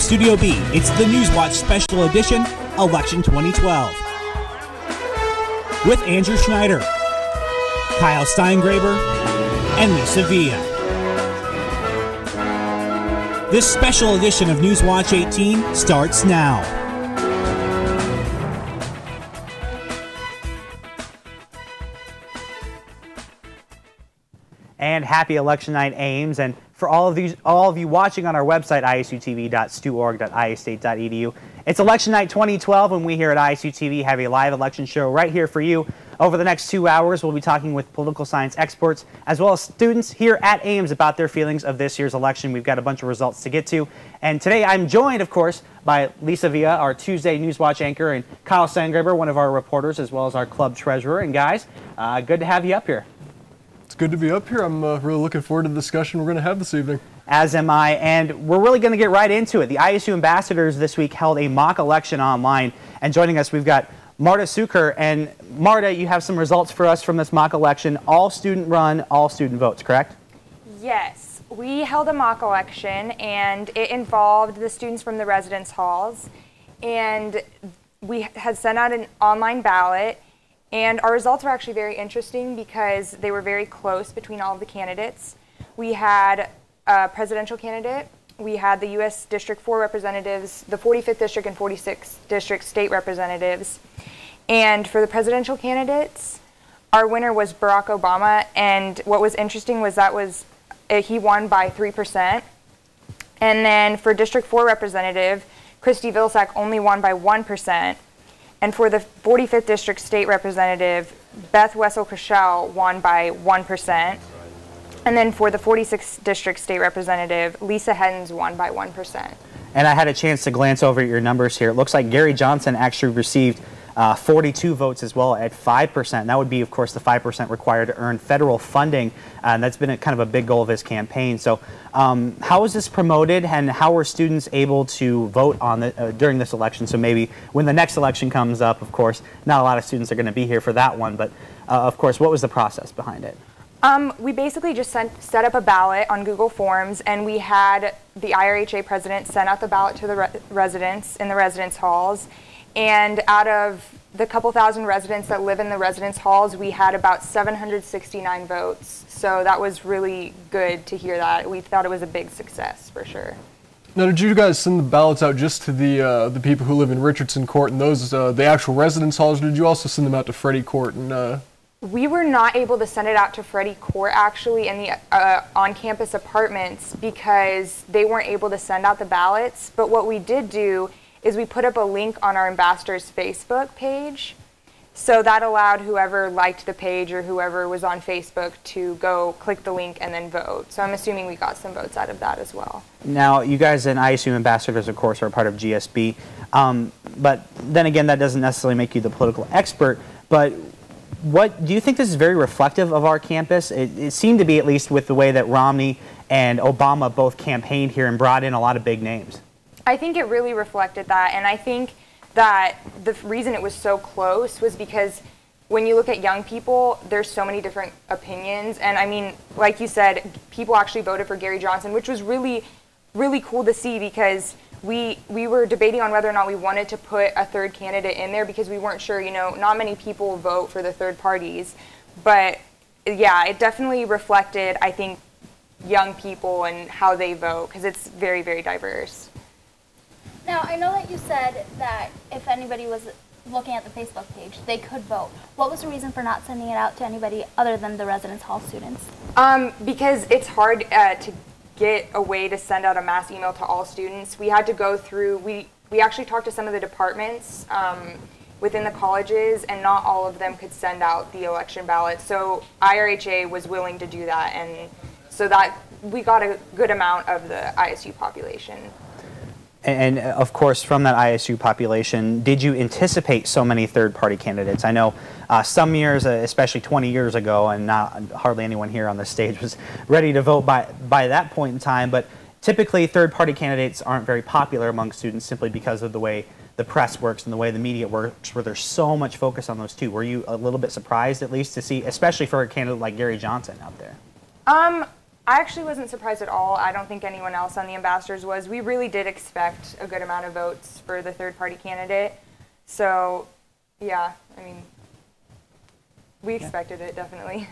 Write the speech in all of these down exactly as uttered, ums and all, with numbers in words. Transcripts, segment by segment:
Studio B, it's the Newswatch Special Edition, Election twenty twelve. With Andrew Schneider, Kyle Steingraber, and Lisa Villa. This special edition of Newswatch eighteen starts now. And happy election night, Ames. And for all of these, all of you watching on our website, I S U T V dot stu org dot i s state dot e d u, it's election night twenty twelve, and we here at I S U T V have a live election show right here for you. Over the next two hours, we'll be talking with political science experts as well as students here at Ames about their feelings of this year's election. We've got a bunch of results to get to. And today I'm joined, of course, by Lisa Villa, our Tuesday Newswatch anchor, and Kyle Steingraber, one of our reporters, as well as our club treasurer. And guys, uh, good to have you up here. It's good to be up here. I'm uh, really looking forward to the discussion we're going to have this evening. As am I, and we're really going to get right into it. The I S U Ambassadors this week held a mock election online, and joining us we've got Marta Sucur. And Marta, you have some results for us from this mock election. All student run, all student votes, correct? Yes, we held a mock election, and it involved the students from the residence halls, and we had sent out an online ballot. And our results were actually very interesting because they were very close between all of the candidates. We had a presidential candidate, we had the U S District four representatives, the forty-fifth District and forty-sixth District state representatives. And for the presidential candidates, our winner was Barack Obama, and what was interesting was that was uh, he won by three percent. And then for District four representative, Christy Vilsack only won by one percent. And for the forty-fifth District State Representative, Beth Wessel-Kroeschell won by one percent. And then for the forty-sixth District State Representative, Lisa Heddens won by one percent. And I had a chance to glance over at your numbers here. It looks like Gary Johnson actually received uh, forty-two votes as well at five percent. That would be, of course, the five percent required to earn federal funding. Uh, and that's been a, kind of a big goal of his campaign. So um, how was this promoted, and how were students able to vote on the, uh, during this election? So maybe when the next election comes up, of course, not a lot of students are going to be here for that one. But, uh, of course, what was the process behind it? Um, we basically just sent, set up a ballot on Google Forms, and we had the I R H A president send out the ballot to the re residents in the residence halls. And out of the couple thousand residents that live in the residence halls, we had about seven hundred sixty-nine votes. So that was really good to hear that. We thought it was a big success for sure. Now, did you guys send the ballots out just to the uh, the people who live in Richardson Court and those uh, the actual residence halls, or did you also send them out to Freddie Court? And uh... we were not able to send it out to Freddie Court actually in the uh, on-campus apartments because they weren't able to send out the ballots. But what we did do is we put up a link on our ambassadors Facebook page. So that allowed whoever liked the page or whoever was on Facebook to go click the link and then vote. So I'm assuming we got some votes out of that as well. Now, you guys in I S U Ambassadors, of course, are a part of G S B. Um, but then again, that doesn't necessarily make you the political expert. But what do you think this is very reflective of our campus? It, it seemed to be, at least with the way that Romney and Obama both campaigned here and brought in a lot of big names. I think it really reflected that, and I think that the reason it was so close was because when you look at young people, there's so many different opinions, and I mean, like you said, people actually voted for Gary Johnson, which was really, really cool to see because we we were debating on whether or not we wanted to put a third candidate in there because we weren't sure, you know, not many people vote for the third parties, but yeah, it definitely reflected, I think, young people and how they vote because it's very, very diverse. Now, I know that you said that if anybody was looking at the Facebook page, they could vote. What was the reason for not sending it out to anybody other than the residence hall students? Um, because it's hard uh, to get a way to send out a mass email to all students. We had to go through, we, we actually talked to some of the departments um, within the colleges, and not all of them could send out the election ballot. So I R H A was willing to do that, and so that we got a good amount of the I S U population. And, of course, from that I S U population, did you anticipate so many third-party candidates? I know uh, some years, uh, especially twenty years ago, and not hardly anyone here on the stage was ready to vote by, by that point in time, but typically third-party candidates aren't very popular among students simply because of the way the press works and the way the media works, where there's so much focus on those two. Were you a little bit surprised, at least, to see, especially for a candidate like Gary Johnson out there? Um, I actually wasn't surprised at all. I don't think anyone else on the Ambassadors was. We really did expect a good amount of votes for the third-party candidate. So, yeah, I mean, we expected it, definitely.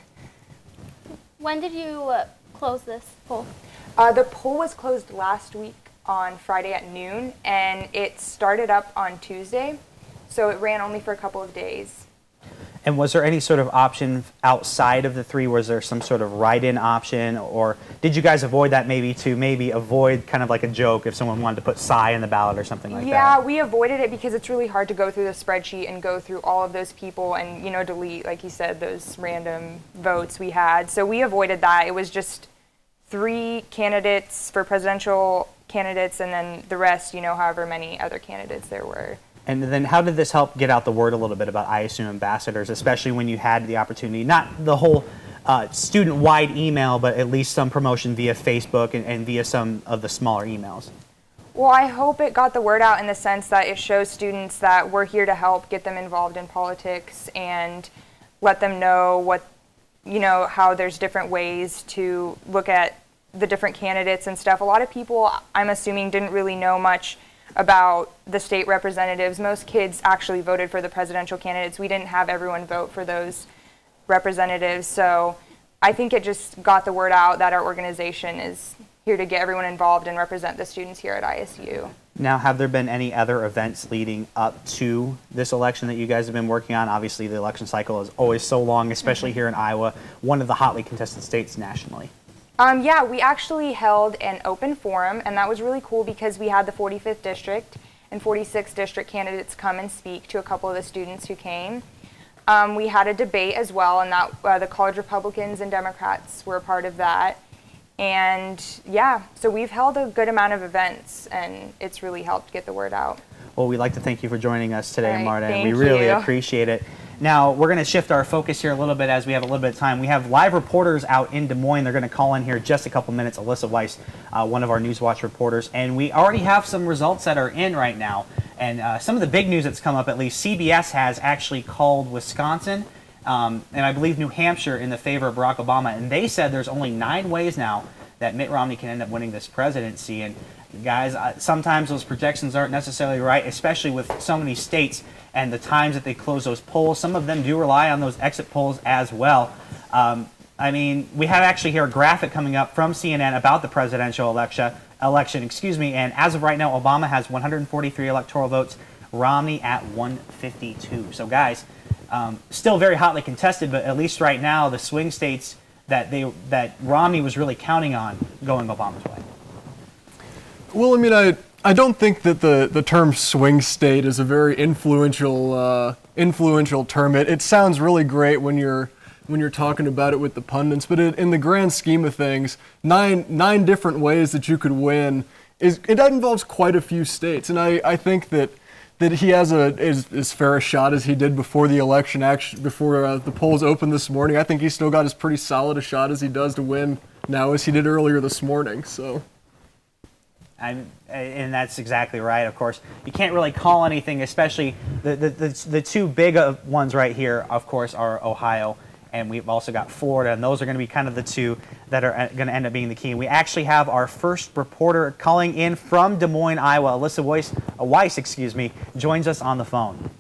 When did you uh, close this poll? Uh, the poll was closed last week on Friday at noon, and it started up on Tuesday, so it ran only for a couple of days. And was there any sort of option outside of the three? Was there some sort of write-in option, or did you guys avoid that maybe to maybe avoid kind of like a joke if someone wanted to put "sigh" in the ballot or something like yeah, that? Yeah, we avoided it because it's really hard to go through the spreadsheet and go through all of those people and, you know, delete, like you said, those random votes we had. So we avoided that. It was just three candidates for presidential candidates, and then the rest, you know, however many other candidates there were. And then how did this help get out the word a little bit about I S U Ambassadors, especially when you had the opportunity, not the whole uh, student-wide email, but at least some promotion via Facebook and, and via some of the smaller emails? Well, I hope it got the word out in the sense that it shows students that we're here to help get them involved in politics and let them know what, you know, how there's different ways to look at the different candidates and stuff. A lot of people, I'm assuming, didn't really know much about the state representatives. Most kids actually voted for the presidential candidates. We didn't have everyone vote for those representatives, so I think it just got the word out that our organization is here to get everyone involved and represent the students here at I S U. Now, have there been any other events leading up to this election that you guys have been working on? Obviously, the election cycle is always so long, especially mm-hmm. here in Iowa, one of the hotly contested states nationally. Um, yeah, we actually held an open forum, and that was really cool because we had the forty-fifth district and forty-sixth district candidates come and speak to a couple of the students who came. Um, we had a debate as well, and that uh, the college Republicans and Democrats were a part of that. And yeah, so we've held a good amount of events, and it's really helped get the word out. Well, we'd like to thank you for joining us today, right, Marta, and we really you. appreciate it. Now, we're going to shift our focus here a little bit as we have a little bit of time. We have live reporters out in Des Moines. They're going to call in here just a couple minutes. Alyssa Weiss, uh, one of our Newswatch reporters. And we already have some results that are in right now. And uh, some of the big news that's come up, at least, C B S has actually called Wisconsin um, and I believe New Hampshire in the favor of Barack Obama. And they said there's only nine ways now that Mitt Romney can end up winning this presidency. And guys, uh, sometimes those projections aren't necessarily right, especially with so many states and the times that they close those polls. Some of them do rely on those exit polls as well. Um, I mean, we have actually here a graphic coming up from C N N about the presidential election, election, excuse me, and as of right now, Obama has one hundred forty-three electoral votes, Romney at one fifty-two. So guys, um, still very hotly contested, but at least right now, the swing states that they that Romney was really counting on going Obama's way. Well, I mean, I I don't think that the, the term swing state is a very influential uh, influential term. It it sounds really great when you're when you're talking about it with the pundits, but it, in the grand scheme of things, nine nine different ways that you could win is it involves quite a few states, and I, I think that that he has a as, as fair a shot as he did before the election, actually before uh, the polls opened this morning. I think he's still got as pretty solid a shot as he does to win now as he did earlier this morning. So. I'm, and that's exactly right. Of course, you can't really call anything, especially the the, the, the two big ones right here, of course, are Ohio, and we've also got Florida, and those are going to be kind of the two that are going to end up being the key. And we actually have our first reporter calling in from Des Moines, Iowa. Alyssa Weiss, uh, Weiss, excuse me, joins us on the phone.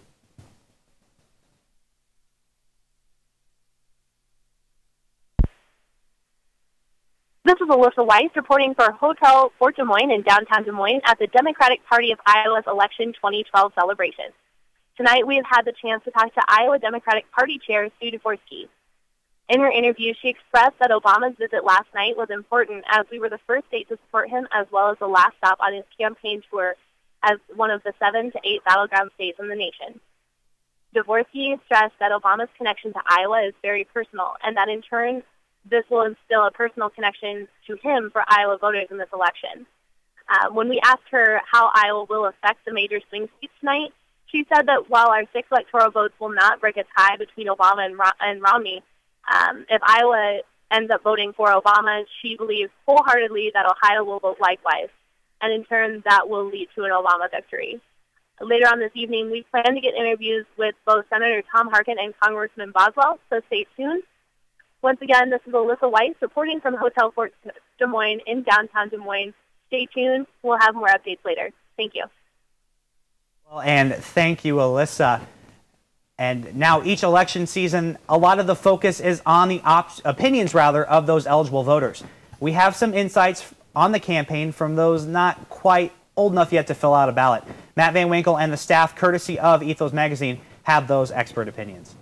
This is Alyssa Weiss reporting for Hotel Fort Des Moines in downtown Des Moines at the Democratic Party of Iowa's election twenty twelve celebration. Tonight we have had the chance to talk to Iowa Democratic Party Chair Sue Dvorsky. In her interview, she expressed that Obama's visit last night was important as we were the first state to support him as well as the last stop on his campaign tour as one of the seven to eight battleground states in the nation. Dvorsky stressed that Obama's connection to Iowa is very personal and that in turn this will instill a personal connection to him for Iowa voters in this election. Uh, when we asked her how Iowa will affect the major swing states tonight, she said that while our six electoral votes will not break a tie between Obama and, Ro- and Romney, um, if Iowa ends up voting for Obama, she believes wholeheartedly that Ohio will vote likewise, and in turn that will lead to an Obama victory. Later on this evening, we plan to get interviews with both Senator Tom Harkin and Congressman Boswell, so stay tuned. Once again, this is Alyssa Weiss reporting from Hotel Fort Des Moines in downtown Des Moines. Stay tuned. We'll have more updates later. Thank you. Well, and thank you, Alyssa. And now each election season, a lot of the focus is on the op opinions, rather, of those eligible voters. We have some insights on the campaign from those not quite old enough yet to fill out a ballot. Matt Van Winkle and the staff, courtesy of Ethos Magazine, have those expert opinions.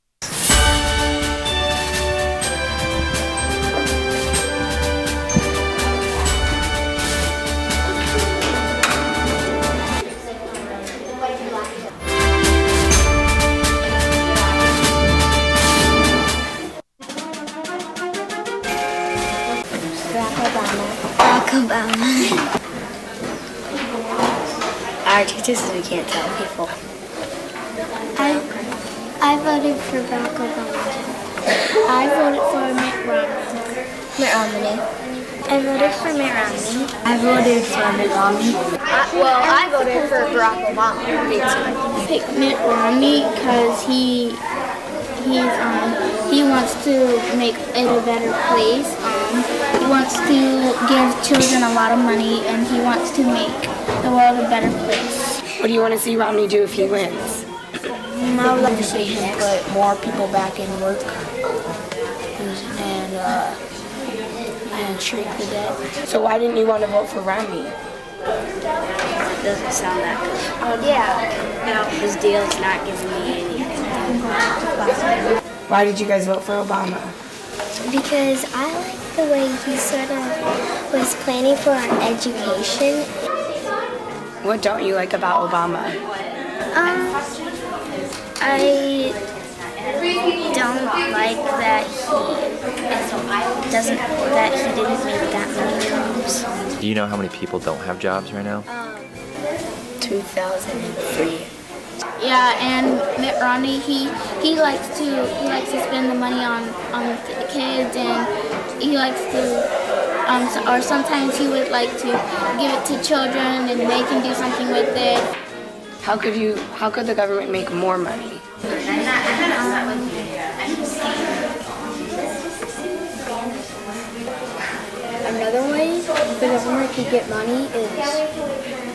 Barack Obama. Our teacher says we can't tell people. I I voted for Barack Obama. I voted for Mitt Romney. Mitt Romney. I voted for Mitt Romney. I voted for Mitt Romney. I, well, I voted for Barack Obama. Me too. Pick Mitt Romney because he he's um he wants to make it a better place. Um, he wants to give children a lot of money, and he wants to make the world a better place. What do you want to see Romney do if he wins? I would love to see him put more people back in work and uh, and shrink the debt. So why didn't you want to vote for Romney? It doesn't sound that good. Oh yeah. No, his deal is not giving me anything. Why did you guys vote for Obama? Because I like the way he sort of was planning for our education. What don't you like about Obama? Um, I don't like that he doesn't that he didn't make that many jobs. Do you know how many people don't have jobs right now? two thousand three. Yeah, and Mitt Romney, he he likes to he likes to spend the money on on the kids, and he likes to um so, or sometimes he would like to give it to children and they can do something with it. How could you? How could the government make more money? Um, Another way the government could get money is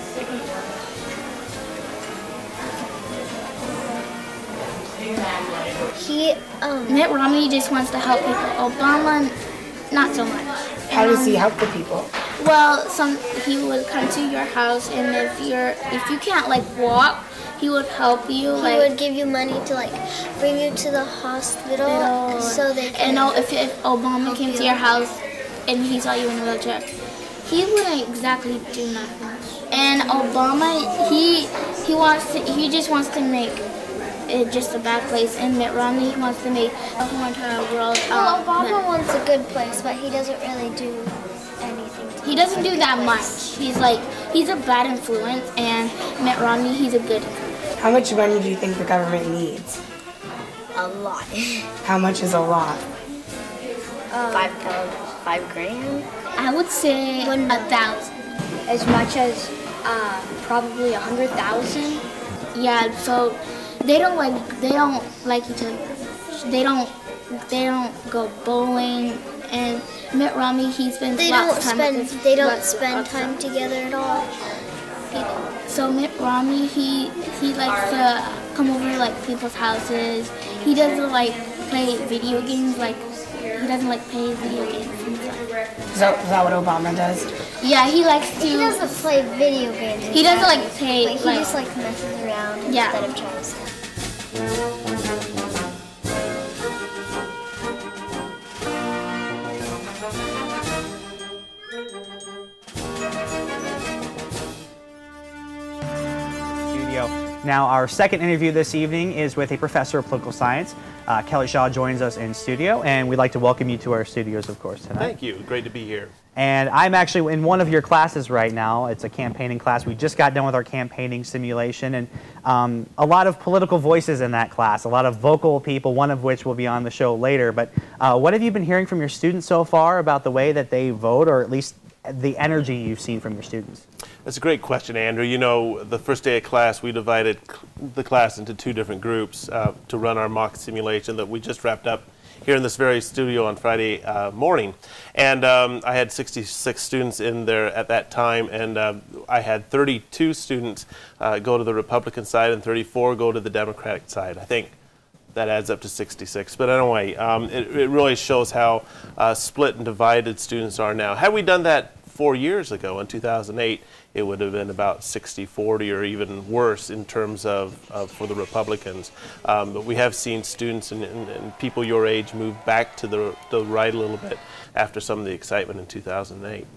he um, Mitt Romney just wants to help people. Obama, not so much. How does he help the people? Well, some he would come to your house, and if you're if you can't like walk, he would help you. He like, would give you money to like bring you to the hospital, Little, so they can. And know if, if Obama came to your house and he saw you in a wheelchair, he wouldn't exactly do nothing. And Obama, he he wants to he just wants to make it just a bad place. And Mitt Romney wants to make a whole entire world. Well, um, Obama wants a good place, but he doesn't really do anything. He doesn't do that much. He's like, he's a bad influence, and Mitt Romney, he's a good influence. How much money do you think the government needs? A lot. How much is a lot? Um, Five, five grand? I would say One a thousand. as much as uh, probably a hundred thousand. Yeah, so they don't like they don't like each other. They don't they don't go bowling, and Mitt Romney, he spends They lots don't of time spend. with his- They don't lots- spend lots of- time together at all. So Mitt Romney, he he likes to come over to like people's houses. He doesn't like play video games. Like he doesn't like play video games. Is that, is that what Obama does? Yeah, he likes to. He doesn't play video games. He doesn't like play. But he like, just like messes around Yeah. instead of trying stuff. Studio. Now, our second interview this evening is with a professor of political science. Uh, Kelly Shaw joins us in studio, and we'd like to welcome you to our studios, of course, tonight. Thank you. Great to be here. And I'm actually in one of your classes right now. It's a campaigning class. We just got done with our campaigning simulation, and um, a lot of political voices in that class, a lot of vocal people, one of which will be on the show later. But uh, what have you been hearing from your students so far about the way that they vote, or at least the energy you've seen from your students? That's a great question, Andrew. You know, the first day of class, we divided the class into two different groups uh, to run our mock simulation that we just wrapped up here in this very studio on Friday uh, morning. And um, I had sixty-six students in there at that time, and uh, I had thirty-two students uh, go to the Republican side and thirty-four go to the Democratic side. I think that adds up to sixty-six. But anyway, um, it, it really shows how uh, split and divided students are now. Had we done that four years ago in two thousand eight, it would have been about sixty forty or even worse in terms of, of for the Republicans. Um, but we have seen students and, and, and people your age move back to the, the right a little bit after some of the excitement in two thousand eight.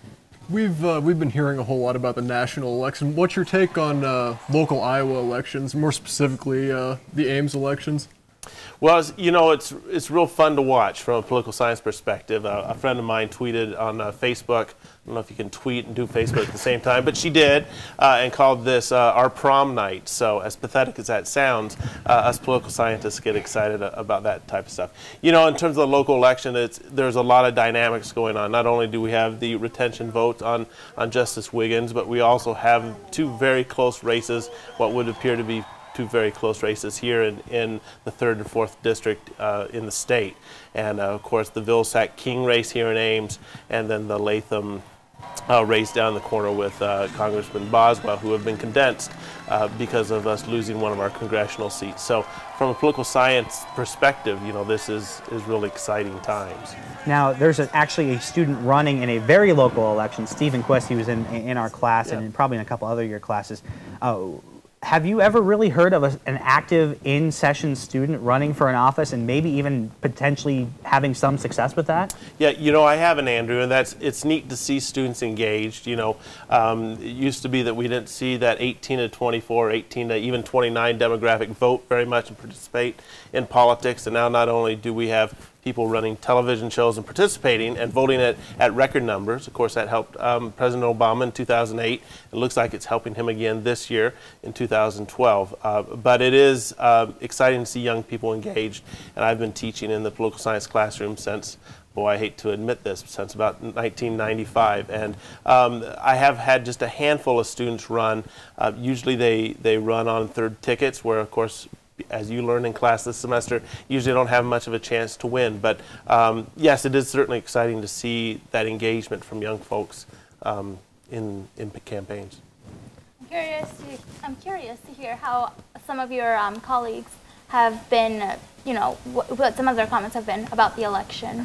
We've uh, we've been hearing a whole lot about the national election. What's your take on uh, local Iowa elections, more specifically uh, the Ames elections? Well, it's, you know, it's it's real fun to watch from a political science perspective. Uh, a friend of mine tweeted on uh, Facebook. I don't know if you can tweet and do Facebook at the same time, but she did, uh, and called this uh, our prom night. So, as pathetic as that sounds, uh, us political scientists get excited about that type of stuff. You know, in terms of the local election, it's, there's a lot of dynamics going on. Not only do we have the retention vote on, on Justice Wiggins, but we also have two very close races, what would appear to be two very close races here in, in the third and fourth district uh, in the state. And, uh, of course, the Vilsack-King race here in Ames, and then the Latham uh, race down the corner with uh, Congressman Boswell, who have been condensed uh, because of us losing one of our congressional seats. So from a political science perspective, you know, this is, is really exciting times. Now, there's a, actually a student running in a very local election, Stephen Quest. He was in, in our class, yeah, and in probably in a couple other year classes. Uh, Have you ever really heard of a, an active in-session student running for an office and maybe even potentially having some success with that? Yeah, you know, I haven't, Andrew, and that's it's neat to see students engaged. You know, um, it used to be that we didn't see that eighteen to twenty-four, eighteen to even twenty-nine demographic vote very much and participate in politics, and now not only do we have people running television shows and participating and voting at, at record numbers. Of course, that helped um, President Obama in two thousand eight. It looks like it's helping him again this year in two thousand twelve. Uh, but it is uh, exciting to see young people engaged. And I've been teaching in the political science classroom since, boy, I hate to admit this, since about nineteen ninety-five. And um, I have had just a handful of students run. Uh, usually they, they run on third tickets, where, of course, as you learned in class this semester, usually don't have much of a chance to win. But um, yes, it is certainly exciting to see that engagement from young folks um, in, in campaigns. I'm curious, to, I'm curious to hear how some of your um, colleagues have been, uh, you know, wh what some of their comments have been about the election.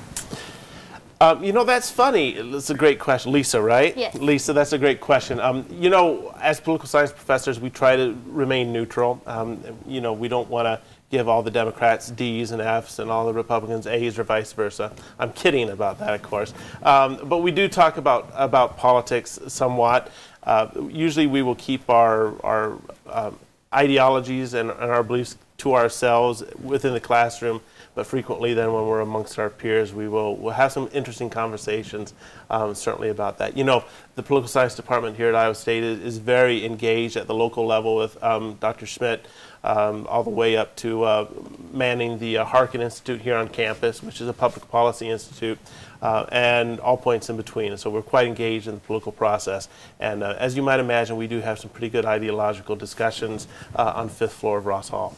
Um, you know, that's funny. It's a great question. Lisa, right? Yes. Lisa, that's a great question. Um, you know, as political science professors, we try to remain neutral. Um, you know, we don't want to give all the Democrats D's and F's and all the Republicans A's or vice versa. I'm kidding about that, of course. Um, but we do talk about, about politics somewhat. Uh, usually we will keep our, our um, ideologies and, and our beliefs to ourselves within the classroom, but frequently then when we're amongst our peers, we will we'll have some interesting conversations um, certainly about that. You know, the political science department here at Iowa State is, is very engaged at the local level with um, Doctor Schmidt, um, all the way up to uh, manning the uh, Harkin Institute here on campus, which is a public policy institute, uh, and all points in between. And so we're quite engaged in the political process. And uh, as you might imagine, we do have some pretty good ideological discussions uh, on fifth floor of Ross Hall.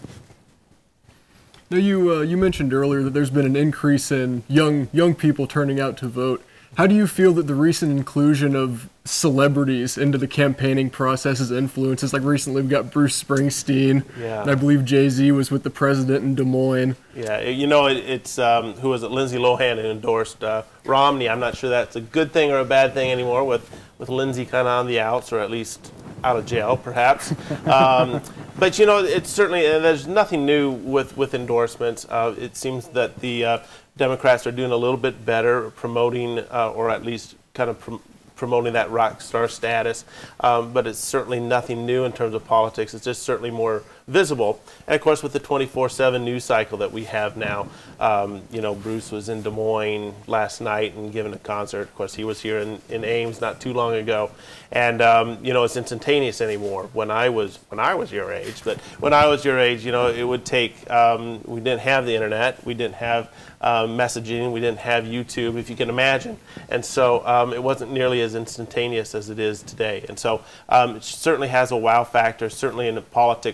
Now, you uh, you mentioned earlier that there's been an increase in young young people turning out to vote. How do you feel that the recent inclusion of celebrities into the campaigning process has influences? Like recently we've got Bruce Springsteen, yeah. and I believe Jay-Z was with the president in Des Moines. Yeah, you know, it, it's, um, who was it, Lindsay Lohan who endorsed uh, Romney. I'm not sure that's a good thing or a bad thing anymore with, with Lindsay kind of on the outs, or at least out of jail, perhaps. um, but, you know, it's certainly, uh, there's nothing new with, with endorsements. Uh, it seems that the uh, Democrats are doing a little bit better promoting, uh, or at least kind of prom promoting that rock star status, um, but it's certainly nothing new in terms of politics. It's just certainly more visible. And of course, with the twenty-four seven news cycle that we have now, um, you know, Bruce was in Des Moines last night and giving a concert. Of course, he was here in, in Ames not too long ago. And, um, you know, it's instantaneous anymore. When I was, when I was your age, but when I was your age, you know, it would take, um, we didn't have the internet, we didn't have uh, messaging, we didn't have YouTube, if you can imagine. And so um, it wasn't nearly as instantaneous as it is today. And so um, it certainly has a wow factor, certainly in politics today.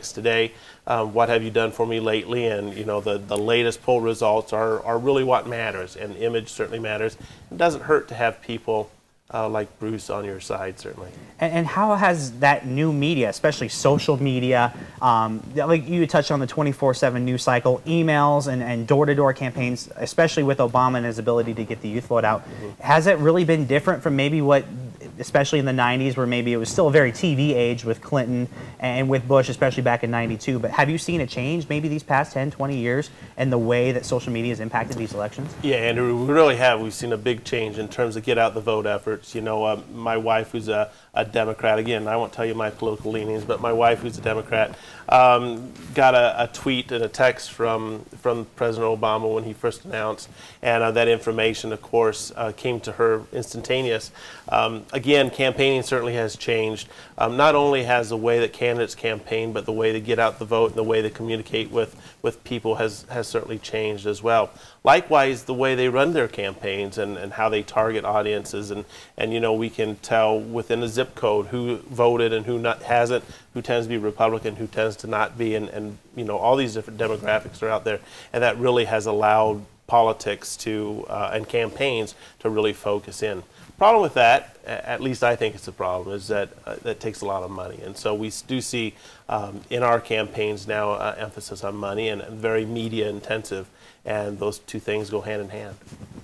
say, um, what have you done for me lately? And, you know, the, the latest poll results are, are really what matters, and image certainly matters. It doesn't hurt to have people Uh, like Bruce on your side, certainly. And, and how has that new media, especially social media, um, like you touched on the twenty-four seven news cycle, emails and, and door-to-door campaigns, especially with Obama and his ability to get the youth vote out, mm-hmm. has it really been different from maybe what, especially in the nineties, where maybe it was still a very T V age with Clinton and with Bush, especially back in ninety-two, but have you seen a change maybe these past ten, twenty years in the way that social media has impacted these elections? Yeah, Andrew, we really have. We've seen a big change in terms of get out the vote efforts. You know, uh, my wife, who's a, a Democrat, again, I won't tell you my political leanings, but my wife, who's a Democrat, um, got a, a tweet and a text from, from President Obama when he first announced, and uh, that information, of course, uh, came to her instantaneous. Um, again, campaigning certainly has changed. Um, not only has the way that candidates campaign, but the way they get out the vote and the way they communicate with, with people has, has certainly changed as well. Likewise, the way they run their campaigns and, and how they target audiences, and, and you know, we can tell within a zip code who voted and who not hasn't, who tends to be Republican, who tends to not be, and, and you know, all these different demographics are out there, and that really has allowed politics to uh, and campaigns to really focus in. Problem with that, at least I think it's a problem, is that uh, that takes a lot of money, and so we do see um, in our campaigns now uh, emphasis on money and, and very media intensive, and those two things go hand in hand.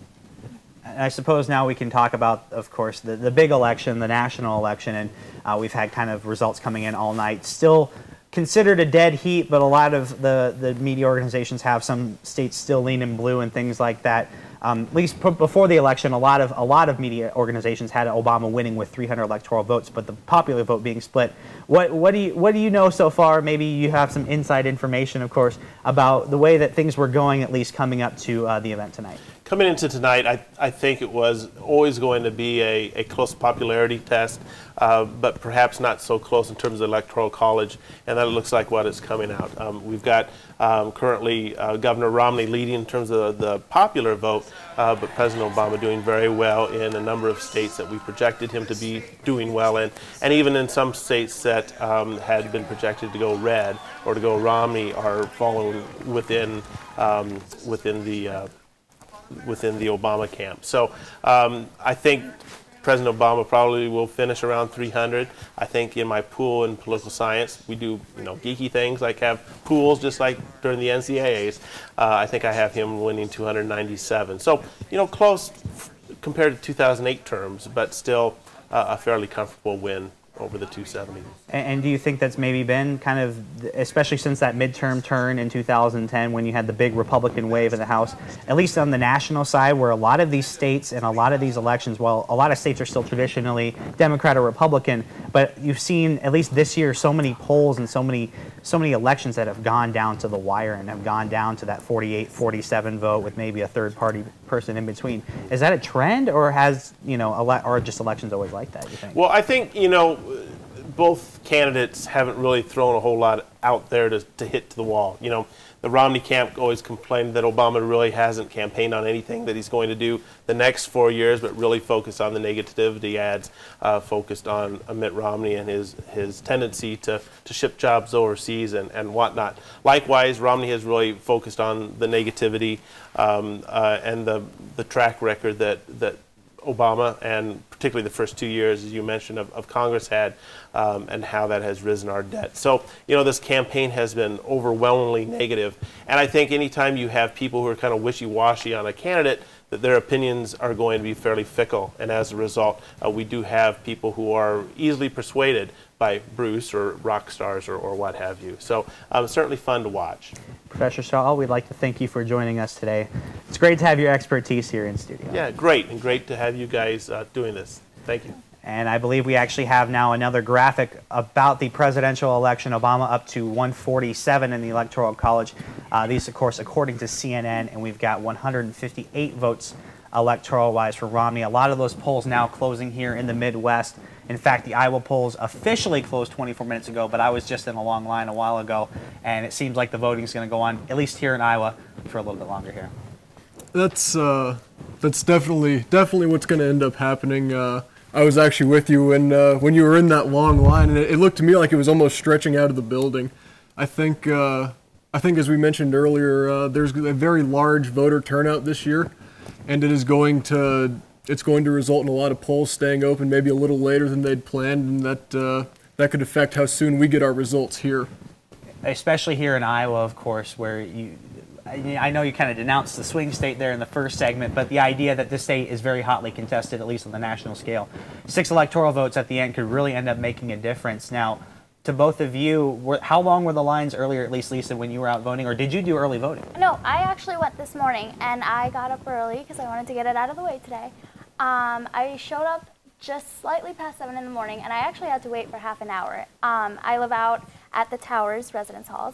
And I suppose now we can talk about, of course, the, the big election, the national election, and uh, we've had kind of results coming in all night. Still considered a dead heat, but a lot of the, the media organizations have some states still leaning blue and things like that. Um, at least before the election, a lot of a lot of media organizations had Obama winning with three hundred electoral votes, but the popular vote being split. What what do you what do you know so far? Maybe you have some inside information, of course, about the way that things were going, at least coming up to uh, the event tonight. Coming into tonight, I, I think it was always going to be a, a close popularity test, uh, but perhaps not so close in terms of the Electoral College, and that looks like what is coming out. Um, we've got um, currently uh, Governor Romney leading in terms of the, the popular vote, uh, but President Obama doing very well in a number of states that we projected him to be doing well in, and even in some states that um, had been projected to go red or to go Romney are following within, um, within the uh, within the Obama camp. So um, I think President Obama probably will finish around three hundred. I think in my pool in political science, we do you know geeky things like have pools just like during the N C double A's. Uh, I think I have him winning two hundred ninety-seven. So you know close compared to two thousand eight terms, but still uh, a fairly comfortable win over the two seventy. And, and do you think that's maybe been kind of, especially since that midterm turn in two thousand ten when you had the big Republican wave in the House, at least on the national side, where a lot of these states and a lot of these elections, well, a lot of states are still traditionally Democrat or Republican, but you've seen, at least this year, so many polls and so many so many elections that have gone down to the wire and have gone down to that forty-eight forty-seven vote with maybe a third party person in between. Is that a trend, or has, you know, ele or just elections always like that, you think? Well, I think, you know, both candidates haven't really thrown a whole lot out there to, to hit to the wall. You know, the Romney camp always complained that Obama really hasn't campaigned on anything that he's going to do the next four years, but really focused on the negativity ads, uh, focused on Mitt Romney and his, his tendency to, to ship jobs overseas and, and whatnot. Likewise, Romney has really focused on the negativity um, uh, and the, the track record that, that Obama, and particularly the first two years, as you mentioned, of, of Congress had, um, and how that has risen our debt. So, you know, this campaign has been overwhelmingly negative. And I think anytime you have people who are kind of wishy-washy on a candidate, that their opinions are going to be fairly fickle. And as a result, uh, we do have people who are easily persuaded by Bruce or rock stars or, or what have you. So um, certainly fun to watch. Professor Shaw, we'd like to thank you for joining us today. It's great to have your expertise here in studio. Yeah, great, and great to have you guys uh, doing this. Thank you. And I believe we actually have now another graphic about the presidential election. Obama up to one forty-seven in the Electoral College. Uh, these, of course, according to C N N, and we've got one hundred fifty-eight votes electoral-wise for Romney. A lot of those polls now closing here in the Midwest. In fact, the Iowa polls officially closed twenty-four minutes ago, but I was just in a long line a while ago, and it seems like the voting is going to go on, at least here in Iowa, for a little bit longer here. That's uh, that's definitely definitely what's going to end up happening. Uh, I was actually with you when uh, when you were in that long line, and it, it looked to me like it was almost stretching out of the building. I think, uh, I think as we mentioned earlier, uh, there's a very large voter turnout this year, and it is going to it's going to result in a lot of polls staying open maybe a little later than they'd planned, and that uh, that could affect how soon we get our results here. Especially here in Iowa, of course, where you, I know you kind of denounced the swing state there in the first segment, but the idea that this state is very hotly contested, at least on the national scale. Six electoral votes at the end could really end up making a difference. Now, to both of you, were, how long were the lines earlier, at least Lisa, when you were out voting, or did you do early voting? No, I actually went this morning, and I got up early because I wanted to get it out of the way today. Um, I showed up just slightly past seven in the morning, and I actually had to wait for half an hour. Um, I live out at the Towers residence halls,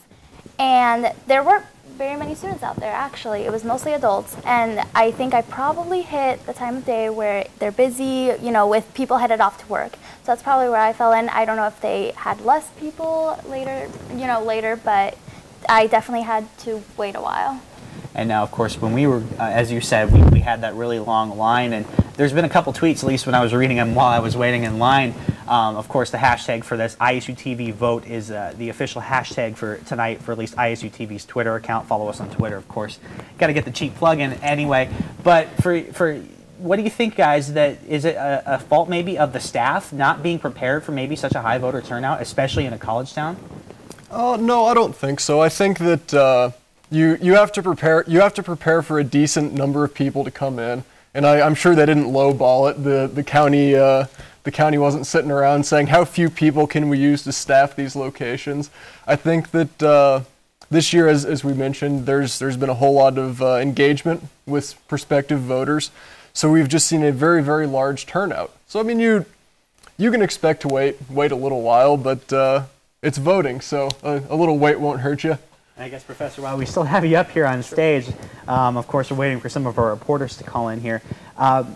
and there weren't very many students out there, actually. It was mostly adults, and I think I probably hit the time of day where they're busy, you know, with people headed off to work. So that's probably where I fell in. I don't know if they had less people later, you know, later, but I definitely had to wait a while. And now, of course, when we were, uh, as you said, we, we had that really long line, and there's been a couple tweets, at least when I was reading them while I was waiting in line. Um, of course, the hashtag for this I S U T V vote is uh, the official hashtag for tonight for at least I S U T V's Twitter account. Follow us on Twitter, of course. Got to get the cheap plug in anyway. But for for what do you think, guys? That is it a, a fault maybe of the staff not being prepared for maybe such a high voter turnout, especially in a college town? Oh, no, I don't think so. I think that uh, you you have to prepare you have to prepare for a decent number of people to come in, and I, I'm sure they didn't lowball it. The the county uh, the county wasn't sitting around saying how few people can we use to staff these locations. I think that uh, this year, as as we mentioned, there's there's been a whole lot of uh, engagement with prospective voters, so we've just seen a very very large turnout. So I mean, you you can expect to wait wait a little while, but uh, it's voting, so a, a little wait won't hurt you. I guess, Professor, while we still have you up here on stage, um, of course, we're waiting for some of our reporters to call in here. Uh,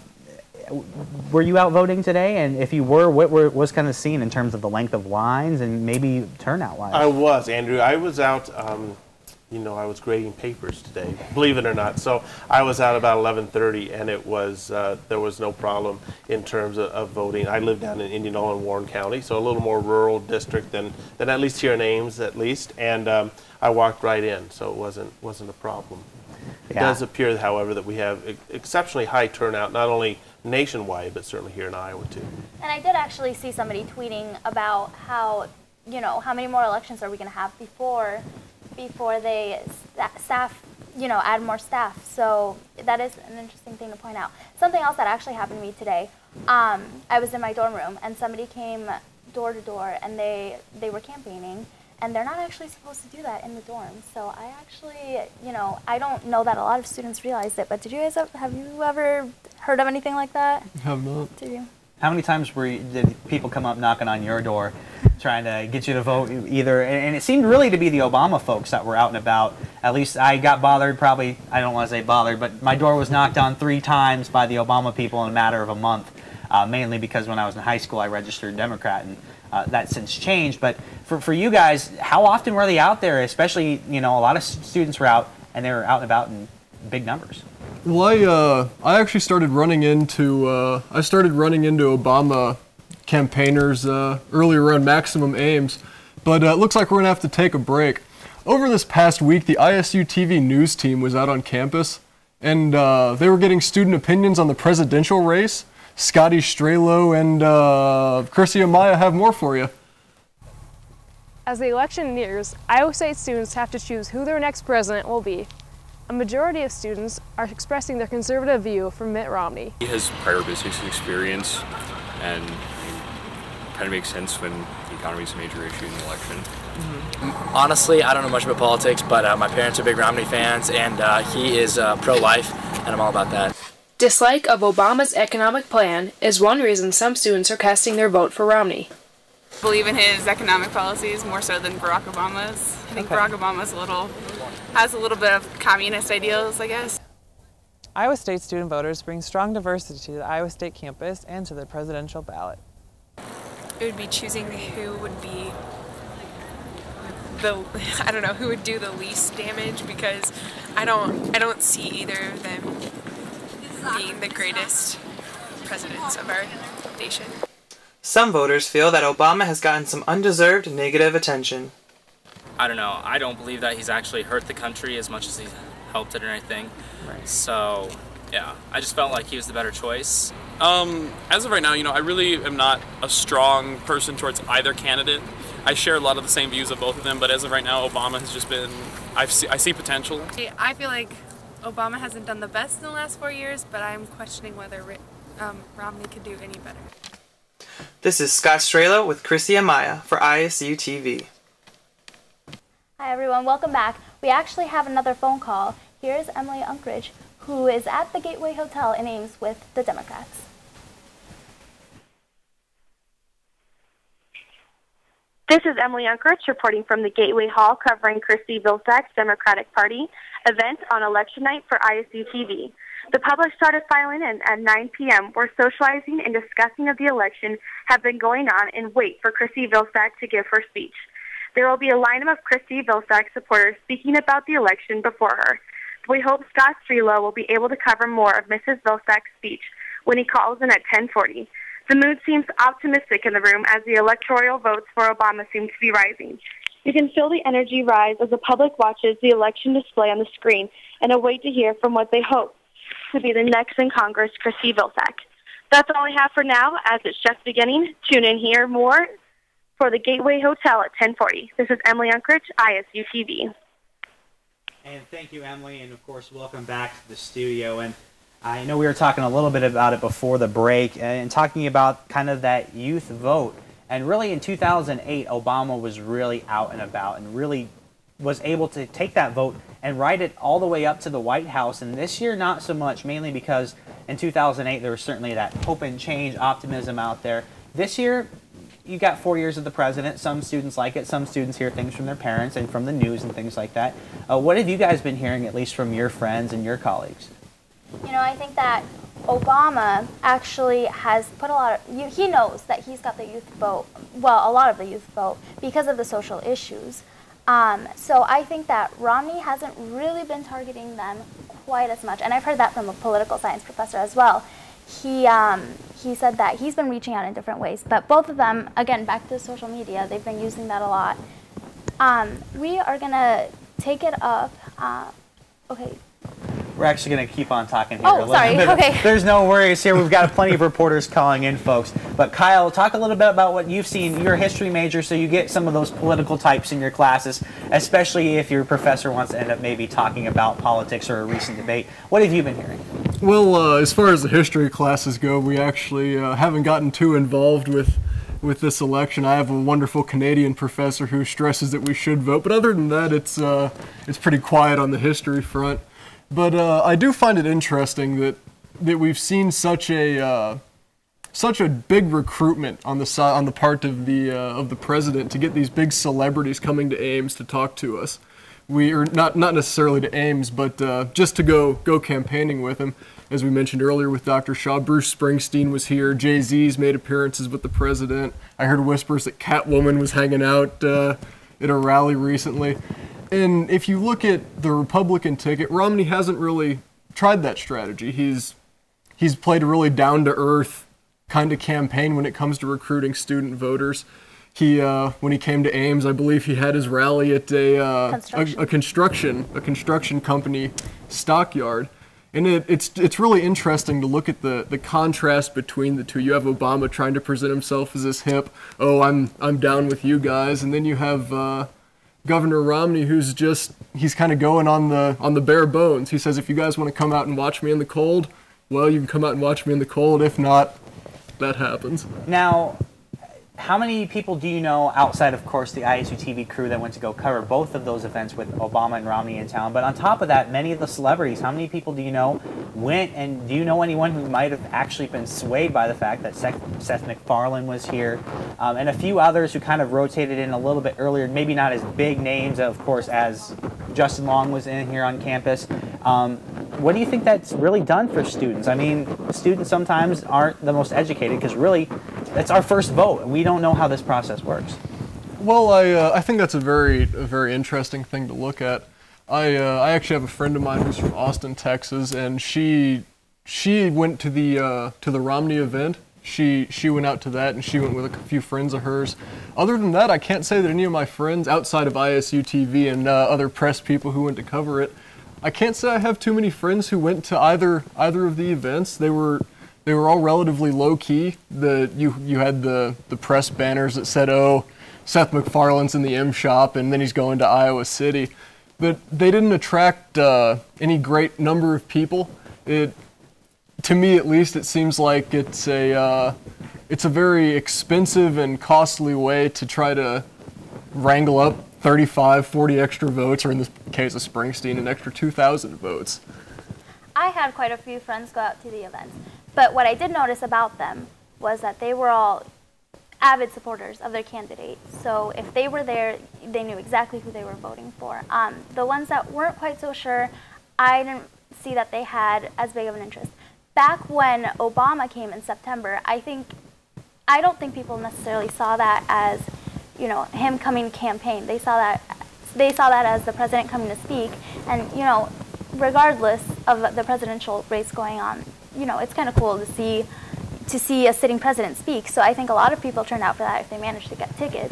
were you out voting today? And if you were, what were, was kind of seen in terms of the length of lines and maybe turnout-wise? I was, Andrew. I was out, um, you know, I was grading papers today, believe it or not. So I was out about eleven thirty, and it was, uh, there was no problem in terms of, of voting. I live down in Indianola and Warren County, so a little more rural district than, than at least here in Ames, at least. And um, I walked right in, so it wasn't wasn't a problem. It Yeah. does appear, however, that we have ex exceptionally high turnout, not only nationwide, but certainly here in Iowa, too. And I did actually see somebody tweeting about how, you know, how many more elections are we going to have before, before they sta staff, you know, add more staff. So that is an interesting thing to point out. Something else that actually happened to me today, um, I was in my dorm room, and somebody came door to door, and they, they were campaigning. And they're not actually supposed to do that in the dorm. So I actually, you know, I don't know that a lot of students realized it, but did you guys, have, have you ever heard of anything like that? Have not. Did you? How many times were you, did people come up knocking on your door trying to get you to vote either? And, and it seemed really to be the Obama folks that were out and about. At least I got bothered, probably, I don't want to say bothered, but my door was knocked on three times by the Obama people in a matter of a month, uh, mainly because when I was in high school I registered Democrat, and uh, that's since changed. But for, for you guys, how often were they out there? Especially, you know, a lot of students were out, and they were out and about in big numbers. Well, I uh, I actually started running into uh, I started running into Obama campaigners uh, earlier around Maximum Ames, but uh, it looks like we're gonna have to take a break. Over this past week, the I S U T V news team was out on campus, and uh, they were getting student opinions on the presidential race. Scotty Strelo and uh, Chrissy Amaya have more for you. As the election nears, Iowa State students have to choose who their next president will be. A majority of students are expressing their conservative view for Mitt Romney. He has prior business experience, and I mean, kind of makes sense when the economy is a major issue in the election. Mm-hmm. Honestly, I don't know much about politics, but uh, my parents are big Romney fans, and uh, he is uh, pro-life, and I'm all about that. Dislike of Obama's economic plan is one reason some students are casting their vote for Romney. I believe in his economic policies more so than Barack Obama's. I think Okay. Barack Obama's a little, has a little bit of communist ideals, I guess. Iowa State student voters bring strong diversity to the Iowa State campus and to the presidential ballot. It would be choosing who would be the, I don't know, who would do the least damage, because I don't, I don't see either of them being the greatest presidents of our nation. Some voters feel that Obama has gotten some undeserved negative attention. I don't know, I don't believe that he's actually hurt the country as much as he's helped it or anything. Right. So, yeah, I just felt like he was the better choice. Um, as of right now, you know, I really am not a strong person towards either candidate. I share a lot of the same views of both of them, but as of right now, Obama has just been, I've see, I see potential. I feel like Obama hasn't done the best in the last four years, but I'm questioning whether um, Romney could do any better. This is Scott Strela with Chrissy and Maya for I S U T V. Hi everyone, welcome back. We actually have another phone call. Here's Emily Unkridge, who is at the Gateway Hotel in Ames with the Democrats. This is Emily Unkridge reporting from the Gateway Hall covering Christy Vilsack's Democratic Party event on election night for I S U T V. The public started filing in at nine p m where socializing and discussing of the election have been going on and wait for Christy Vilsack to give her speech. There will be a lineup of Christy Vilsack supporters speaking about the election before her. We hope Scott Strela will be able to cover more of Missus Vilsack's speech when he calls in at ten forty. The mood seems optimistic in the room as the electoral votes for Obama seem to be rising. You can feel the energy rise as the public watches the election display on the screen and await to hear from what they hope to be the next in Congress, Christy Vilsack. That's all I have for now, as it's just beginning. Tune in here more for the Gateway Hotel at ten forty. This is Emily Unkridge, I S U T V. And thank you, Emily, and of course, welcome back to the studio. And I know we were talking a little bit about it before the break and talking about kind of that youth vote. And really in two thousand eight, Obama was really out and about and really was able to take that vote and ride it all the way up to the White House. And this year, not so much, mainly because in two thousand eight, there was certainly that hope and change, optimism out there. This year, you got four years of the president. Some students like it. Some students hear things from their parents and from the news and things like that. Uh, what have you guys been hearing, at least from your friends and your colleagues? You know, I think that Obama actually has put a lot of, you, he knows that he's got the youth vote, well, a lot of the youth vote, because of the social issues. Um, so I think that Romney hasn't really been targeting them quite as much. And I've heard that from a political science professor as well. He, um, he said that he's been reaching out in different ways. But both of them, again, back to social media, they've been using that a lot. Um, we are going to take it up. Uh, okay. We're actually going to keep on talking here. Oh, sorry. Okay. There's no worries here. We've got plenty of reporters calling in, folks. But Kyle, talk a little bit about what you've seen. You're a history major, so you get some of those political types in your classes, especially if your professor wants to end up maybe talking about politics or a recent debate. What have you been hearing? Well, uh, as far as the history classes go, we actually uh, haven't gotten too involved with with this election. I have a wonderful Canadian professor who stresses that we should vote, but other than that, it's uh, it's pretty quiet on the history front. But uh, I do find it interesting that that we've seen such a uh, such a big recruitment on the si on the part of the uh, of the president to get these big celebrities coming to Ames to talk to us. We are not not necessarily to Ames, but uh, just to go go campaigning with him. As we mentioned earlier with Doctor Shaw, Bruce Springsteen was here. Jay-Z's made appearances with the president. I heard whispers that Catwoman was hanging out uh, at a rally recently. And if you look at the Republican ticket, Romney hasn't really tried that strategy. He's he's played a really down-to-earth kind of campaign when it comes to recruiting student voters. He, uh, when he came to Ames, I believe he had his rally at a uh, construction. A, a construction a construction company stockyard, and it, it's it's really interesting to look at the the contrast between the two. You have Obama trying to present himself as this hip, oh, I'm I'm down with you guys, and then you have Uh, Governor Romney, who's just, he's kind of going on the on the bare bones. He says, if you guys want to come out and watch me in the cold, well, you can come out and watch me in the cold. If not, that happens. Now, how many people do you know outside, of course, the I S U T V crew that went to go cover both of those events with Obama and Romney in town? But on top of that, many of the celebrities, how many people do you know went, and do you know anyone who might have actually been swayed by the fact that Seth MacFarlane was here, um, and a few others who kind of rotated in a little bit earlier, maybe not as big names, of course, as Justin Long was in here on campus. Um, what do you think that's really done for students? I mean, students sometimes aren't the most educated because really, it's our first vote, and we don't know how this process works. Well, I uh, I think that's a very a very interesting thing to look at. I uh, I actually have a friend of mine who's from Austin, Texas, and she she went to the uh, to the Romney event she she went out to that, and she went with a few friends of hers. Other than that, I can't say that any of my friends outside of I S U T V and uh, other press people who went to cover it, I can't say I have too many friends who went to either either of the events. They were they were all relatively low key. The you you had the the press banners that said, "Oh, Seth MacFarlane's in the M shop, and then he's going to Iowa City," but they didn't attract uh, any great number of people. It, to me at least, it seems like it's a uh, it's a very expensive and costly way to try to wrangle up thirty-five, forty extra votes, or in this case of Springsteen, an extra two thousand votes. I had quite a few friends go out to the events, but what I did notice about them was that they were all avid supporters of their candidate. So if they were there, they knew exactly who they were voting for. Um, the ones that weren't quite so sure, I didn't see that they had as big of an interest. Back when Obama came in September, I think, I don't think people necessarily saw that as, you know, him coming to campaign. They saw that, they saw that as the president coming to speak. And, you know, regardless of the presidential race going on, you know, it's kind of cool to see, to see a sitting president speak. So I think a lot of people turned out for that if they managed to get tickets.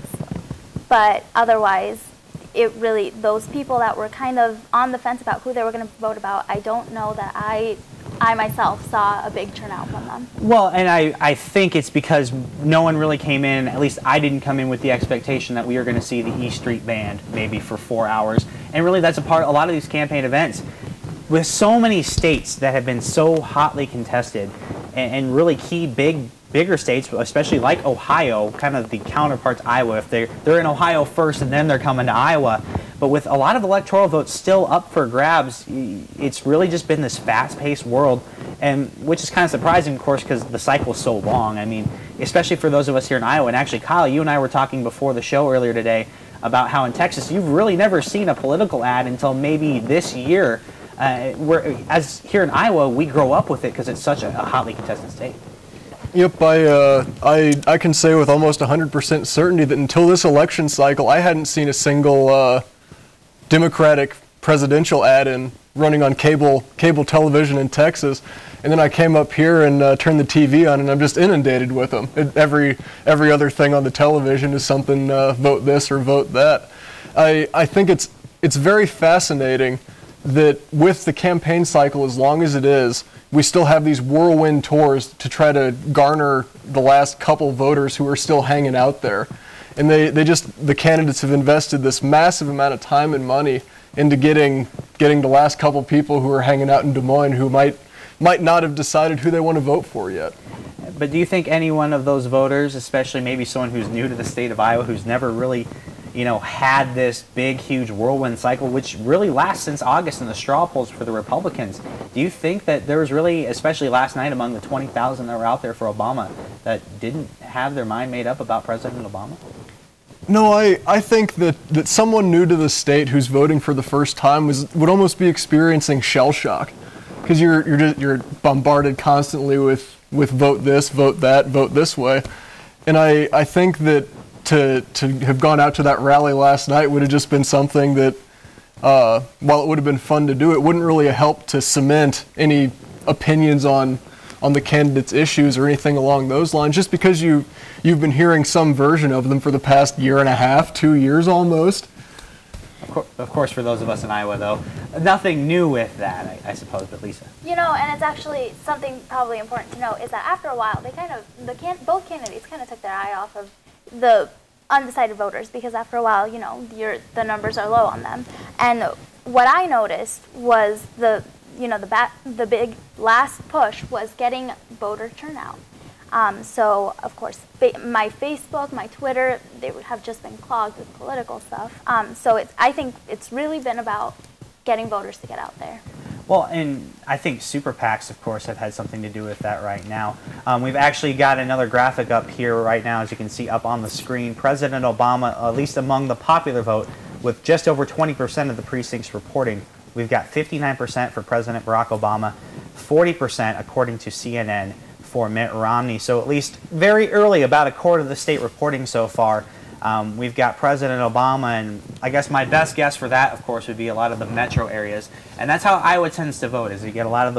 But otherwise, it really, those people that were kind of on the fence about who they were going to vote about, I don't know that I I myself saw a big turnout from them. Well, and I, I think it's because no one really came in, at least I didn't come in with the expectation that we were going to see the E Street Band maybe for four hours. And really that's a part, a lot of these campaign events, with so many states that have been so hotly contested, and, and really key big, bigger states, especially like Ohio, kind of the counterpart to Iowa. If they're, they're in Ohio first and then they're coming to Iowa. But with a lot of electoral votes still up for grabs, it's really just been this fast-paced world, and which is kind of surprising, of course, because the cycle is so long. I mean, especially for those of us here in Iowa. And actually, Kyle, you and I were talking before the show earlier today about how in Texas you've really never seen a political ad until maybe this year. Uh, where, as here in Iowa, we grow up with it because it's such a, a hotly contested state. Yep, I, uh, I, I can say with almost one hundred percent certainty that until this election cycle, I hadn't seen a single uh, Democratic presidential ad in running on cable cable television in Texas, and then I came up here and uh, turned the T V on, and I'm just inundated with them. It, every every other thing on the television is something uh, vote this or vote that. I I think it's it's very fascinating that with the campaign cycle as long as it is, we still have these whirlwind tours to try to garner the last couple voters who are still hanging out there. And they, they just, the candidates have invested this massive amount of time and money into getting getting the last couple people who are hanging out in Des Moines who might might not have decided who they want to vote for yet. But do you think any one of those voters, especially maybe someone who's new to the state of Iowa, who's never really, you know, had this big, huge whirlwind cycle, which really lasts since August in the straw polls for the Republicans, do you think that there was really, especially last night among the twenty thousand that were out there for Obama, that didn't have their mind made up about President Obama? No, I, I think that, that someone new to the state who's voting for the first time was would almost be experiencing shell shock, because you're you're just, you're bombarded constantly with with vote this, vote that, vote this way, and I I think that to to have gone out to that rally last night would have just been something that, uh, while it would have been fun to do, it wouldn't really help to cement any opinions on on the candidates' issues or anything along those lines, just because you, you've been hearing some version of them for the past year and a half, two years almost. Of, co of course, for those of us in Iowa, though, nothing new with that, I, I suppose, but Lisa. You know, and it's actually something probably important to note is that after a while, they kind of, the can both candidates kind of took their eye off of the undecided voters, because after a while, you know, you're, the numbers are low on them. And what I noticed was the you know, the, bat, the big last push was getting voter turnout. Um, so, of course, my Facebook, my Twitter, they would have just been clogged with political stuff. Um, so it's, I think it's really been about getting voters to get out there. Well, and I think super PACs, of course, have had something to do with that right now. Um, we've actually got another graphic up here right now, as you can see up on the screen. President Obama, at least among the popular vote, with just over twenty percent of the precincts reporting. We've got fifty-nine percent for President Barack Obama, forty percent according to C N N for Mitt Romney. So at least very early, about a quarter of the state reporting so far. Um, we've got President Obama, and I guess my best guess for that, of course, would be a lot of the metro areas. And that's how Iowa tends to vote, is you get a lot of those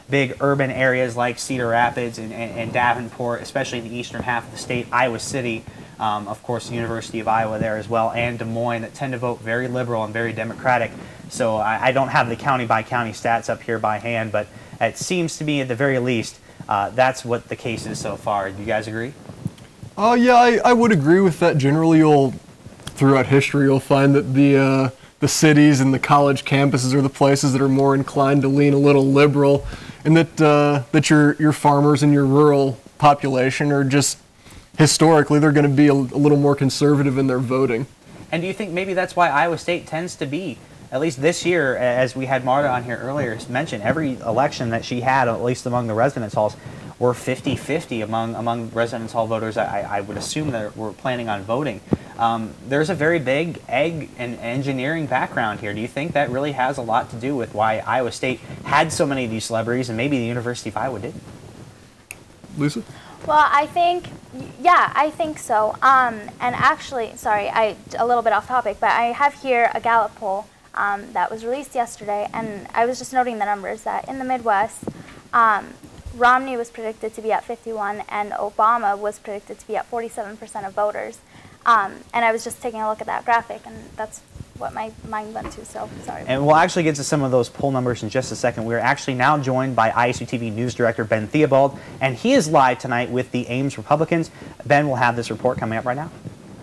big urban areas like Cedar Rapids and, and, and Davenport, especially in the eastern half of the state, Iowa City, um, of course, the University of Iowa there as well, and Des Moines, that tend to vote very liberal and very Democratic. So I, I don't have the county-by-county stats up here by hand, but it seems to me at the very least uh, that's what the case is so far. Do you guys agree? Oh, uh, yeah, I, I would agree with that. Generally, you'll, throughout history, you'll find that the uh, the cities and the college campuses are the places that are more inclined to lean a little liberal, and that uh, that your your farmers and your rural population are just historically they're going to be a, a little more conservative in their voting. And do you think maybe that's why Iowa State tends to be, at least this year, as we had Marta on here earlier mentioned, every election that she had, at least among the residence halls, were fifty fifty among among residence hall voters. I, I would assume that we're planning on voting. Um, there's a very big ag and engineering background here. Do you think that really has a lot to do with why Iowa State had so many of these celebrities and maybe the University of Iowa didn't? Lisa? Well, I think, yeah, I think so. Um, and actually, sorry, I a little bit off topic, but I have here a Gallup poll um, that was released yesterday, and I was just noting the numbers that in the Midwest, um, Romney was predicted to be at fifty-one, and Obama was predicted to be at forty-seven percent of voters. Um, and I was just taking a look at that graphic, and that's what my mind went to, so sorry. And we'll actually get to some of those poll numbers in just a second. We're actually now joined by I S U T V News Director Ben Theobald, and he is live tonight with the Ames Republicans. Ben will have this report coming up right now.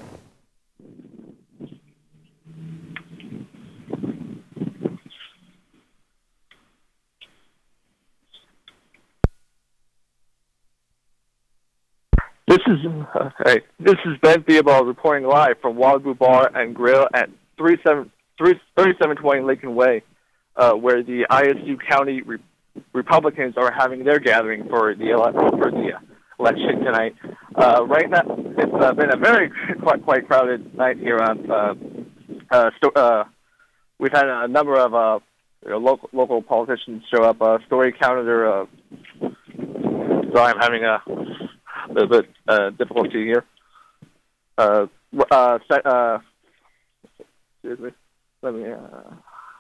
This is uh, hey, this is Ben Theobald reporting live from Wagyu Bar and Grill at thirty-seven twenty Lincoln Way, uh, where the I S U County Re Republicans are having their gathering for the ele for the election tonight. Uh, right now, it's uh, been a very quite quite crowded night here on. Uh, uh, uh, we've had a number of uh, you know, local local politicians show up. Uh, Story counted their. Uh, so I'm having a. A little bit uh, difficulty here. Uh, uh, uh, excuse me. Let me. Uh,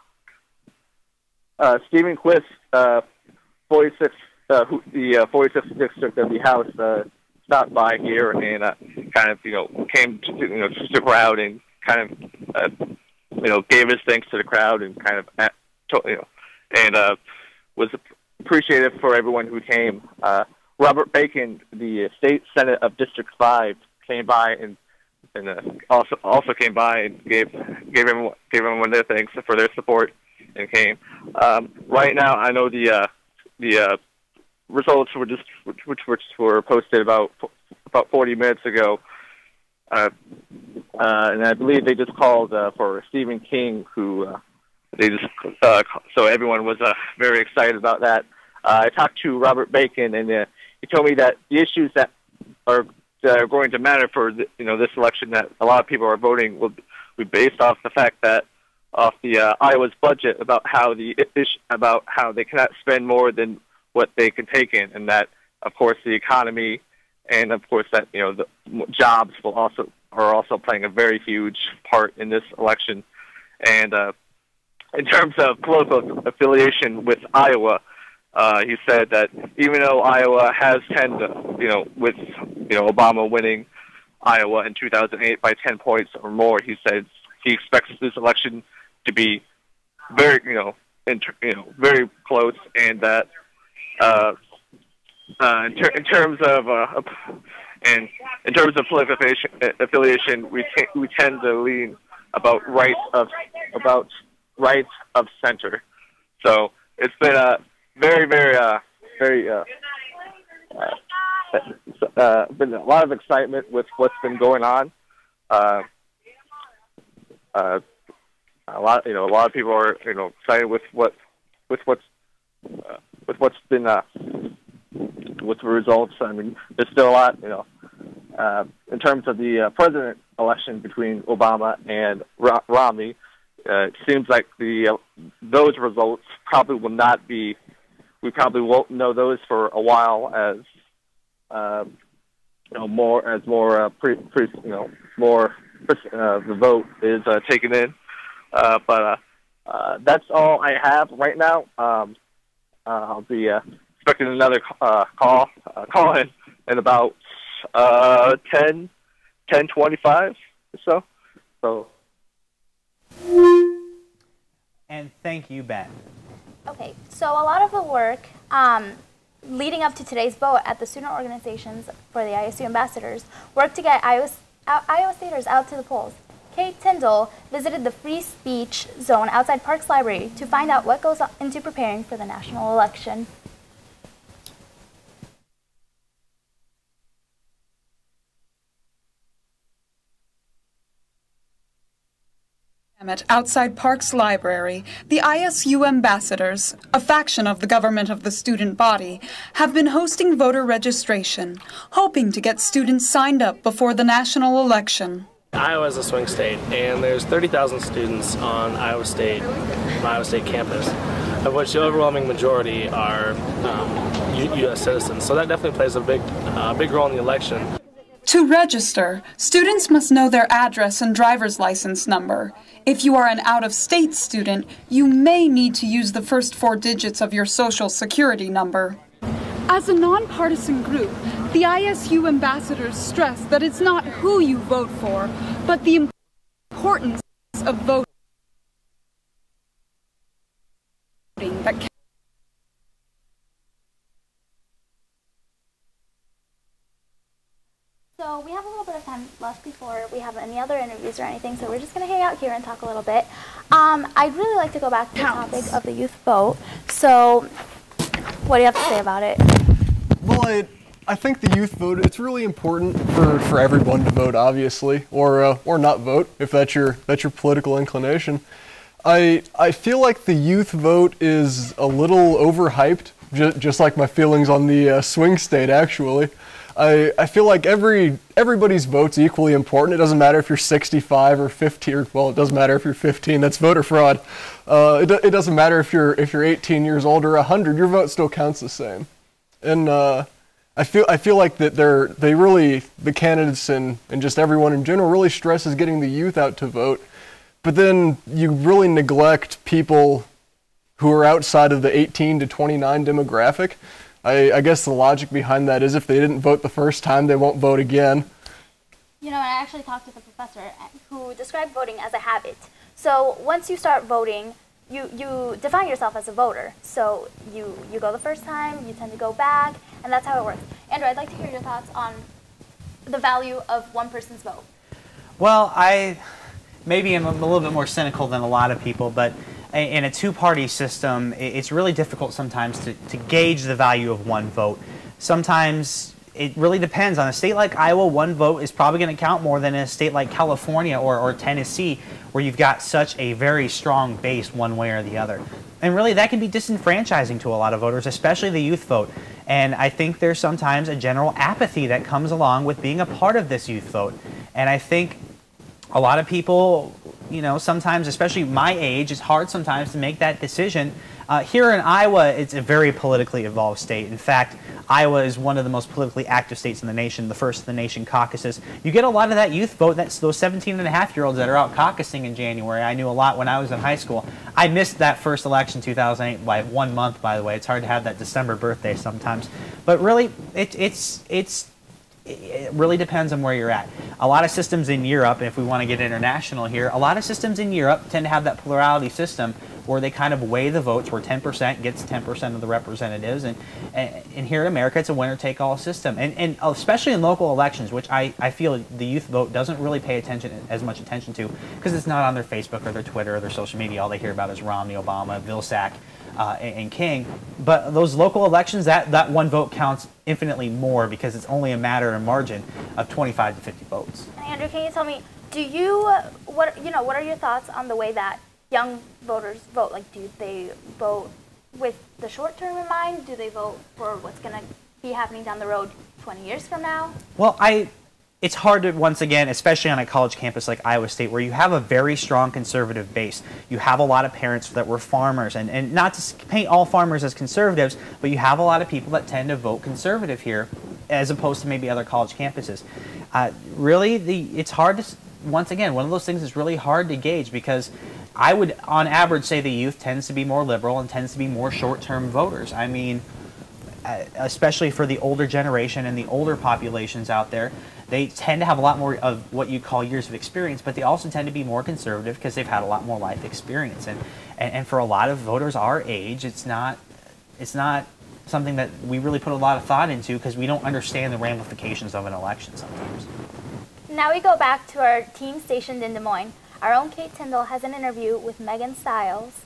uh, Stephen Quist, uh, forty-six, uh, who, the uh, forty-sixth district of the House, uh, stopped by here and uh, kind of, you know, came to, you know, to the crowd and kind of, uh, you know, gave his thanks to the crowd and kind of, uh, you know, and uh, was appreciative for everyone who came. Uh, Robert Bacon, the state senate of District Five, came by and and uh, also also came by and gave gave him gave everyone their thanks for their support and came. Um, right now, I know the uh, the uh, results were just which, which which were posted about about forty minutes ago, uh, uh, and I believe they just called uh, for Stephen King, who uh, they just uh, so everyone was uh, very excited about that. Uh, I talked to Robert Bacon and. Uh, He told me that the issues that are that are going to matter for the, you know this election that a lot of people are voting will be based off the fact that off the uh, Iowa's budget about how the about how they cannot spend more than what they can take in, and that of course the economy and of course that you know the jobs will also are also playing a very huge part in this election. And uh, in terms of political affiliation with Iowa. Uh, he said that even though Iowa has tend to, you know, with you know Obama winning Iowa in two thousand eight by ten points or more, he said he expects this election to be very, you know, inter you know, very close, and that uh, uh, in, ter in terms of uh, and in terms of political affiliation, affiliation we t we tend to lean about right of about right of center. So it's been a Very, very, uh, very, uh, uh, uh, been a lot of excitement with what's been going on. Uh, uh, a lot, you know, a lot of people are, you know, excited with what, with what's, uh, with what's been, uh, with the results. I mean, there's still a lot, you know, uh, in terms of the uh, president election between Obama and Ro Romney. Uh, it seems like the uh, those results probably will not be. We probably won't know those for a while, as uh, you know, more as more uh, pre, pre, you know, more uh, the vote is uh, taken in. Uh, but uh, uh, that's all I have right now. Um, Uh, I'll be uh, expecting another uh, call uh, call in in about uh, ten, ten twenty-five or so. So. And thank you, Ben. Okay, so a lot of the work um, leading up to today's vote at the student organizations for the I S U Ambassadors worked to get Iowa, Iowa Staters out to the polls. Kate Tyndall visited the free speech zone outside Parks Library to find out what goes into preparing for the national election. Outside Parks Library, the I S U Ambassadors, a faction of the government of the student body, have been hosting voter registration, hoping to get students signed up before the national election. Iowa is a swing state, and there's thirty thousand students on Iowa State, Iowa State campus, of which the overwhelming majority are um, U S citizens. So that definitely plays a big, uh, big role in the election. To register, students must know their address and driver's license number. If you are an out-of-state student, you may need to use the first four digits of your social security number. As a nonpartisan group, the I S U Ambassadors stress that it's not who you vote for, but the importance of voting that can. So we have a little bit of time left before we have any other interviews or anything, so we're just going to hang out here and talk a little bit. Um, I'd really like to go back to the topic of the youth vote. So what do you have to say about it? Well, I, I think the youth vote, it's really important for, for everyone to vote, obviously, or uh, or not vote, if that's your, that's your political inclination. I, I feel like the youth vote is a little overhyped, ju just like my feelings on the uh, swing state, actually. I, I feel like every everybody's vote's equally important. It doesn't matter if you're sixty-five or fifty, or well, it doesn't matter if you're fifteen. That's voter fraud. Uh, it, it doesn't matter if you're if you're eighteen years old or one hundred. Your vote still counts the same. And uh, I feel I feel like that they're they really the candidates and and just everyone in general really stresses getting the youth out to vote. But then you really neglect people who are outside of the eighteen to twenty-nine demographic. I, I guess the logic behind that is if they didn't vote the first time, they won't vote again. You know, I actually talked with a professor who described voting as a habit. So once you start voting, you, you define yourself as a voter. So you, you go the first time, you tend to go back, and that's how it works. Andrew, I'd like to hear your thoughts on the value of one person's vote. Well, I maybe am a little bit more cynical than a lot of people, but in a two-party system, it's really difficult sometimes to, to gauge the value of one vote. Sometimes it really depends. On a state like Iowa, one vote is probably going to count more than in a state like California or, or Tennessee, where you've got such a very strong base one way or the other. And really, that can be disenfranchising to a lot of voters, especially the youth vote. And I think there's sometimes a general apathy that comes along with being a part of this youth vote. And I think a lot of people, you know, sometimes, especially my age, it's hard sometimes to make that decision. Uh, here in Iowa, it's a very politically involved state. In fact, Iowa is one of the most politically active states in the nation, the first of the nation caucuses. You get a lot of that youth vote, that's those seventeen and a half year olds that are out caucusing in January. I knew a lot when I was in high school. I missed that first election, two thousand eight, by one month, by the way. It's hard to have that December birthday sometimes. But really, it, it's, it's, it really depends on where you're at. A lot of systems in Europe, if we want to get international here, a lot of systems in Europe tend to have that plurality system where they kind of weigh the votes, where ten percent gets ten percent of the representatives. And, and, and here in America, it's a winner-take-all system. And, and especially in local elections, which I, I feel the youth vote doesn't really pay attention as much attention to, because it's not on their Facebook or their Twitter or their social media. All they hear about is Romney, Obama, Vilsack, Uh, and, and King. But those local elections, that, that one vote counts infinitely more because it's only a matter of margin of twenty-five to fifty votes. Andrew, can you tell me, do you, what, you know, what are your thoughts on the way that young voters vote? Like, do they vote with the short term in mind? Do they vote for what's going to be happening down the road twenty years from now? Well, I... It's hard to, once again, especially on a college campus like Iowa State, where you have a very strong conservative base. You have a lot of parents that were farmers, and, and not to paint all farmers as conservatives, but you have a lot of people that tend to vote conservative here, as opposed to maybe other college campuses. Uh, really, the it's hard to, once again, one of those things is really hard to gauge because I would, on average, say the youth tends to be more liberal and tends to be more short-term voters. I mean, especially for the older generation and the older populations out there, they tend to have a lot more of what you call years of experience, but they also tend to be more conservative because they've had a lot more life experience. And, and, and for a lot of voters our age, it's not, it's not something that we really put a lot of thought into because we don't understand the ramifications of an election sometimes. Now we go back to our team stationed in Des Moines. Our own Kate Tyndall has an interview with Megan Stiles.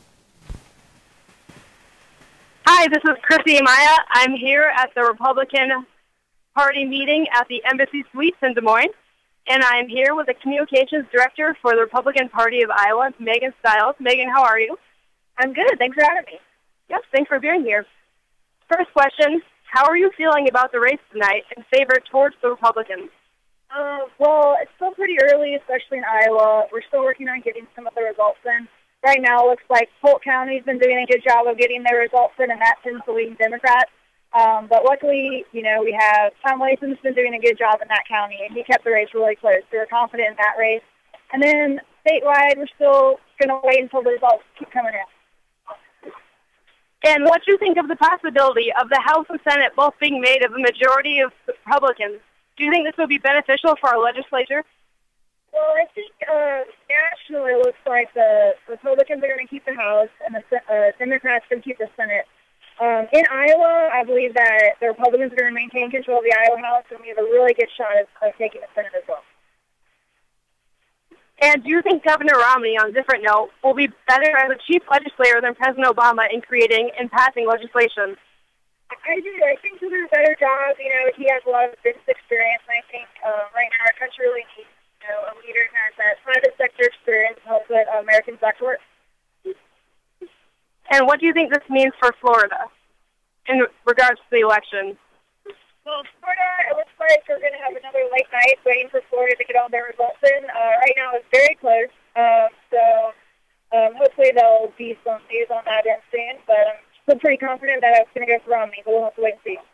Hi, this is Chrissy Amaya. I'm here at the Republican Party meeting at the Embassy Suites in Des Moines, and I'm here with the Communications Director for the Republican Party of Iowa, Megan Stiles. Megan, how are you? I'm good. Thanks for having me. Yes, thanks for being here. First question, how are you feeling about the race tonight in favor towards the Republicans? Uh, well, it's still pretty early, especially in Iowa. We're still working on getting some of the results in. Right now, it looks like Polk County's been doing a good job of getting their results in, and that tends to lead Democrats. Um, but luckily, you know, we have Tom Lason's been doing a good job in that county, and he kept the race really close. So we're confident in that race. And then statewide, we're still going to wait until the results keep coming in. And what do you think of the possibility of the House and Senate both being made of a majority of Republicans? Do you think this would be beneficial for our legislature? Well, I think uh, nationally it looks like the Republicans are going to keep the House and the uh, Democrats are going to keep the Senate. Um, in Iowa, I believe that the Republicans are going to maintain control of the Iowa House, and we have a really good shot of, of taking the Senate as well. And do you think Governor Romney, on a different note, will be better as a chief legislator than President Obama in creating and passing legislation? I do. I think he'll do a better job. You know, he has a lot of business experience, and I think uh, right now our country really needs, you know, a leader who has that private sector experience to help put Americans back to work. And what do you think this means for Florida in regards to the election? Well, Florida, it looks like we're going to have another late night waiting for Florida to get all their results in. Uh, right now it's very close, um, so um, hopefully there'll be some news on that end soon, but I'm still pretty confident that it's going to go for Romney, but we'll have to wait and see.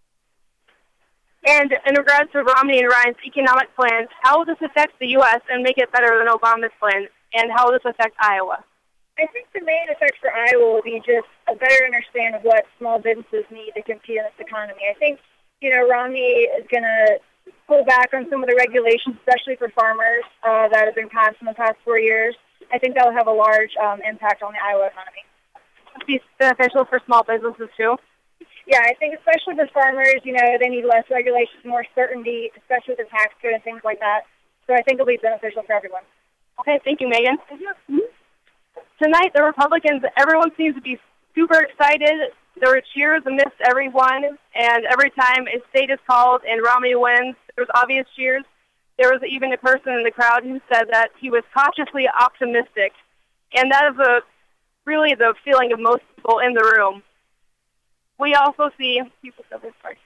And in regards to Romney and Ryan's economic plans, how will this affect the U S and make it better than Obama's plan, and how will this affect Iowa? I think the main effect for Iowa will be just a better understanding of what small businesses need to compete in this economy. I think, you know, Romney is going to pull back on some of the regulations, especially for farmers, uh, that have been passed in the past four years. I think that will have a large um, impact on the Iowa economy. It'll be beneficial for small businesses, too? Yeah, I think especially for farmers, you know, they need less regulations, more certainty, especially with the tax code and things like that. So I think it'll be beneficial for everyone. Okay, thank you, Megan. Mm-hmm. Tonight, the Republicans, everyone seems to be super excited. There were cheers amidst everyone, and every time a state is called and Romney wins, there was obvious cheers. There was even a person in the crowd who said that he was cautiously optimistic, and that is a, really the feeling of most people in the room. We also see people said this part.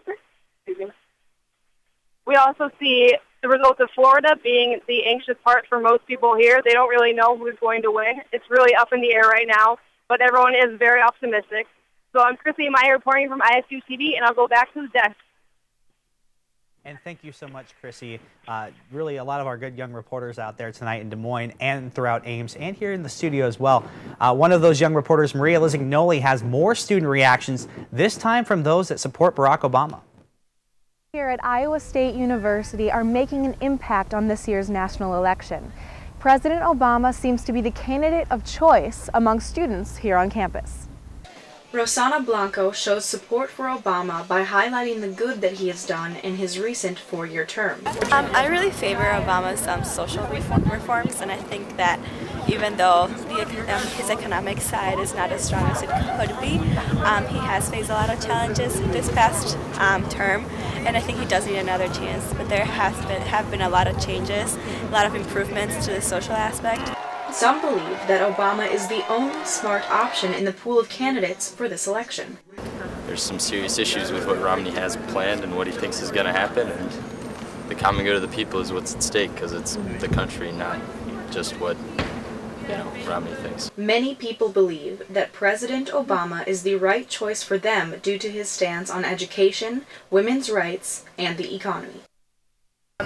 We also see the result of Florida being the anxious part for most people here. They don't really know who's going to win. It's really up in the air right now, but everyone is very optimistic. So I'm Chrissy Meyer reporting from I S U T V, and I'll go back to the desk. And thank you so much, Chrissy. Uh, really, a lot of our good young reporters out there tonight in Des Moines and throughout Ames and here in the studio as well. Uh, one of those young reporters, Maria Lizignoli, has more student reactions, this time from those that support Barack Obama. Here at Iowa State University are making an impact on this year's national election. President Obama seems to be the candidate of choice among students here on campus. Rosana Blanco shows support for Obama by highlighting the good that he has done in his recent four-year term. Um, I really favor Obama's um, social reform reforms, and I think that even though the, um, his economic side is not as strong as it could be, um, he has faced a lot of challenges this past um, term, and I think he does need another chance. But there has been have been a lot of changes, a lot of improvements to the social aspect. Some believe that Obama is the only smart option in the pool of candidates for this election. There's some serious issues with what Romney has planned and what he thinks is going to happen, and the common good of the people is what's at stake, because it's the country, not just what, you know, Romney thinks. Many people believe that President Obama is the right choice for them due to his stance on education, women's rights, and the economy.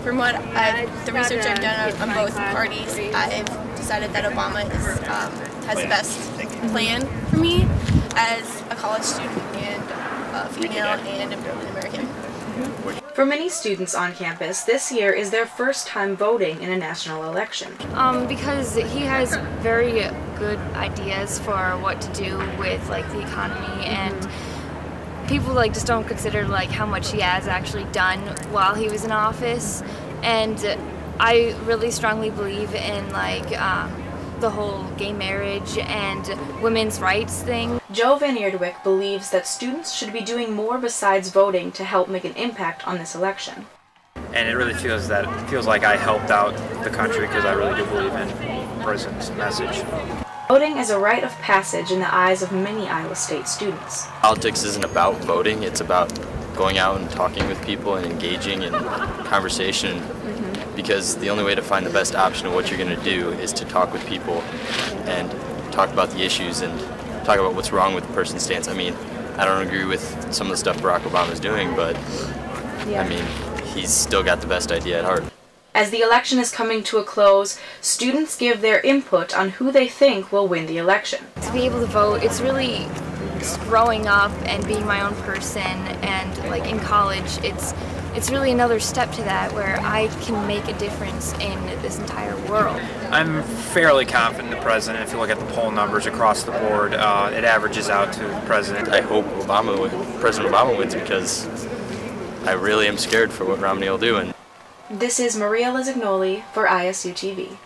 from what I've, the research I've done on, on both parties, I've decided that Obama is, um, has the best plan for me as a college student and a female and an American. For many students on campus, this year is their first time voting in a national election. Um, because he has very good ideas for what to do with like the economy, and people like just don't consider like how much he has actually done while he was in office. And I really strongly believe in like uh, the whole gay marriage and women's rights thing. Joe Van Eerdwyk believes that students should be doing more besides voting to help make an impact on this election. And it really feels that it feels like I helped out the country because I really do believe in the president's message. Voting is a rite of passage in the eyes of many Iowa State students. Politics isn't about voting, it's about going out and talking with people and engaging in conversation, mm-hmm. because the only way to find the best option of what you're going to do is to talk with people and talk about the issues and talk about what's wrong with the person's stance. I mean, I don't agree with some of the stuff Barack Obama's doing, but yeah. I mean, he's still got the best idea at heart. As the election is coming to a close, students give their input on who they think will win the election. To be able to vote, it's really just growing up and being my own person, and like in college, it's it's really another step to that where I can make a difference in this entire world. I'm fairly confident in the president. If you look at the poll numbers across the board, uh, it averages out to the president. I hope Obama, President Obama wins, because I really am scared for what Romney will do. And this is Maria Lizignoli for I S U T V.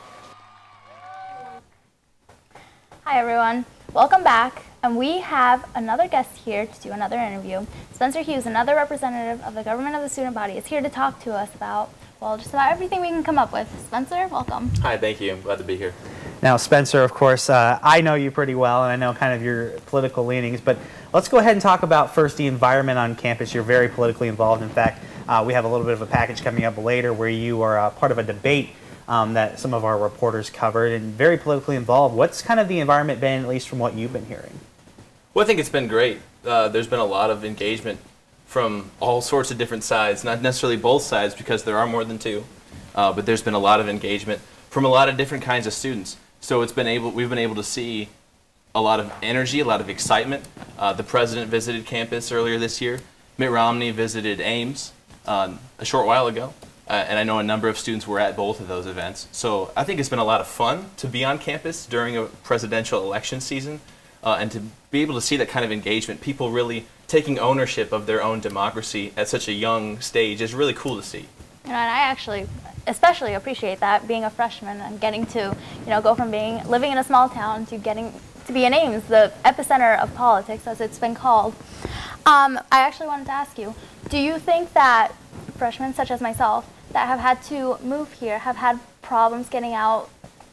Hi everyone, welcome back. And we have another guest here to do another interview. Spencer Hughes, another representative of the government of the student body, is here to talk to us about, well, just about everything we can come up with. Spencer, welcome. Hi, thank you. I'm glad to be here. Now, Spencer, of course, uh, I know you pretty well, and I know kind of your political leanings, but let's go ahead and talk about first the environment on campus. You're very politically involved. In fact, uh, we have a little bit of a package coming up later where you are uh, part of a debate um, that some of our reporters covered, and very politically involved. What's kind of the environment been, at least from what you've been hearing? Well, I think it's been great. Uh, there's been a lot of engagement from all sorts of different sides, not necessarily both sides because there are more than two, uh, but there's been a lot of engagement from a lot of different kinds of students. So it's been able, we've been able to see a lot of energy, a lot of excitement. Uh, the president visited campus earlier this year. Mitt Romney visited Ames uh, a short while ago, uh, and I know a number of students were at both of those events. So I think it's been a lot of fun to be on campus during a presidential election season. Uh, and to be able to see that kind of engagement, people really taking ownership of their own democracy at such a young stage is really cool to see. You know, and I actually especially appreciate that, being a freshman and getting to, you know, go from being living in a small town to getting to be in Ames, the epicenter of politics, as it's been called. Um, I actually wanted to ask you, do you think that freshmen such as myself that have had to move here have had problems getting out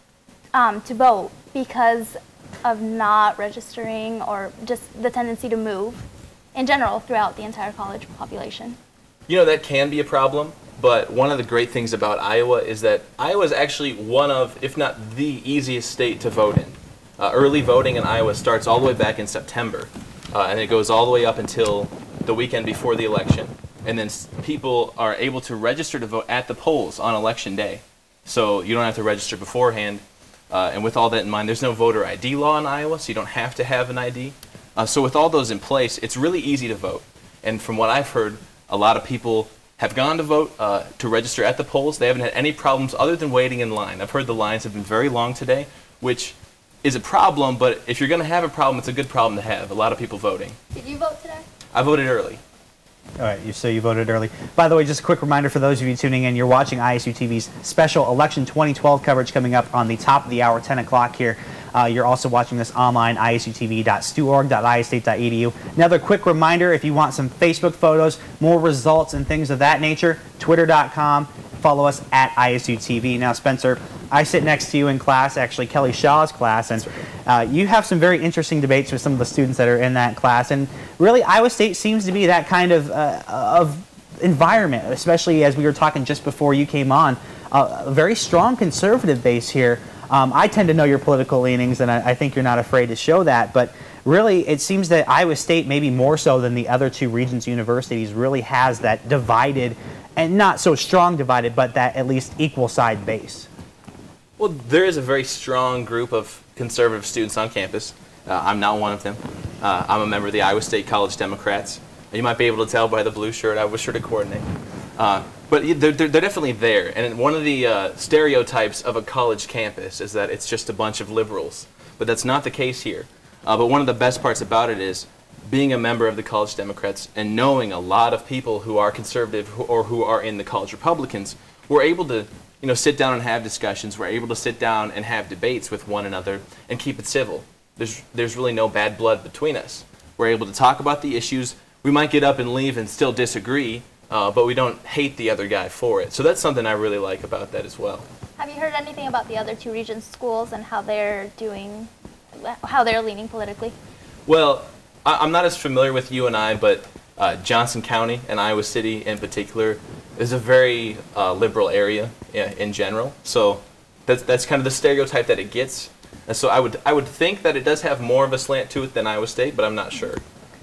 um, to vote because of not registering, or just the tendency to move in general throughout the entire college population? You know, that can be a problem, but one of the great things about Iowa is that Iowa is actually one of, if not the easiest state to vote in. Uh, early voting in Iowa starts all the way back in September, uh, and it goes all the way up until the weekend before the election. And then people are able to register to vote at the polls on election day. So you don't have to register beforehand. Uh, and with all that in mind, there's no voter I D law in Iowa, so you don't have to have an I D. Uh, so with all those in place, it's really easy to vote. And from what I've heard, a lot of people have gone to vote, uh, to register at the polls. They haven't had any problems other than waiting in line. I've heard the lines have been very long today, which is a problem, but if you're going to have a problem, it's a good problem to have. A lot of people voting. Did you vote today? I voted early. All right, you, so you voted early. By the way, just a quick reminder for those of you tuning in, you're watching I S U T V's special Election twenty twelve coverage coming up on the top of the hour, ten o'clock here. Uh, you're also watching this online, I S U T V dot stu org dot i s state dot e d u. Another quick reminder, if you want some Facebook photos, more results and things of that nature, twitter dot com. Follow us at I S U T V. Now, Spencer, I sit next to you in class, actually Kelly Shaw's class, and uh, you have some very interesting debates with some of the students that are in that class. And really, Iowa State seems to be that kind of, uh, of environment, especially as we were talking just before you came on. Uh, a very strong conservative base here. Um, I tend to know your political leanings, and I, I think you're not afraid to show that. But really, it seems that Iowa State, maybe more so than the other two Regents universities, really has that divided and not so strong divided, but that at least equal side base? Well, there is a very strong group of conservative students on campus. Uh, I'm not one of them. Uh, I'm a member of the Iowa State College Democrats. You might be able to tell by the blue shirt I was sure to coordinate. Uh, but they're, they're, they're definitely there. And one of the uh, stereotypes of a college campus is that it's just a bunch of liberals. But that's not the case here. Uh, but one of the best parts about it is being a member of the College Democrats and knowing a lot of people who are conservative who, or who are in the College Republicans, we're able to you know, sit down and have discussions. We're able to sit down and have debates with one another and keep it civil. There's, there's really no bad blood between us. We're able to talk about the issues. We might get up and leave and still disagree, uh, but we don't hate the other guy for it. So that's something I really like about that as well. Have you heard anything about the other two region schools and how they're doing, how they're leaning politically? Well, I, I'm not as familiar with U N I, but uh, Johnson County and Iowa City in particular is a very uh, liberal area in, in general. So that's, that's kind of the stereotype that it gets. And so I would, I would think that it does have more of a slant to it than Iowa State, but I'm not sure.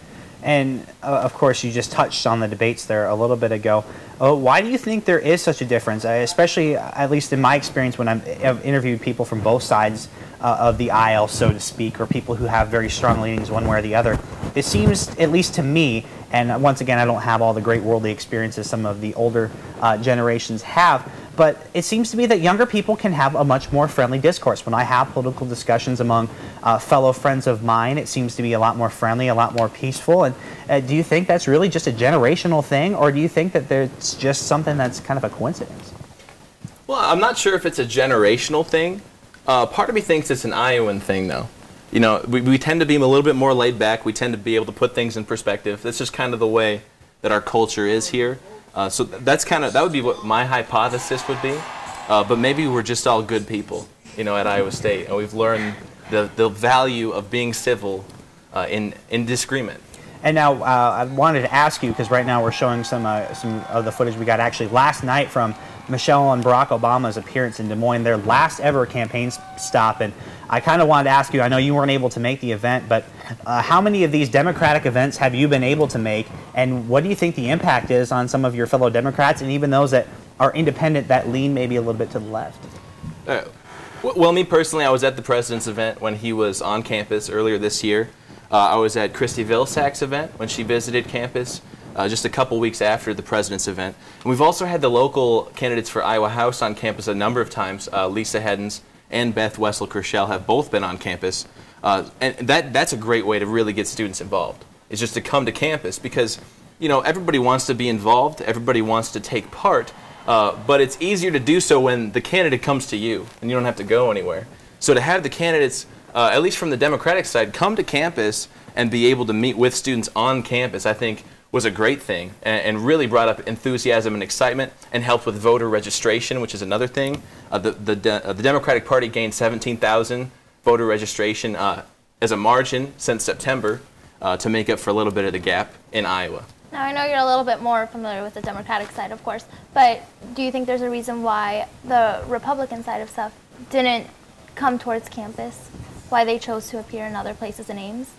And, uh, of course, you just touched on the debates there a little bit ago. Uh, why do you think there is such a difference, uh, especially, at least in my experience, when I'm, I've interviewed people from both sides uh, of the aisle, so to speak, or people who have very strong leanings one way or the other? It seems, at least to me, and once again, I don't have all the great worldly experiences some of the older uh, generations have, but it seems to be that younger people can have a much more friendly discourse. When I have political discussions among uh, fellow friends of mine, it seems to be a lot more friendly, a lot more peaceful. And uh, do you think that's really just a generational thing, or do you think that there's just something that's kind of a coincidence? Well, I'm not sure if it's a generational thing. Uh, part of me thinks it's an Iowan thing, though. You know, we, we tend to be a little bit more laid back. We tend to be able to put things in perspective. That's just kind of the way that our culture is here. Uh, so that's kind of, that would be what my hypothesis would be. Uh, but maybe we're just all good people, you know, at Iowa State. And we've learned the, the value of being civil uh, in, in disagreement. And now uh, I wanted to ask you, because right now we're showing some, uh, some of the footage we got actually last night from Michelle and Barack Obama's appearance in Des Moines, their last ever campaign stop. And I kind of wanted to ask you, I know you weren't able to make the event, but uh, how many of these Democratic events have you been able to make, and what do you think the impact is on some of your fellow Democrats and even those that are independent that lean maybe a little bit to the left? Uh, well, me personally, I was at the president's event when he was on campus earlier this year. Uh, I was at Christy Vilsack's event when she visited campus uh, just a couple weeks after the president's event. And we've also had the local candidates for Iowa House on campus a number of times. Uh, Lisa Heddens and Beth Wessel-Kroeschell have both been on campus. Uh, and that, that's a great way to really get students involved, is just to come to campus, because you know, everybody wants to be involved, everybody wants to take part, uh, but it's easier to do so when the candidate comes to you and you don't have to go anywhere. So to have the candidates, uh, at least from the Democratic side, come to campus and be able to meet with students on campus, I think was a great thing, and, and really brought up enthusiasm and excitement and helped with voter registration, which is another thing. Uh, the, the, de uh, the Democratic Party gained seventeen thousand voter registration uh, as a margin since September uh, to make up for a little bit of the gap in Iowa. Now, I know you're a little bit more familiar with the Democratic side, of course, but do you think there's a reason why the Republican side of stuff didn't come towards campus? Why they chose to appear in other places in Ames?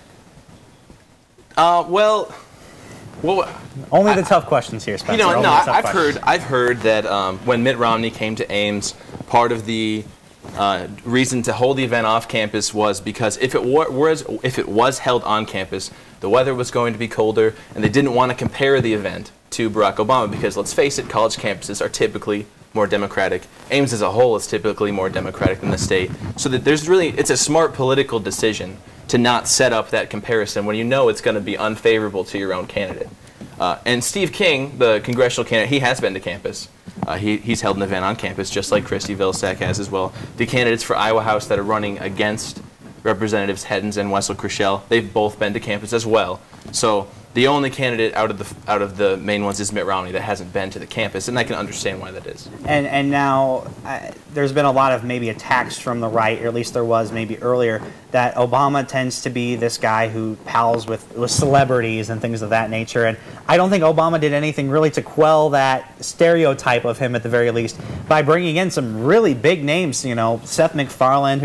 Uh, well, well, only the I, tough questions here, Spencer. You know, only no, I've questions. heard, I've heard that um, when Mitt Romney came to Ames, part of the uh, reason to hold the event off campus was because if it was, if it was held on campus, the weather was going to be colder, and they didn't want to compare the event to Barack Obama because, let's face it, college campuses are typically more Democratic. Ames as a whole is typically more Democratic than the state. So that there's really, it's a smart political decision to not set up that comparison when you know it's going to be unfavorable to your own candidate. Uh, and Steve King, the congressional candidate, he has been to campus. Uh, he, he's held an event on campus, just like Christy Vilsack has as well. The candidates for Iowa House that are running against Representatives Heddens and Wessel-Kroeschell, they've both been to campus as well. So the only candidate out of the out of the main ones is Mitt Romney that hasn't been to the campus, and I can understand why that is. And and now uh, there's been a lot of maybe attacks from the right, or at least there was maybe earlier, that Obama tends to be this guy who pals with with celebrities and things of that nature. And I don't think Obama did anything really to quell that stereotype of him, at the very least, by bringing in some really big names. You know, Seth MacFarlane, who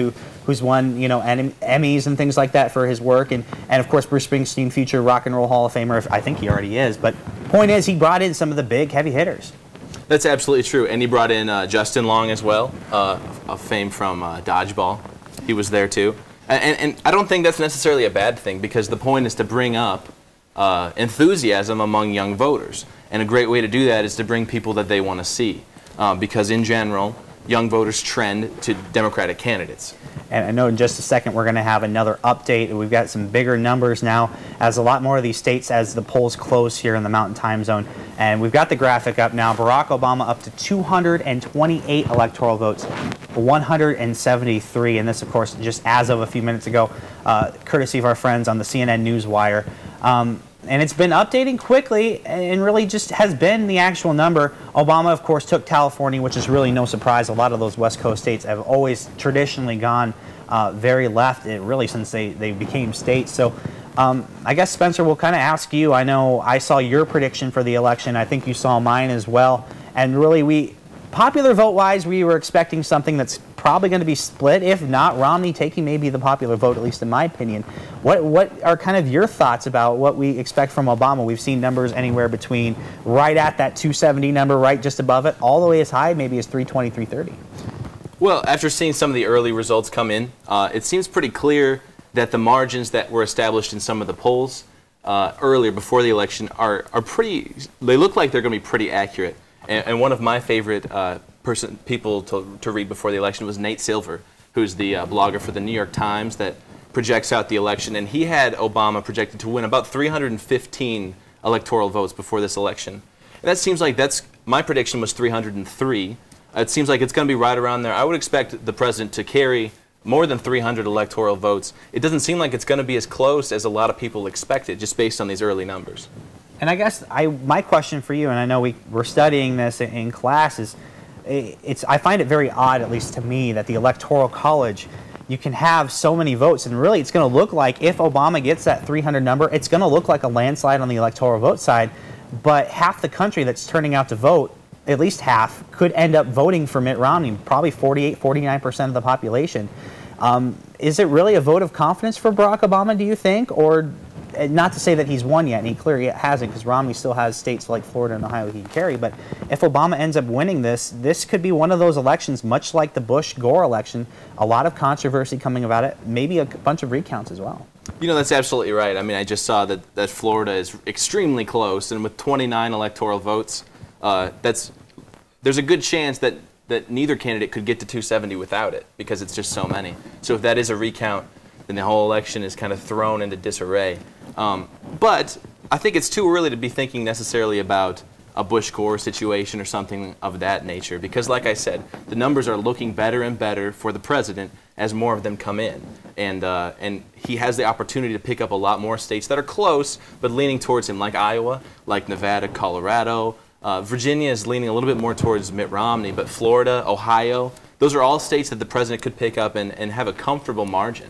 who's won, you know, Emmys and things like that for his work, and, and of course Bruce Springsteen, future Rock and Roll Hall of Famer. I think he already is, but point is, he brought in some of the big heavy hitters. That's absolutely true, and he brought in uh, Justin Long as well, uh, of fame from uh, Dodgeball. He was there too, and, and, and I don't think that's necessarily a bad thing, because the point is to bring up uh, enthusiasm among young voters, and a great way to do that is to bring people that they want to see, uh, because in general, young voters trend to Democratic candidates. And I know in just a second we're going to have another update. We've got some bigger numbers now, as a lot more of these states, as the polls close here in the Mountain Time Zone. And we've got the graphic up now. Barack Obama up to two hundred twenty-eight electoral votes, one hundred seventy-three. And this, of course, just as of a few minutes ago, uh, courtesy of our friends on the C N N Newswire. Um, And it's been updating quickly and really just has been the actual number. Obama, of course, took California, which is really no surprise. A lot of those West Coast states have always traditionally gone uh, very left, really since they, they became states. So um, I guess, Spencer, we'll kind of ask you. I know I saw your prediction for the election. I think you saw mine as well. And really, we popular vote-wise, we were expecting something that's probably going to be split, if not Romney taking maybe the popular vote, at least in my opinion. What what are kind of your thoughts about what we expect from Obama? We've seen numbers anywhere between right at that two seventy number, right just above it, all the way as high maybe as three twenty, three thirty. Well, after seeing some of the early results come in, uh, it seems pretty clear that the margins that were established in some of the polls uh, earlier before the election are, are pretty, they look like they're going to be pretty accurate. And, and one of my favorite uh, person, people to, to read before the election was Nate Silver, who's the uh, blogger for the New York Times that projects out the election. And he had Obama projected to win about three hundred fifteen electoral votes before this election. And that seems like that's, my prediction was three hundred three. It seems like it's going to be right around there. I would expect the president to carry more than three hundred electoral votes. It doesn't seem like it's going to be as close as a lot of people expected, just based on these early numbers. And I guess I, my question for you, and I know we, we're studying this in, in class, is it's, I find it very odd, at least to me, that the Electoral College, you can have so many votes, and really it's going to look like, if Obama gets that three hundred number, it's going to look like a landslide on the electoral vote side, but half the country that's turning out to vote, at least half, could end up voting for Mitt Romney, probably forty-eight, forty-nine percent of the population. Um, is it really a vote of confidence for Barack Obama, do you think, or not to say that he's won yet, and he clearly hasn't, because Romney still has states like Florida and Ohio he can carry. But if Obama ends up winning this, this could be one of those elections, much like the Bush-Gore election, a lot of controversy coming about it, maybe a bunch of recounts as well. You know, that's absolutely right. I mean, I just saw that, that Florida is extremely close, and with twenty-nine electoral votes, uh, that's there's a good chance that, that neither candidate could get to two seventy without it, because it's just so many. So if that is a recount, then the whole election is kind of thrown into disarray. Um, but I think it's too early to be thinking necessarily about a Bush-Gore situation or something of that nature, because like I said, the numbers are looking better and better for the president as more of them come in. And, uh, and he has the opportunity to pick up a lot more states that are close but leaning towards him, like Iowa, like Nevada, Colorado. Uh, Virginia is leaning a little bit more towards Mitt Romney, but Florida, Ohio, those are all states that the president could pick up and, and have a comfortable margin.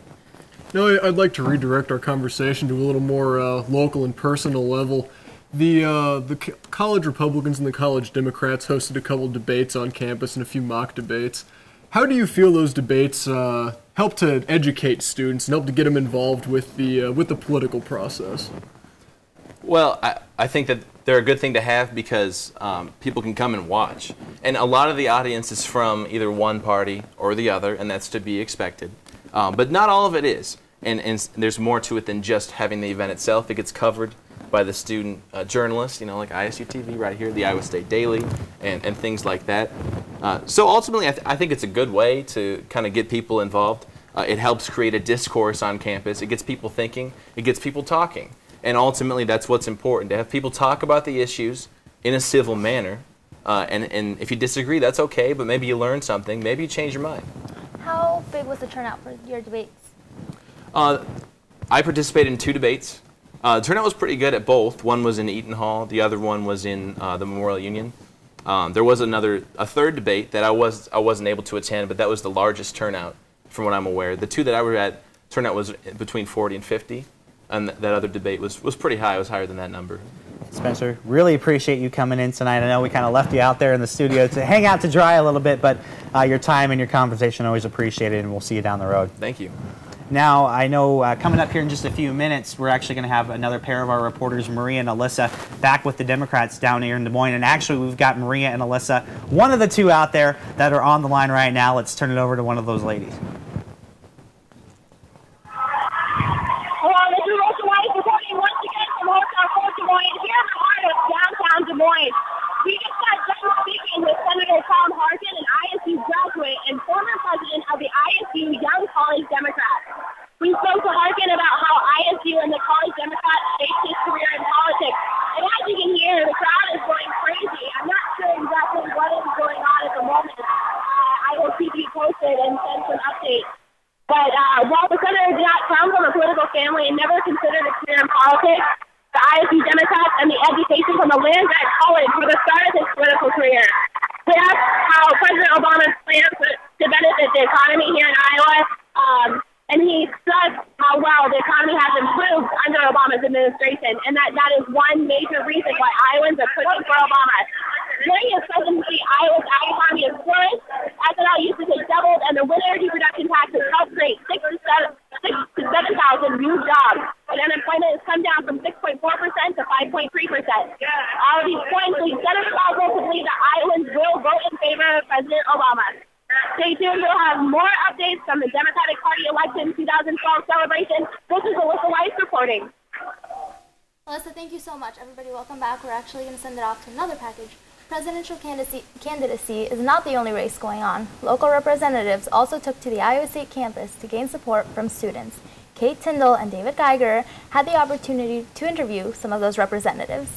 Now, I'd like to redirect our conversation to a little more uh, local and personal level. The uh, the college Republicans and the college Democrats hosted a couple debates on campus and a few mock debates. How do you feel those debates uh, help to educate students and help to get them involved with the uh, with the political process? Well, I, I think that they're a good thing to have, because um, people can come and watch. And a lot of the audience is from either one party or the other, and that's to be expected. Um, but not all of it is, and, and there's more to it than just having the event itself. It gets covered by the student uh, journalists, you know, like I S U T V right here, the Iowa State Daily, and, and things like that. Uh, so ultimately, I, th I think it's a good way to kind of get people involved. Uh, it helps create a discourse on campus. It gets people thinking. It gets people talking. And ultimately, that's what's important, to have people talk about the issues in a civil manner. Uh, and, and if you disagree, that's okay, but maybe you learn something. Maybe you change your mind. How big was the turnout for your debates? Uh, I participated in two debates. Uh, the turnout was pretty good at both. One was in Eaton Hall. The other one was in uh, the Memorial Union. Um, there was another, a third debate that I, was, I wasn't able to attend, but that was the largest turnout from what I'm aware. The two that I was at, turnout was between forty and fifty, and th that other debate was, was pretty high. It was higher than that number. Spencer, really appreciate you coming in tonight. I know we kind of left you out there in the studio to hang out to dry a little bit, but uh, your time and your conversation always appreciated, and we'll see you down the road. Thank you. Now, I know uh, coming up here in just a few minutes, we're actually going to have another pair of our reporters, Maria and Alyssa, back with the Democrats down here in Des Moines. And actually, we've got Maria and Alyssa, one of the two out there that are on the line right now. Let's turn it over to one of those ladies. Hello, this is Wessel reporting once again from Hotel Fort Des Moines, here in the heart of downtown Des Moines. We just got done speaking with Senator Tom Harkin, an I S U graduate and former president of the I S U Young College Democrats. We spoke to Harkin about how I S U and the College Democrats shaped his career in politics. And as you can hear, the crowd is going crazy. I'm not sure exactly what is going on at the moment. Uh, I will keep you posted and send some updates. But uh, while the senator did not come from a political family and never considered a career in politics, the I S U Democrats and the education from the land grant college were the start of his political career. We asked how President Obama's plans to benefit the economy here in Iowa, um, and he stressed how well the economy has improved under Obama's administration, and that that is one major reason why Iowans are pushing for Obama. During his presidency, Iowa's ag economy has flourished, ethanol usage has doubled, and the wind energy production tax has helped create six to seven thousand new jobs. And unemployment has come down from six point four percent to five point three percent. All of these points lead Senator Boswell to believe that Iowans will vote in favor of President Obama. Stay tuned. We'll have more updates from the Democratic Party election twenty twelve celebration. This is Alyssa Weiss reporting. Alyssa, thank you so much. Everybody, welcome back. We're actually going to send it off to another package. Presidential candidacy, candidacy is not the only race going on. Local representatives also took to the Iowa State campus to gain support from students. Kate Tyndall and David Geiger had the opportunity to interview some of those representatives.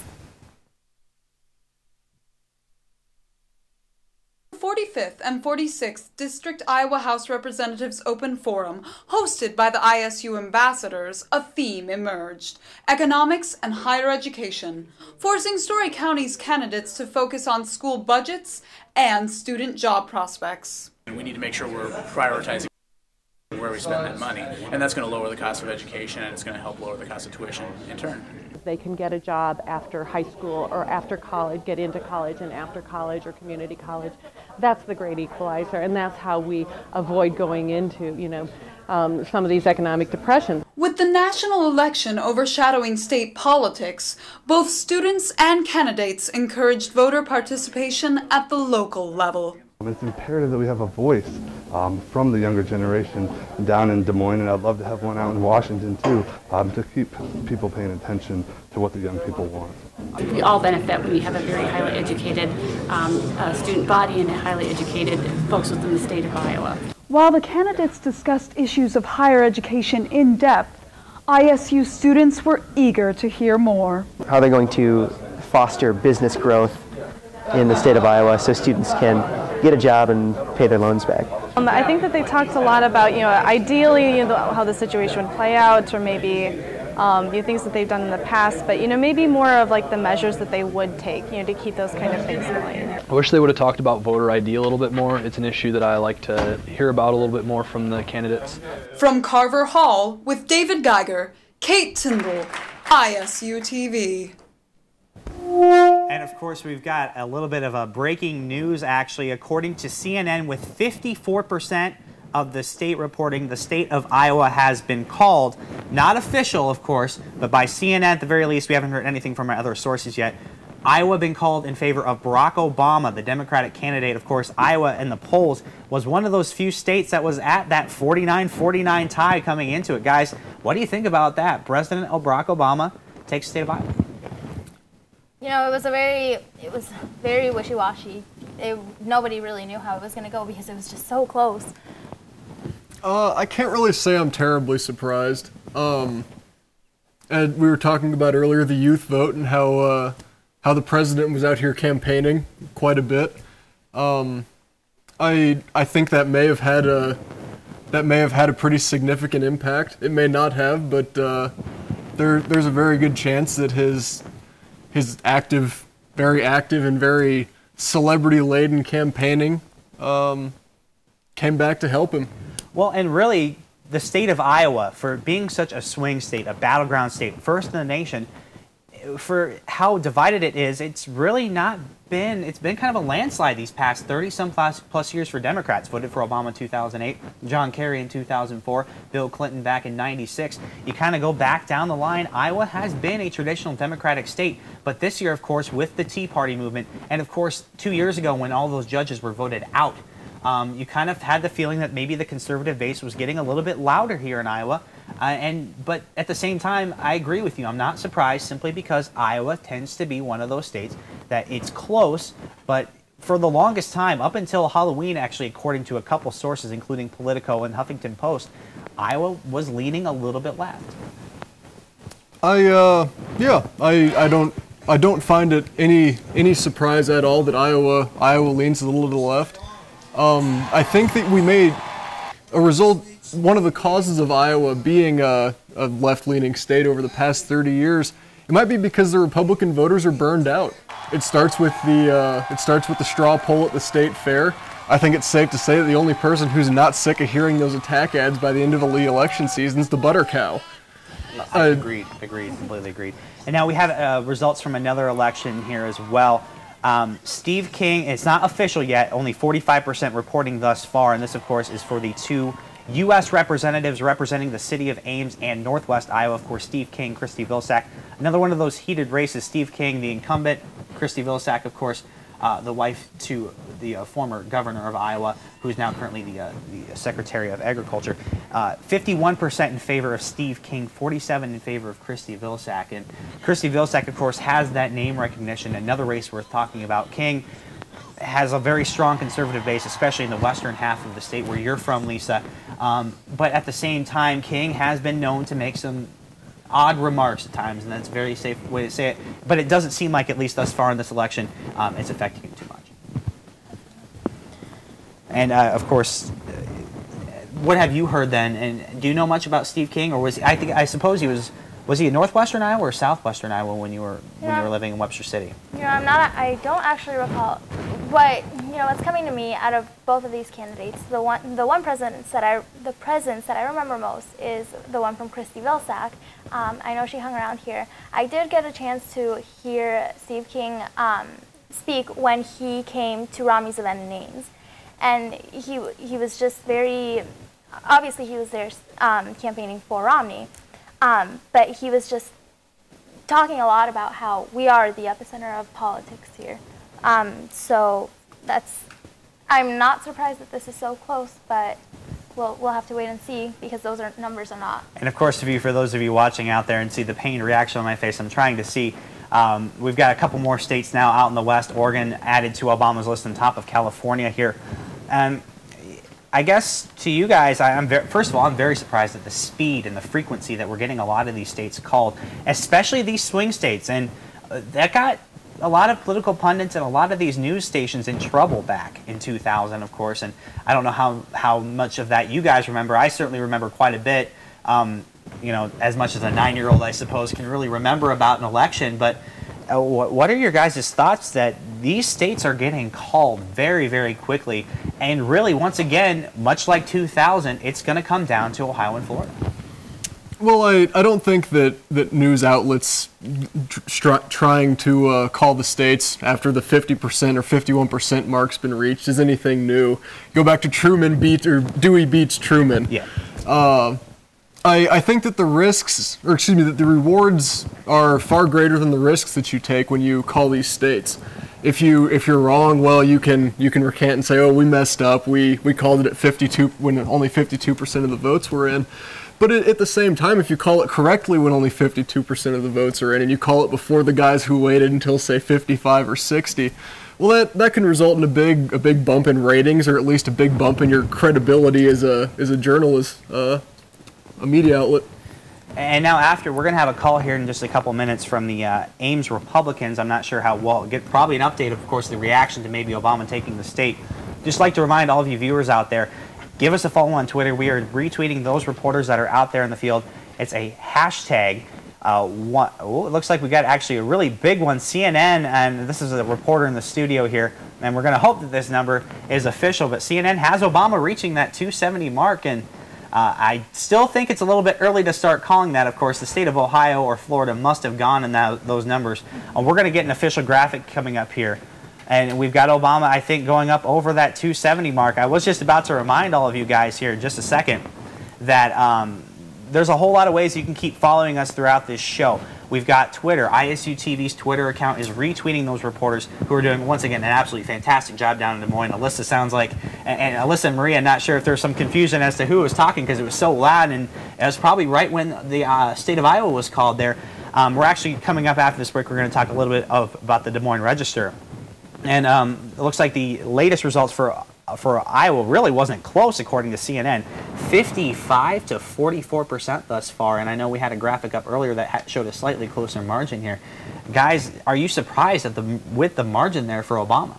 forty-fifth and forty-sixth District Iowa House Representatives Open Forum, hosted by the I S U Ambassadors, a theme emerged: economics and higher education, forcing Story County's candidates to focus on school budgets and student job prospects. We need to make sure we're prioritizing where we spend that money, and that's going to lower the cost of education, and it's going to help lower the cost of tuition in turn. They can get a job after high school or after college, get into college and after college or community college. That's the great equalizer, and that's how we avoid going into, you know, um, some of these economic depressions. With the national election overshadowing state politics, both students and candidates encouraged voter participation at the local level. It's imperative that we have a voice um, from the younger generation down in Des Moines, and I'd love to have one out in Washington too, um, to keep people paying attention to what the young people want. We all benefit when we have a very highly educated um, uh, student body and highly educated folks within the state of Iowa. While the candidates discussed issues of higher education in depth, I S U students were eager to hear more. How are they going to foster business growth in the state of Iowa so students can get a job and pay their loans back? Um, I think that they talked a lot about, you know, ideally, you know, how the situation would play out, or maybe um, you know, things that they've done in the past, but, you know, maybe more of like the measures that they would take, you know, to keep those kind of things going. I wish they would have talked about voter I D a little bit more. It's an issue that I like to hear about a little bit more from the candidates. From Carver Hall with David Geiger, Kate Tyndall, I S U T V. And of course, we've got a little bit of a breaking news, actually. According to C N N, with fifty-four percent of the state reporting, the state of Iowa has been called. Not official, of course, but by C N N at the very least. We haven't heard anything from our other sources yet. Iowa been called in favor of Barack Obama, the Democratic candidate. Of course, Iowa in the polls was one of those few states that was at that forty-nine forty-nine tie coming into it. Guys, what do you think about that? President Barack Obama takes the state of Iowa. You know, it was a very, it was very wishy-washy. It, nobody really knew how it was going to go because it was just so close. Uh, I can't really say I'm terribly surprised. Um, and we were talking about earlier the youth vote and how uh, how the president was out here campaigning quite a bit. Um, I I think that may have had a that may have had a pretty significant impact. It may not have, but uh, there there's a very good chance that his his active, very active and very celebrity-laden campaigning um, came back to help him. Well, and really, the state of Iowa, for being such a swing state, a battleground state, first in the nation, for how divided it is, it's really not been, it's been kind of a landslide these past thirty some plus, plus years for Democrats. Voted for Obama in two thousand eight, John Kerry in two thousand four, Bill Clinton back in ninety-six. You kind of go back down the line, Iowa has been a traditional Democratic state, but this year, of course, with the Tea Party movement, and of course, two years ago when all those judges were voted out, um, you kind of had the feeling that maybe the conservative base was getting a little bit louder here in Iowa. Uh, and but at the same time, I agree with you. I'm not surprised simply because Iowa tends to be one of those states that it's close, but for the longest time, up until Halloween, actually, according to a couple sources, including Politico and Huffington Post, Iowa was leaning a little bit left. I uh, yeah, I I don't I don't find it any any surprise at all that Iowa Iowa leans a little to the left. Um, I think that we made a result. One of the causes of Iowa being a, a left-leaning state over the past thirty years, it might be because the Republican voters are burned out. It starts with the uh, it starts with the straw poll at the state fair. I think it's safe to say that the only person who's not sick of hearing those attack ads by the end of the election season is the butter cow. I agreed, agreed, completely agreed. And now we have uh, results from another election here as well. Um, Steve King, it's not official yet, only forty-five percent reporting thus far, and this, of course, is for the two U S representatives representing the city of Ames and Northwest Iowa. Of course, Steve King, Christy Vilsack. Another one of those heated races. Steve King, the incumbent. Christy Vilsack, of course, uh, the wife to the uh, former governor of Iowa, who's now currently the, uh, the Secretary of Agriculture. Uh, fifty-one percent in favor of Steve King, forty-seven in favor of Christy Vilsack. And Christy Vilsack, of course, has that name recognition. Another race worth talking about. King has a very strong conservative base, especially in the western half of the state where you're from, Lisa. Um, but at the same time, King has been known to make some odd remarks at times, and that's a very safe way to say it. But it doesn't seem like, at least thus far in this election, um, it's affecting him too much. And, uh, of course, what have you heard then? And do you know much about Steve King? Or was he, I think I suppose he was... Was he in northwestern Iowa or southwestern Iowa when you were Yeah. when you were living in Webster City? You know, I'm not. I don't actually recall. What you know, what's coming to me out of both of these candidates, the one, the one presence that I, the presence that I remember most is the one from Christy Vilsack. Um, I know she hung around here. I did get a chance to hear Steve King um, speak when he came to Romney's event in Ames, and he he was just very. Obviously, he was there um, campaigning for Romney. Um, but he was just talking a lot about how we are the epicenter of politics here. Um, so that's, I'm not surprised that this is so close, but we'll, we'll have to wait and see because those are, numbers are not. And of course, to be, for those of you watching out there and see the pained reaction on my face, I'm trying to see. Um, we've got a couple more states now out in the West. Oregon added to Obama's list on top of California here. Um, I guess to you guys, I, I'm very, first of all, I'm very surprised at the speed and the frequency that we're getting a lot of these states called, especially these swing states. And uh, that got a lot of political pundits and a lot of these news stations in trouble back in two thousand, of course. And I don't know how, how much of that you guys remember. I certainly remember quite a bit, um, you know, as much as a nine-year-old, I suppose, can really remember about an election. But uh, what, what are your guys' thoughts that these states are getting called very, very quickly? And really, once again, much like two thousand, it's going to come down to Ohio and Florida. Well, I, I don't think that, that news outlets tr trying to uh, call the states after the fifty percent or fifty-one percent mark's been reached is anything new. Go back to Truman beat or Dewey beats Truman. Yeah. Uh, I, I think that the risks, or excuse me, that the rewards are far greater than the risks that you take when you call these states. If you if you're wrong, well, you can you can recant and say, oh, we messed up. We we called it at fifty-two when only fifty-two percent of the votes were in. But at the same time, if you call it correctly when only fifty-two percent of the votes are in, and you call it before the guys who waited until, say, fifty-five or sixty, well, that, that can result in a big a big bump in ratings, or at least a big bump in your credibility as a as a journalist, uh, a media outlet. And now after, we're going to have a call here in just a couple minutes from the uh, Ames Republicans. I'm not sure how well, get probably an update, of course, the reaction to maybe Obama taking the state. Just like to remind all of you viewers out there, give us a follow on Twitter. We are retweeting those reporters that are out there in the field. It's a hashtag. Uh, one, oh, it looks like we got actually a really big one. C N N, and this is a reporter in the studio here, and we're going to hope that this number is official, but C N N has Obama reaching that two seventy mark, and Uh, I still think it's a little bit early to start calling that. Of course, the state of Ohio or Florida must have gone in that, those numbers. Uh, we're going to get an official graphic coming up here. And we've got Obama, I think, going up over that two seventy mark. I was just about to remind all of you guys here in just a second that um, there's a whole lot of ways you can keep following us throughout this show. We've got Twitter. I S U T V's Twitter account is retweeting those reporters who are doing, once again, an absolutely fantastic job down in Des Moines. Alyssa sounds like, and, and Alyssa and Maria, not sure if there's some confusion as to who was talking because it was so loud, and it was probably right when the uh, state of Iowa was called there. Um, we're actually coming up after this break. We're going to talk a little bit of, about the Des Moines Register. And um, it looks like the latest results for for Iowa really wasn't close, according to C N N. fifty-five to forty-four percent thus far, and I know we had a graphic up earlier that showed a slightly closer margin here. Guys, are you surprised at the with the margin there for Obama?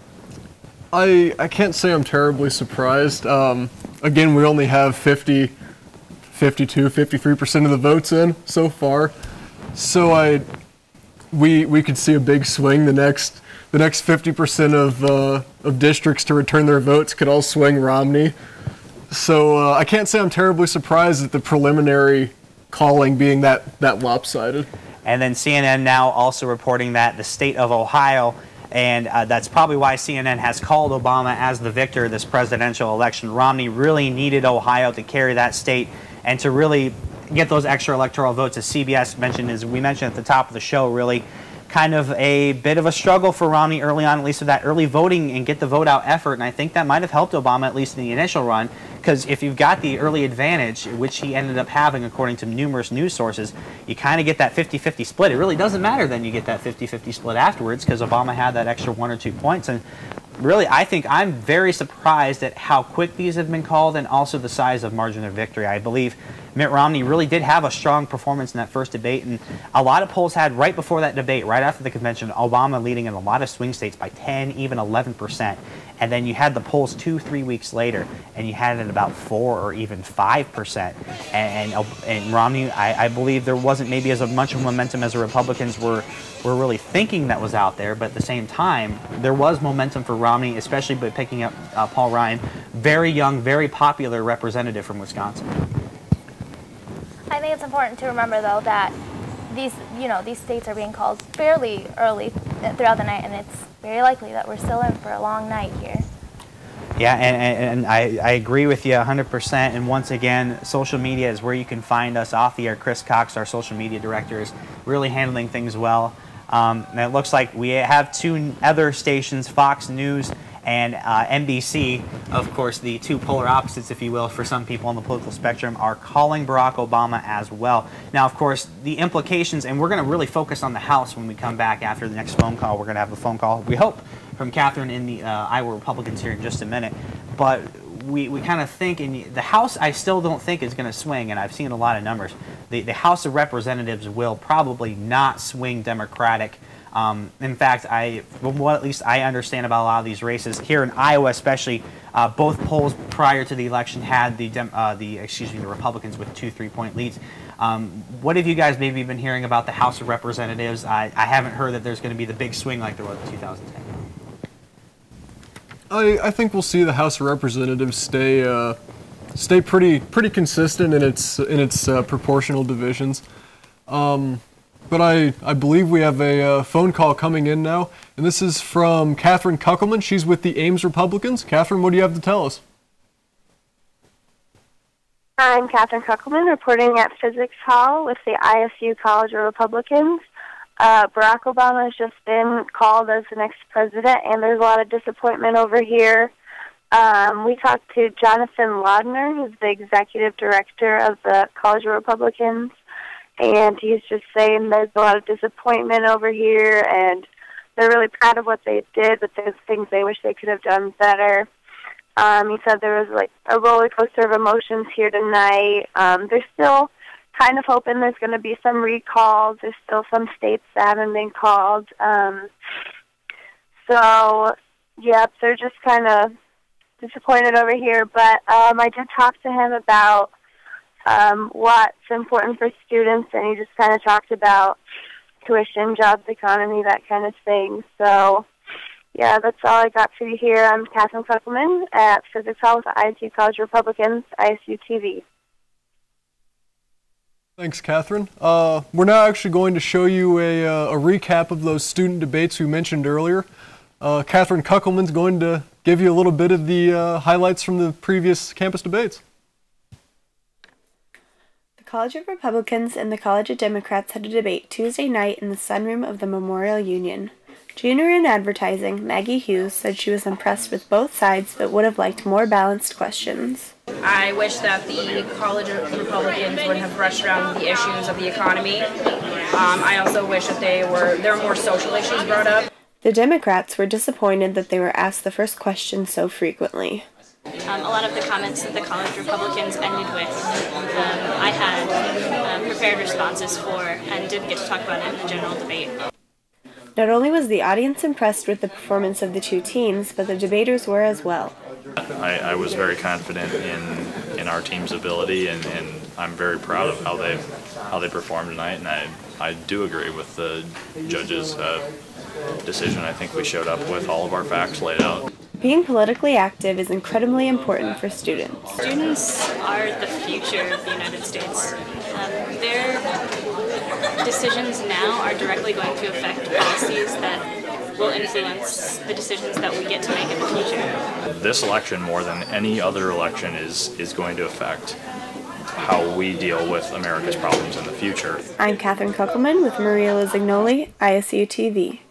I I can't say I'm terribly surprised. Um, again, we only have fifty, fifty-two, fifty-three percent of the votes in so far, so I we we could see a big swing. The next the next fifty percent of uh, of districts to return their votes could all swing Romney. So uh, I can't say I'm terribly surprised at the preliminary calling being that that lopsided. And then C N N now also reporting that the state of Ohio, and uh, that's probably why C N N has called Obama as the victor of this presidential election. Romney really needed Ohio to carry that state and to really get those extra electoral votes, as C B S mentioned, as we mentioned at the top of the show, really kind of a bit of a struggle for Romney early on, at least with that early voting and get the vote out effort. And I think that might have helped Obama, at least in the initial run, because if you've got the early advantage, which he ended up having according to numerous news sources, you kind of get that fifty fifty split. It really doesn't matter then you get that fifty fifty split afterwards because Obama had that extra one or two points. And really, I think I'm very surprised at how quick these have been called and also the size of margin of victory. I believe Mitt Romney really did have a strong performance in that first debate, and a lot of polls had right before that debate, right after the convention, Obama leading in a lot of swing states by ten, even eleven percent. And then you had the polls two, three weeks later, and you had it at about four or even five percent. And, and, and Romney, I, I believe there wasn't maybe as much of momentum as the Republicans were, were really thinking that was out there, but at the same time, there was momentum for Romney, especially by picking up uh, Paul Ryan, very young, very popular representative from Wisconsin. I think it's important to remember, though, that these, you know, these states are being called fairly early throughout the night, and it's very likely that we're still in for a long night here. Yeah, and, and, and I, I agree with you one hundred percent. And once again, social media is where you can find us off the air. Chris Cox, our social media director, is really handling things well. Um, and it looks like we have two other stations, Fox News and uh, N B C, of course, the two polar opposites, if you will, for some people on the political spectrum, are calling Barack Obama as well. Now, of course, the implications, and we're going to really focus on the House when we come back after the next phone call. We're going to have a phone call, we hope, from Catherine in the uh, Iowa Republicans here in just a minute. But we, we kind of think, in the House, I still don't think is going to swing, and I've seen a lot of numbers. The, the House of Representatives will probably not swing Democratic. Um, in fact, I, from what at least I understand about a lot of these races here in Iowa, especially, uh, both polls prior to the election had the Dem uh, the excuse me the Republicans with two three-point leads. Um, what have you guys maybe been hearing about the House of Representatives? I, I haven't heard that there's going to be the big swing like there was in two thousand ten. I I think we'll see the House of Representatives stay uh, stay pretty pretty consistent in its in its uh, proportional divisions. Um, But I, I believe we have a uh, phone call coming in now, and this is from Catherine Kuckelman. She's with the Ames Republicans. Catherine, what do you have to tell us? I'm Catherine Kuckelman, reporting at Physics Hall with the I S U College of Republicans. Uh, Barack Obama has just been called as the next president, and there's a lot of disappointment over here. Um, we talked to Jonathan Laudner, who's the executive director of the College of Republicans. And he's just saying there's a lot of disappointment over here, and they're really proud of what they did, but there's things they wish they could have done better. Um, he said there was like a roller coaster of emotions here tonight. Um, they're still kind of hoping there's going to be some recalls. There's still some states that haven't been called. Um, so, yep, they're just kind of disappointed over here. But um, I did talk to him about Um, what's important for students, and he just kind of talked about tuition, jobs, economy, that kind of thing. So Yeah, that's all I got for you here. I'm Catherine Kuckelman at Physics Hall with the I S U College Republicans, I S U T V. Thanks, Catherine. Uh, we're now actually going to show you a, uh, a recap of those student debates we mentioned earlier. Uh, Catherine Kuckelman's going to give you a little bit of the uh, highlights from the previous campus debates. The College of Republicans and the College of Democrats had a debate Tuesday night in the sunroom of the Memorial Union. Junior in advertising, Maggie Hughes said she was impressed with both sides but would have liked more balanced questions. I wish that the College of Republicans would have rushed around the issues of the economy. Um, I also wish that they were there were more social issues brought up. The Democrats were disappointed that they were asked the first question so frequently. Um, a lot of the comments that the College Republicans ended with, um, I had um, prepared responses for and didn't get to talk about it in the general debate. Not only was the audience impressed with the performance of the two teams, but the debaters were as well. I, I was very confident in in our team's ability, and, and I'm very proud of how they how they performed tonight. And I I do agree with the judges' uh, decision. I think we showed up with all of our facts laid out. Being politically active is incredibly important for students. Students are the future of the United States. Um, their decisions now are directly going to affect policies that will influence the decisions that we get to make in the future. This election, more than any other election, is is going to affect how we deal with America's problems in the future. I'm Catherine Kuckelman with Maria Lizignoli, I S U T V.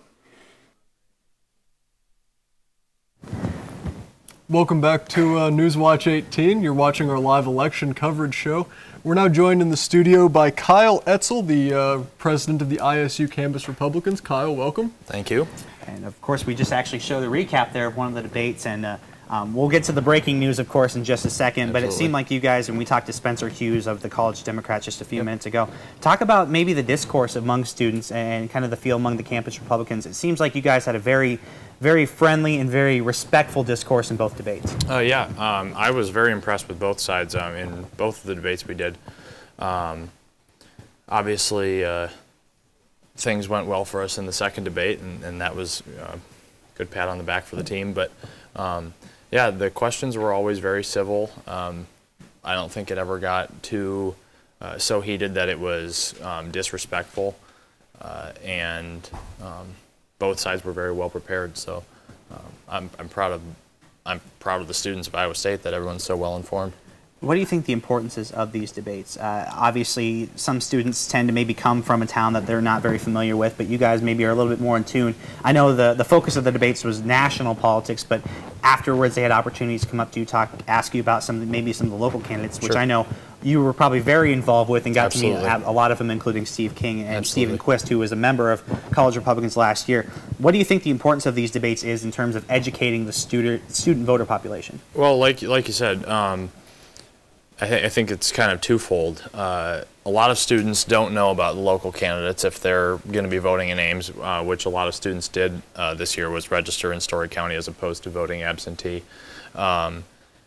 Welcome back to uh, Newswatch eighteen. You're watching our live election coverage show. We're now joined in the studio by Kyle Etzel, the uh, president of the I S U Campus Republicans. Kyle, welcome. Thank you. And of course, we just actually showed a recap there of one of the debates, and uh, um, we'll get to the breaking news, of course, in just a second. Absolutely. But it seemed like you guys, and we talked to Spencer Hughes of the College Democrats just a few yep. minutes ago, talk about maybe the discourse among students and kind of the feel among the campus Republicans. It seems like you guys had a very very friendly and very respectful discourse in both debates. Uh, yeah, um, I was very impressed with both sides um, in both of the debates we did. Um, obviously, uh, things went well for us in the second debate, and, and that was a uh, good pat on the back for the team. But um, yeah, the questions were always very civil. Um, I don't think it ever got too uh, so heated that it was um, disrespectful, uh, and um, both sides were very well prepared. So um, I'm, I'm proud of I'm proud of the students of Iowa State that everyone's so well informed. What do you think the importance is of these debates? Uh, obviously, some students tend to maybe come from a town that they're not very familiar with, but you guys maybe are a little bit more in tune. I know the, the focus of the debates was national politics, but afterwards they had opportunities to come up to you, talk, ask you about some maybe some of the local candidates, which sure. I know you were probably very involved with and got Absolutely. to meet a lot of them, including Steve King and Absolutely. Stephen Quist, who was a member of College Republicans last year. What do you think the importance of these debates is in terms of educating the student student voter population? Well, like like you said, um, I, th I think it's kind of twofold. Uh, a lot of students don't know about the local candidates if they're going to be voting in Ames, uh, which a lot of students did uh, this year, was register in Story County as opposed to voting absentee. Um,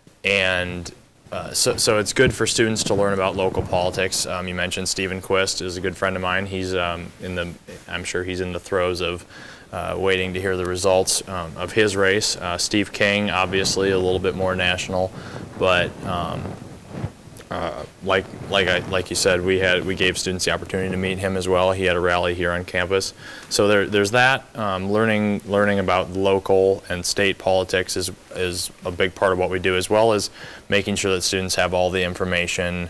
and uh, so, so it's good for students to learn about local politics. Um, you mentioned Stephen Quist is a good friend of mine. He's um, in the, I'm sure he's in the throes of Uh, waiting to hear the results um, of his race. Uh, Steve King, obviously a little bit more national, but um, uh, like like I like you said, we had we gave students the opportunity to meet him as well. He had a rally here on campus, so there there's that. Um, learning learning about local and state politics is is a big part of what we do, as well as making sure that students have all the information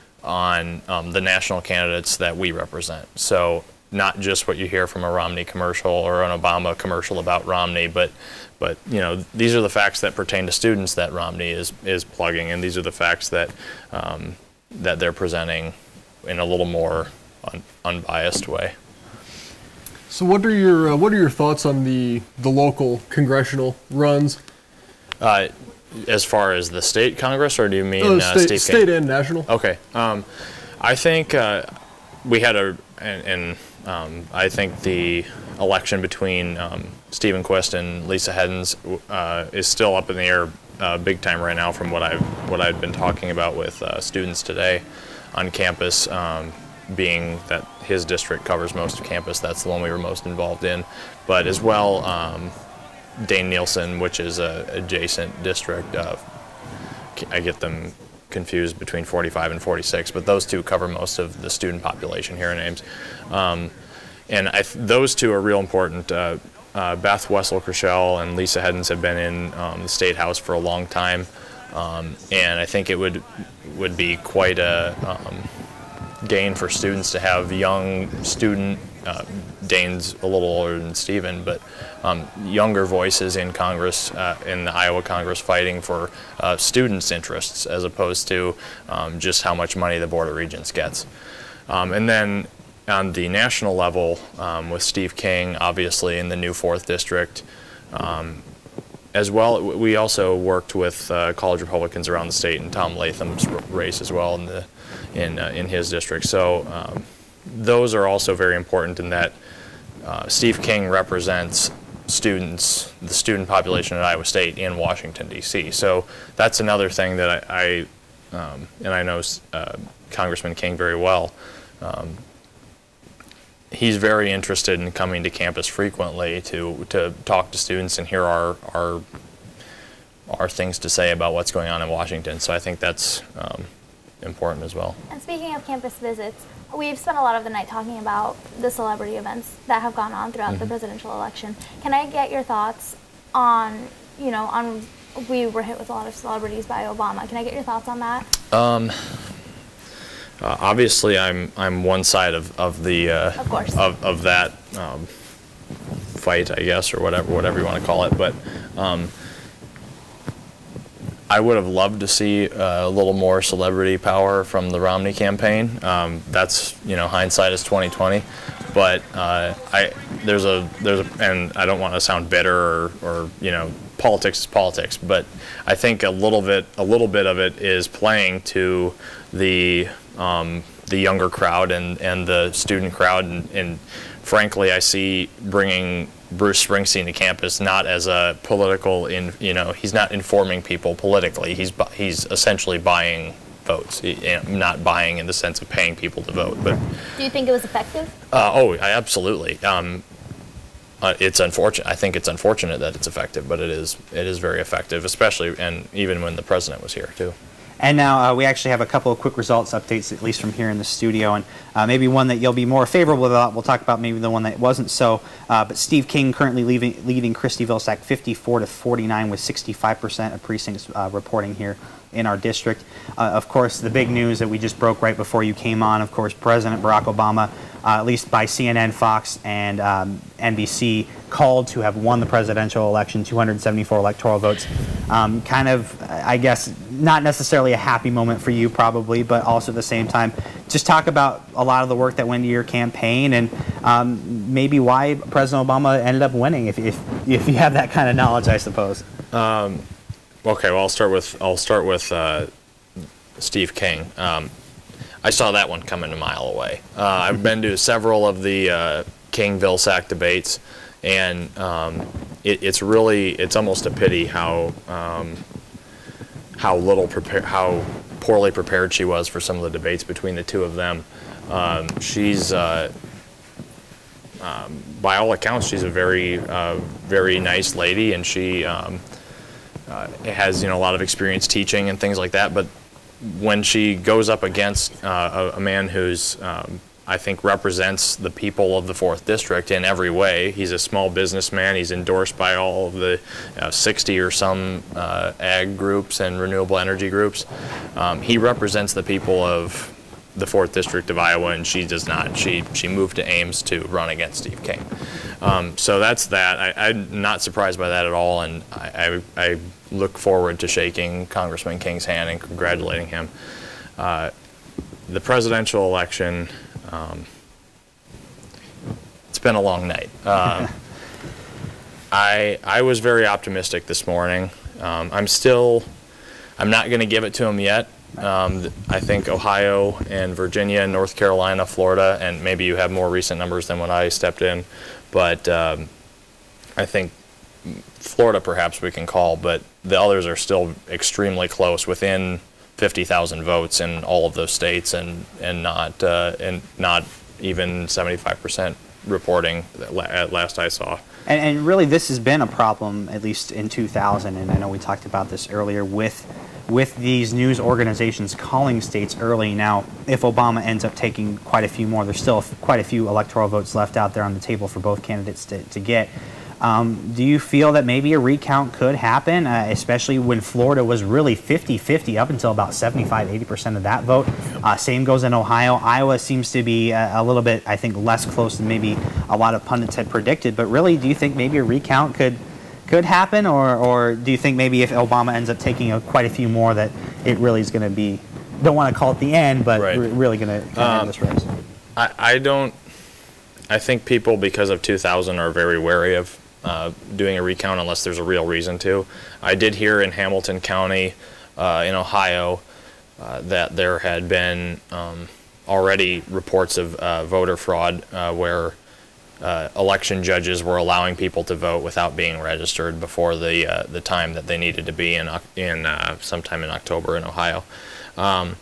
on um, the national candidates that we represent. So, not just what you hear from a Romney commercial or an Obama commercial about Romney, but, but you know, these are the facts that pertain to students that Romney is is plugging, and these are the facts that um, that they're presenting in a little more un unbiased way. So, what are your uh, what are your thoughts on the the local congressional runs? Uh, as far as the state Congress, or do you mean uh, uh, state, state, state and national? Okay, um, I think uh, we had a and. and Um, I think the election between um, Stephen Quist and Lisa Heddens uh, is still up in the air uh, big time right now from what I've, what I've been talking about with uh, students today on campus, um, being that his district covers most of campus. That's the one we were most involved in. But as well, um, Dane Nielsen, which is a adjacent district. Uh, I get them confused between forty-five and forty-six, but those two cover most of the student population here in Ames. Um, and I th those two are real important. Uh, uh, Beth Wessel-Kroeschell and Lisa Heddens have been in um, the State House for a long time, um, and I think it would would be quite a um, gain for students to have young student, uh, Dane's a little older than Stephen, but um, younger voices in Congress, uh, in the Iowa Congress, fighting for uh, students' interests as opposed to um, just how much money the Board of Regents gets. Um, and then on the national level, um, with Steve King, obviously in the new fourth district, um, as well, we also worked with uh, college Republicans around the state, and Tom Latham's race as well in the in uh, in his district. So um, those are also very important in that uh, Steve King represents students, the student population at Iowa State in Washington, D C So that's another thing that I, I um, and I know uh, Congressman King very well. Um, he's very interested in coming to campus frequently to to talk to students and hear our our our things to say about what's going on in Washington. So I think that's um, important as well. And speaking of campus visits, we've spent a lot of the night talking about the celebrity events that have gone on throughout mm-hmm. the presidential election. Can I get your thoughts on, you know, on we were hit with a lot of celebrities by Obama. Can I get your thoughts on that? Um, uh, obviously, I'm I'm one side of of the uh, of, course. of of that um, fight, I guess, or whatever whatever you want to call it, but. Um, I would have loved to see uh, a little more celebrity power from the Romney campaign. Um, that's, you know, hindsight is twenty twenty. But uh, I there's a there's a, and I don't want to sound bitter or, or you know, politics is politics. But I think a little bit a little bit of it is playing to the um, the younger crowd and and the student crowd, and, and frankly, I see bringing Bruce Springsteen to campus not as a political, in you know, he's not informing people politically. He's he's essentially buying votes, he, you know, not buying in the sense of paying people to vote. But do you think it was effective? Uh, oh, I, absolutely. Um, uh, it's unfortunate. I think it's unfortunate that it's effective, but it is it is very effective, especially and even when the president was here too. And now uh, we actually have a couple of quick results updates, at least from here in the studio, and uh, maybe one that you'll be more favorable about. We'll talk about maybe the one that wasn't so. Uh, but Steve King currently leaving, leading Christy Vilsack fifty-four to forty-nine with sixty-five percent of precincts uh, reporting here in our district. Uh, of course, the big news that we just broke right before you came on, of course, President Barack Obama, uh, at least by C N N, Fox, and um, N B C, called to have won the presidential election, two hundred seventy-four electoral votes. Um, kind of, I guess, not necessarily a happy moment for you probably, but also at the same time, just talk about a lot of the work that went into your campaign and um, maybe why President Obama ended up winning, if, if, if you have that kind of knowledge, I suppose. Um, okay, well, I'll start with, I'll start with uh, Steve King. Um, I saw that one coming a mile away. Uh, I've been to several of the uh, King-Vilsack debates, and um, it, it's really, it's almost a pity how um, how little prepared, how poorly prepared she was for some of the debates between the two of them. Um, she's, uh, um, by all accounts, she's a very, uh, very nice lady, and she um, uh, has, you know, a lot of experience teaching and things like that. But when she goes up against uh, a, a man who's um, I think represents the people of the fourth district in every way. He's a small businessman. He's endorsed by all of the uh, sixty or some uh, ag groups and renewable energy groups. Um, he represents the people of the fourth district of Iowa, and she does not. She she moved to Ames to run against Steve King. Um, so that's that. I, I'm not surprised by that at all, and I, I, I look forward to shaking Congressman King's hand and congratulating him. Uh, the presidential election. Um, it's been a long night. Uh, I I was very optimistic this morning. Um, I'm still, I'm not going to give it to him yet. Um, I think Ohio and Virginia, North Carolina, Florida, and maybe you have more recent numbers than when I stepped in, but um, I think Florida perhaps we can call, but the others are still extremely close, within fifty thousand votes in all of those states, and and not uh, and not even seventy-five percent reporting at last I saw. And, and really, this has been a problem, at least in two thousand, and I know we talked about this earlier, with with these news organizations calling states early. Now, if Obama ends up taking quite a few more, there's still quite a few electoral votes left out there on the table for both candidates to, to get. Um, do you feel that maybe a recount could happen, uh, especially when Florida was really fifty fifty up until about seventy-five, eighty percent of that vote? Uh, same goes in Ohio. Iowa seems to be a, a little bit, I think, less close than maybe a lot of pundits had predicted. But really, do you think maybe a recount could could happen, or, or do you think maybe if Obama ends up taking a, quite a few more that it really is going to be, don't want to call it the end, but right. re really going to um, end this race? I, I don't, I think people, because of two thousand, are very wary of Uh, doing a recount unless there's a real reason to. I did hear in Hamilton County uh, in Ohio uh, that there had been um, already reports of uh, voter fraud uh, where uh, election judges were allowing people to vote without being registered before the uh, the time that they needed to be in in uh, sometime in October in Ohio. Um,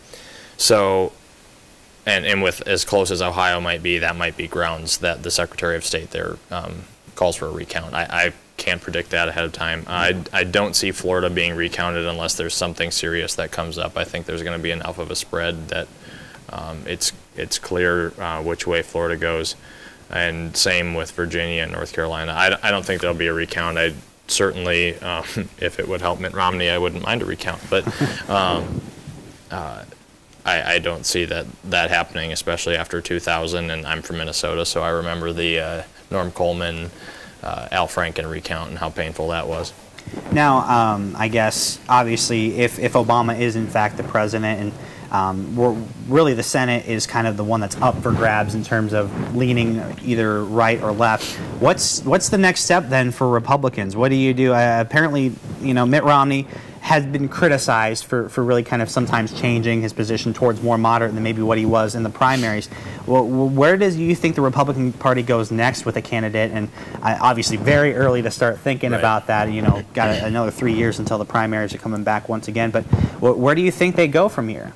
so. And, and with as close as Ohio might be, that might be grounds that the Secretary of State there um, calls for a recount. I, I can't predict that ahead of time. I, I don't see Florida being recounted unless there's something serious that comes up. I think there's going to be enough of a spread that um, it's it's clear uh, which way Florida goes. And same with Virginia and North Carolina. I, I don't think there'll be a recount. I certainly, um, if it would help Mitt Romney, I wouldn't mind a recount. But um, uh, I, I don't see that, that happening, especially after two thousand, and I'm from Minnesota, so I remember the uh, Norm Coleman, uh, Al Franken recount and how painful that was. Now, um, I guess, obviously, if, if Obama is in fact the president, and um, we're, really the Senate is kind of the one that's up for grabs in terms of leaning either right or left, what's, what's the next step then for Republicans? What do you do? Uh, apparently, you know, Mitt Romney has been criticized for, for really kind of sometimes changing his position towards more moderate than maybe what he was in the primaries. Well, where does you think the Republican Party goes next with a candidate? And uh, obviously very early to start thinking right. about that. You know, got a, another three years until the primaries are coming back once again. But wh where do you think they go from here?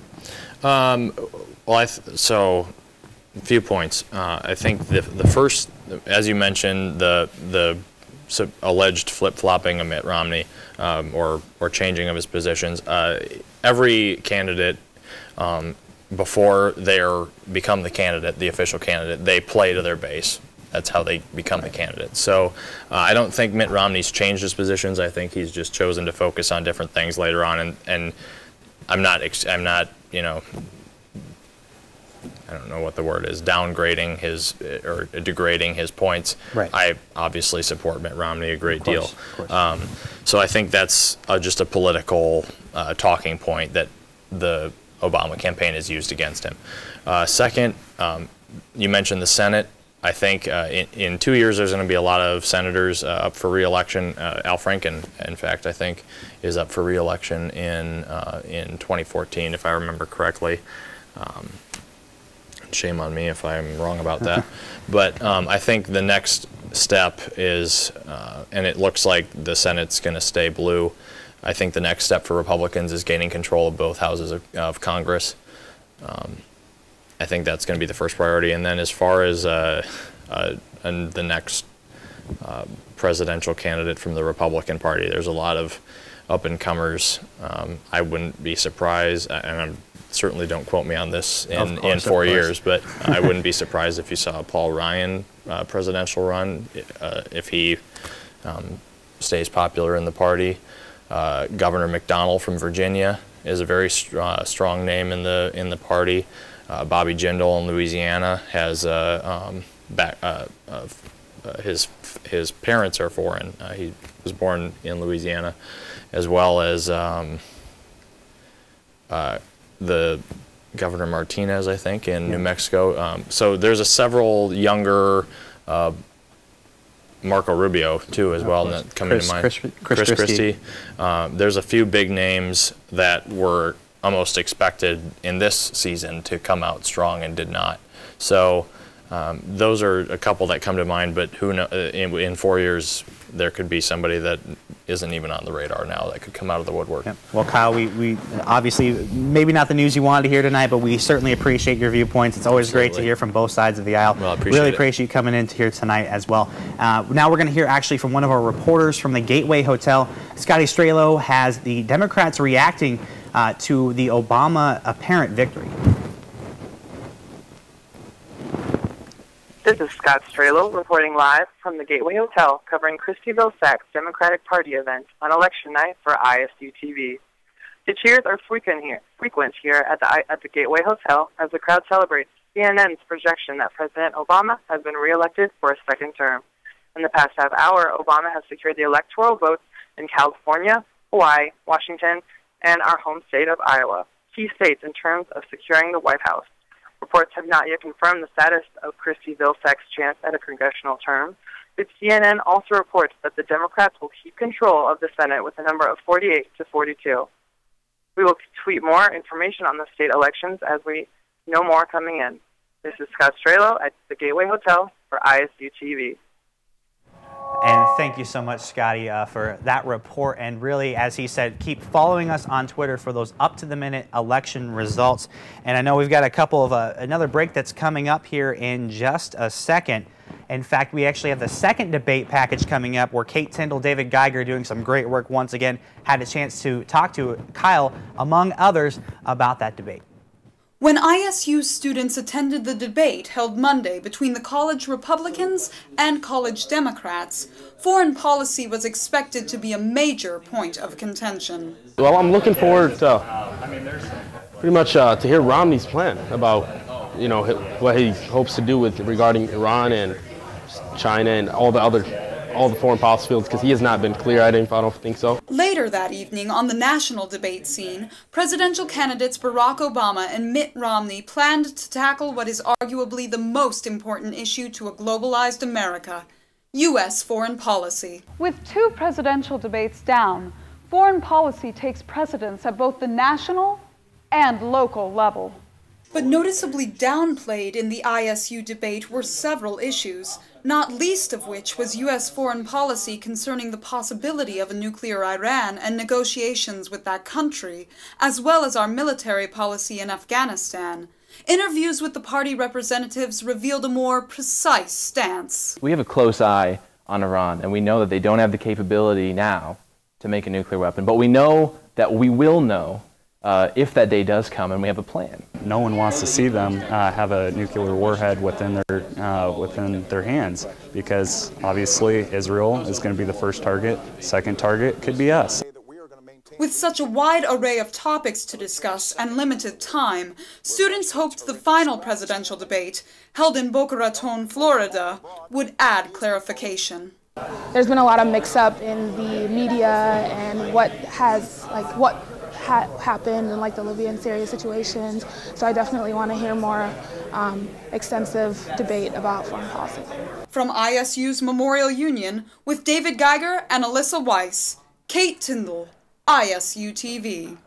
Um, well, I th so a few points. Uh, I think the, the first, as you mentioned, the, the So alleged flip-flopping of Mitt Romney um, or, or changing of his positions. Uh, every candidate, um, before they become the candidate, the official candidate, they play to their base. That's how they become the candidate. So uh, I don't think Mitt Romney's changed his positions. I think he's just chosen to focus on different things later on. And, and I'm not, ex I'm not, you know, I don't know what the word is, downgrading his or degrading his points. Right. I obviously support Mitt Romney a great Of course, deal. of course. Um, so I think that's uh, just a political uh, talking point that the Obama campaign has used against him. Uh, second, um, you mentioned the Senate. I think uh, in, in two years there's going to be a lot of senators uh, up for re-election. Uh, Al Franken, in fact, I think, is up for re-election in, uh, in twenty fourteen, if I remember correctly. Um, Shame on me if I'm wrong about that. But um, I think the next step is, uh, and it looks like the Senate's going to stay blue, I think the next step for Republicans is gaining control of both houses of, of Congress. Um, I think that's going to be the first priority. And then as far as uh, uh, and the next uh, presidential candidate from the Republican Party, there's a lot of up-and-comers. Um, I wouldn't be surprised, and I'm certainly don't quote me on this in, course, in four years, but I wouldn't be surprised if you saw a Paul Ryan uh, presidential run uh, if he um, stays popular in the party. Uh, Governor McDonnell from Virginia is a very st uh, strong name in the in the party. Uh, Bobby Jindal in Louisiana has uh, um, back, uh, uh, uh, his his parents are foreign. Uh, he was born in Louisiana, as well as um, uh, the Governor Martinez, I think, in yeah. New Mexico. Um, so there's a several younger, uh, Marco Rubio too, as well, that coming Chris, to mind. Chris, Chris, Chris Christie. Christie. Um, there's a few big names that were almost expected in this season to come out strong and did not. So Um, those are a couple that come to mind, but who know, in, in four years there could be somebody that isn't even on the radar now that could come out of the woodwork. Yep. Well, Kyle, we, we obviously, maybe not the news you wanted to hear tonight, but we certainly appreciate your viewpoints. It's always Absolutely. great to hear from both sides of the aisle. Well, I appreciate really it. appreciate you coming in here tonight as well. Uh, now we're going to hear actually from one of our reporters from the Gateway Hotel. Scotty Strelo has the Democrats reacting uh, to the Obama apparent victory. This is Scott Strelo reporting live from the Gateway Hotel covering Christy Vilsack's Democratic Party event on election night for I S U T V. The cheers are frequent here, frequent here at the, at the Gateway Hotel as the crowd celebrates C N N's projection that President Obama has been reelected for a second term. In the past half hour, Obama has secured the electoral votes in California, Hawaii, Washington, and our home state of Iowa, key states in terms of securing the White House. Reports have not yet confirmed the status of Christy Vilsack's chance at a congressional term, but C N N also reports that the Democrats will keep control of the Senate with a number of forty-eight to forty-two. We will tweet more information on the state elections as we know more coming in. This is Scott Strelo at the Gateway Hotel for I S U T V. And thank you so much, Scotty, uh, for that report. And really, as he said, keep following us on Twitter for those up-to-the-minute election results. And I know we've got a couple of uh, another break that's coming up here in just a second. In fact, we actually have the second debate package coming up where Kate Tyndall, David Geiger, doing some great work once again, had a chance to talk to Kyle, among others, about that debate. When I S U students attended the debate held Monday between the college Republicans and college Democrats, foreign policy was expected to be a major point of contention. Well, I'm looking forward to pretty much uh, to hear Romney's plan about, you know, what he hopes to do with regarding Iran and China and all the other, all the foreign policy fields, because he has not been clear. I don't, I don't think so. Later that evening, on the national debate scene, presidential candidates Barack Obama and Mitt Romney planned to tackle what is arguably the most important issue to a globalized America: U S foreign policy. With two presidential debates down, foreign policy takes precedence at both the national and local level. But noticeably downplayed in the I S U debate were several issues, not least of which was U S foreign policy concerning the possibility of a nuclear Iran and negotiations with that country, as well as our military policy in Afghanistan. Interviews with the party representatives revealed a more precise stance. We have a close eye on Iran, and we know that they don't have the capability now to make a nuclear weapon, but we know that we will know Uh, if that day does come, and we have a plan. No one wants to see them uh, have a nuclear warhead within their uh, within their hands, because obviously Israel is going to be the first target. Second target could be us. With such a wide array of topics to discuss and limited time, students hoped the final presidential debate, held in Boca Raton, Florida, would add clarification. There's been a lot of mix-up in the media and what has, like, what Ha happened in like the Libya and Syria situations, so I definitely want to hear more um, extensive debate about foreign policy. From I S U's Memorial Union, with David Geiger and Alyssa Weiss, Kate Tyndall, I S U T V.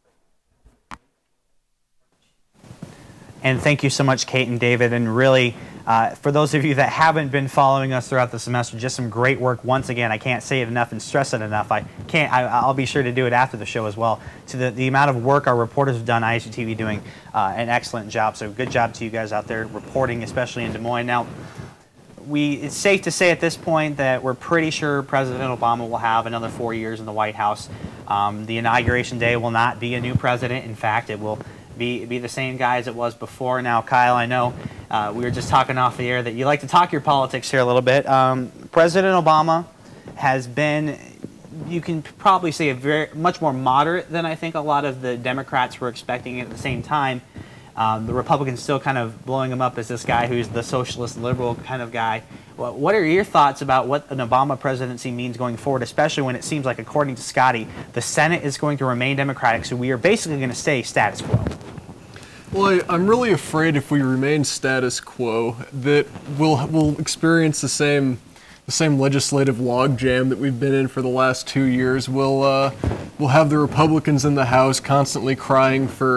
And thank you so much, Kate and David. And really, uh, for those of you that haven't been following us throughout the semester, just some great work once again. I can't say it enough and stress it enough. I can't. I, I'll be sure to do it after the show as well. To the, the amount of work our reporters have done, I S U T V doing uh, an excellent job. So good job to you guys out there reporting, especially in Des Moines. Now, we it's safe to say at this point that we're pretty sure President Obama will have another four years in the White House. Um, the inauguration day will not be a new president. In fact, it will Be, be the same guy as it was before. Now, Kyle, I know uh, we were just talking off the air that you like to talk your politics here a little bit. Um, President Obama has been, you can probably say, a very much more moderate than I think a lot of the Democrats were expecting at the same time. Um, the Republicans still kind of blowing him up as this guy who's the socialist liberal kind of guy. Well, what are your thoughts about what an Obama presidency means going forward, especially when it seems like, according to Scotty, the Senate is going to remain Democratic, so we are basically going to stay status quo? Well, I, I'm really afraid if we remain status quo that we'll we'll experience the same the same legislative logjam that we've been in for the last two years. We'll uh, we'll have the Republicans in the House constantly crying for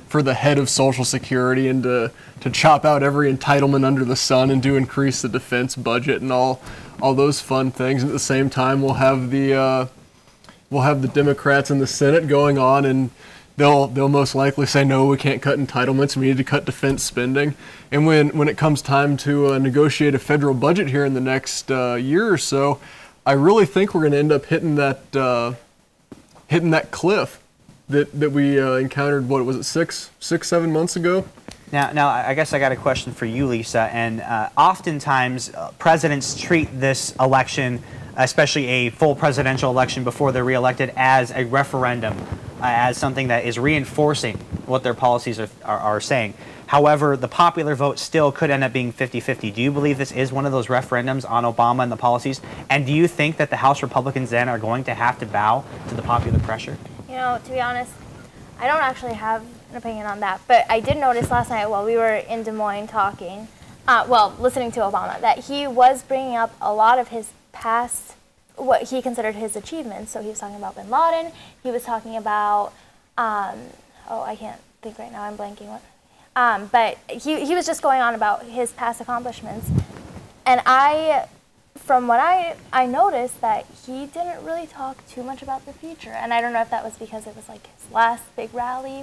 for the head of Social Security and to, to chop out every entitlement under the sun and to increase the defense budget and all all those fun things. And at the same time, we'll have the uh, we'll have the Democrats in the Senate going on, and they'll they'll most likely say, no, we can't cut entitlements. We need to cut defense spending. And when when it comes time to uh, negotiate a federal budget here in the next uh, year or so, I really think we're going to end up hitting that uh, hitting that cliff that that we uh, encountered. What was it, six six seven months ago? Now, now, I guess I got a question for you, Lisa. And uh, oftentimes, uh, presidents treat this election, especially a full presidential election before they're reelected, as a referendum, uh, as something that is reinforcing what their policies are, are, are saying. However, the popular vote still could end up being fifty fifty. Do you believe this is one of those referendums on Obama and the policies? And do you think that the House Republicans then are going to have to bow to the popular pressure? You know, to be honest, I don't actually have an opinion on that, but I did notice last night while we were in Des Moines talking, uh, well, listening to Obama, that he was bringing up a lot of his past, what he considered his achievements. So he was talking about bin Laden, he was talking about, um, oh, I can't think right now, I'm blanking. What, um, but he, he was just going on about his past accomplishments. And I, from what I, I noticed that he didn't really talk too much about the future. And I don't know if that was because it was like his last big rally,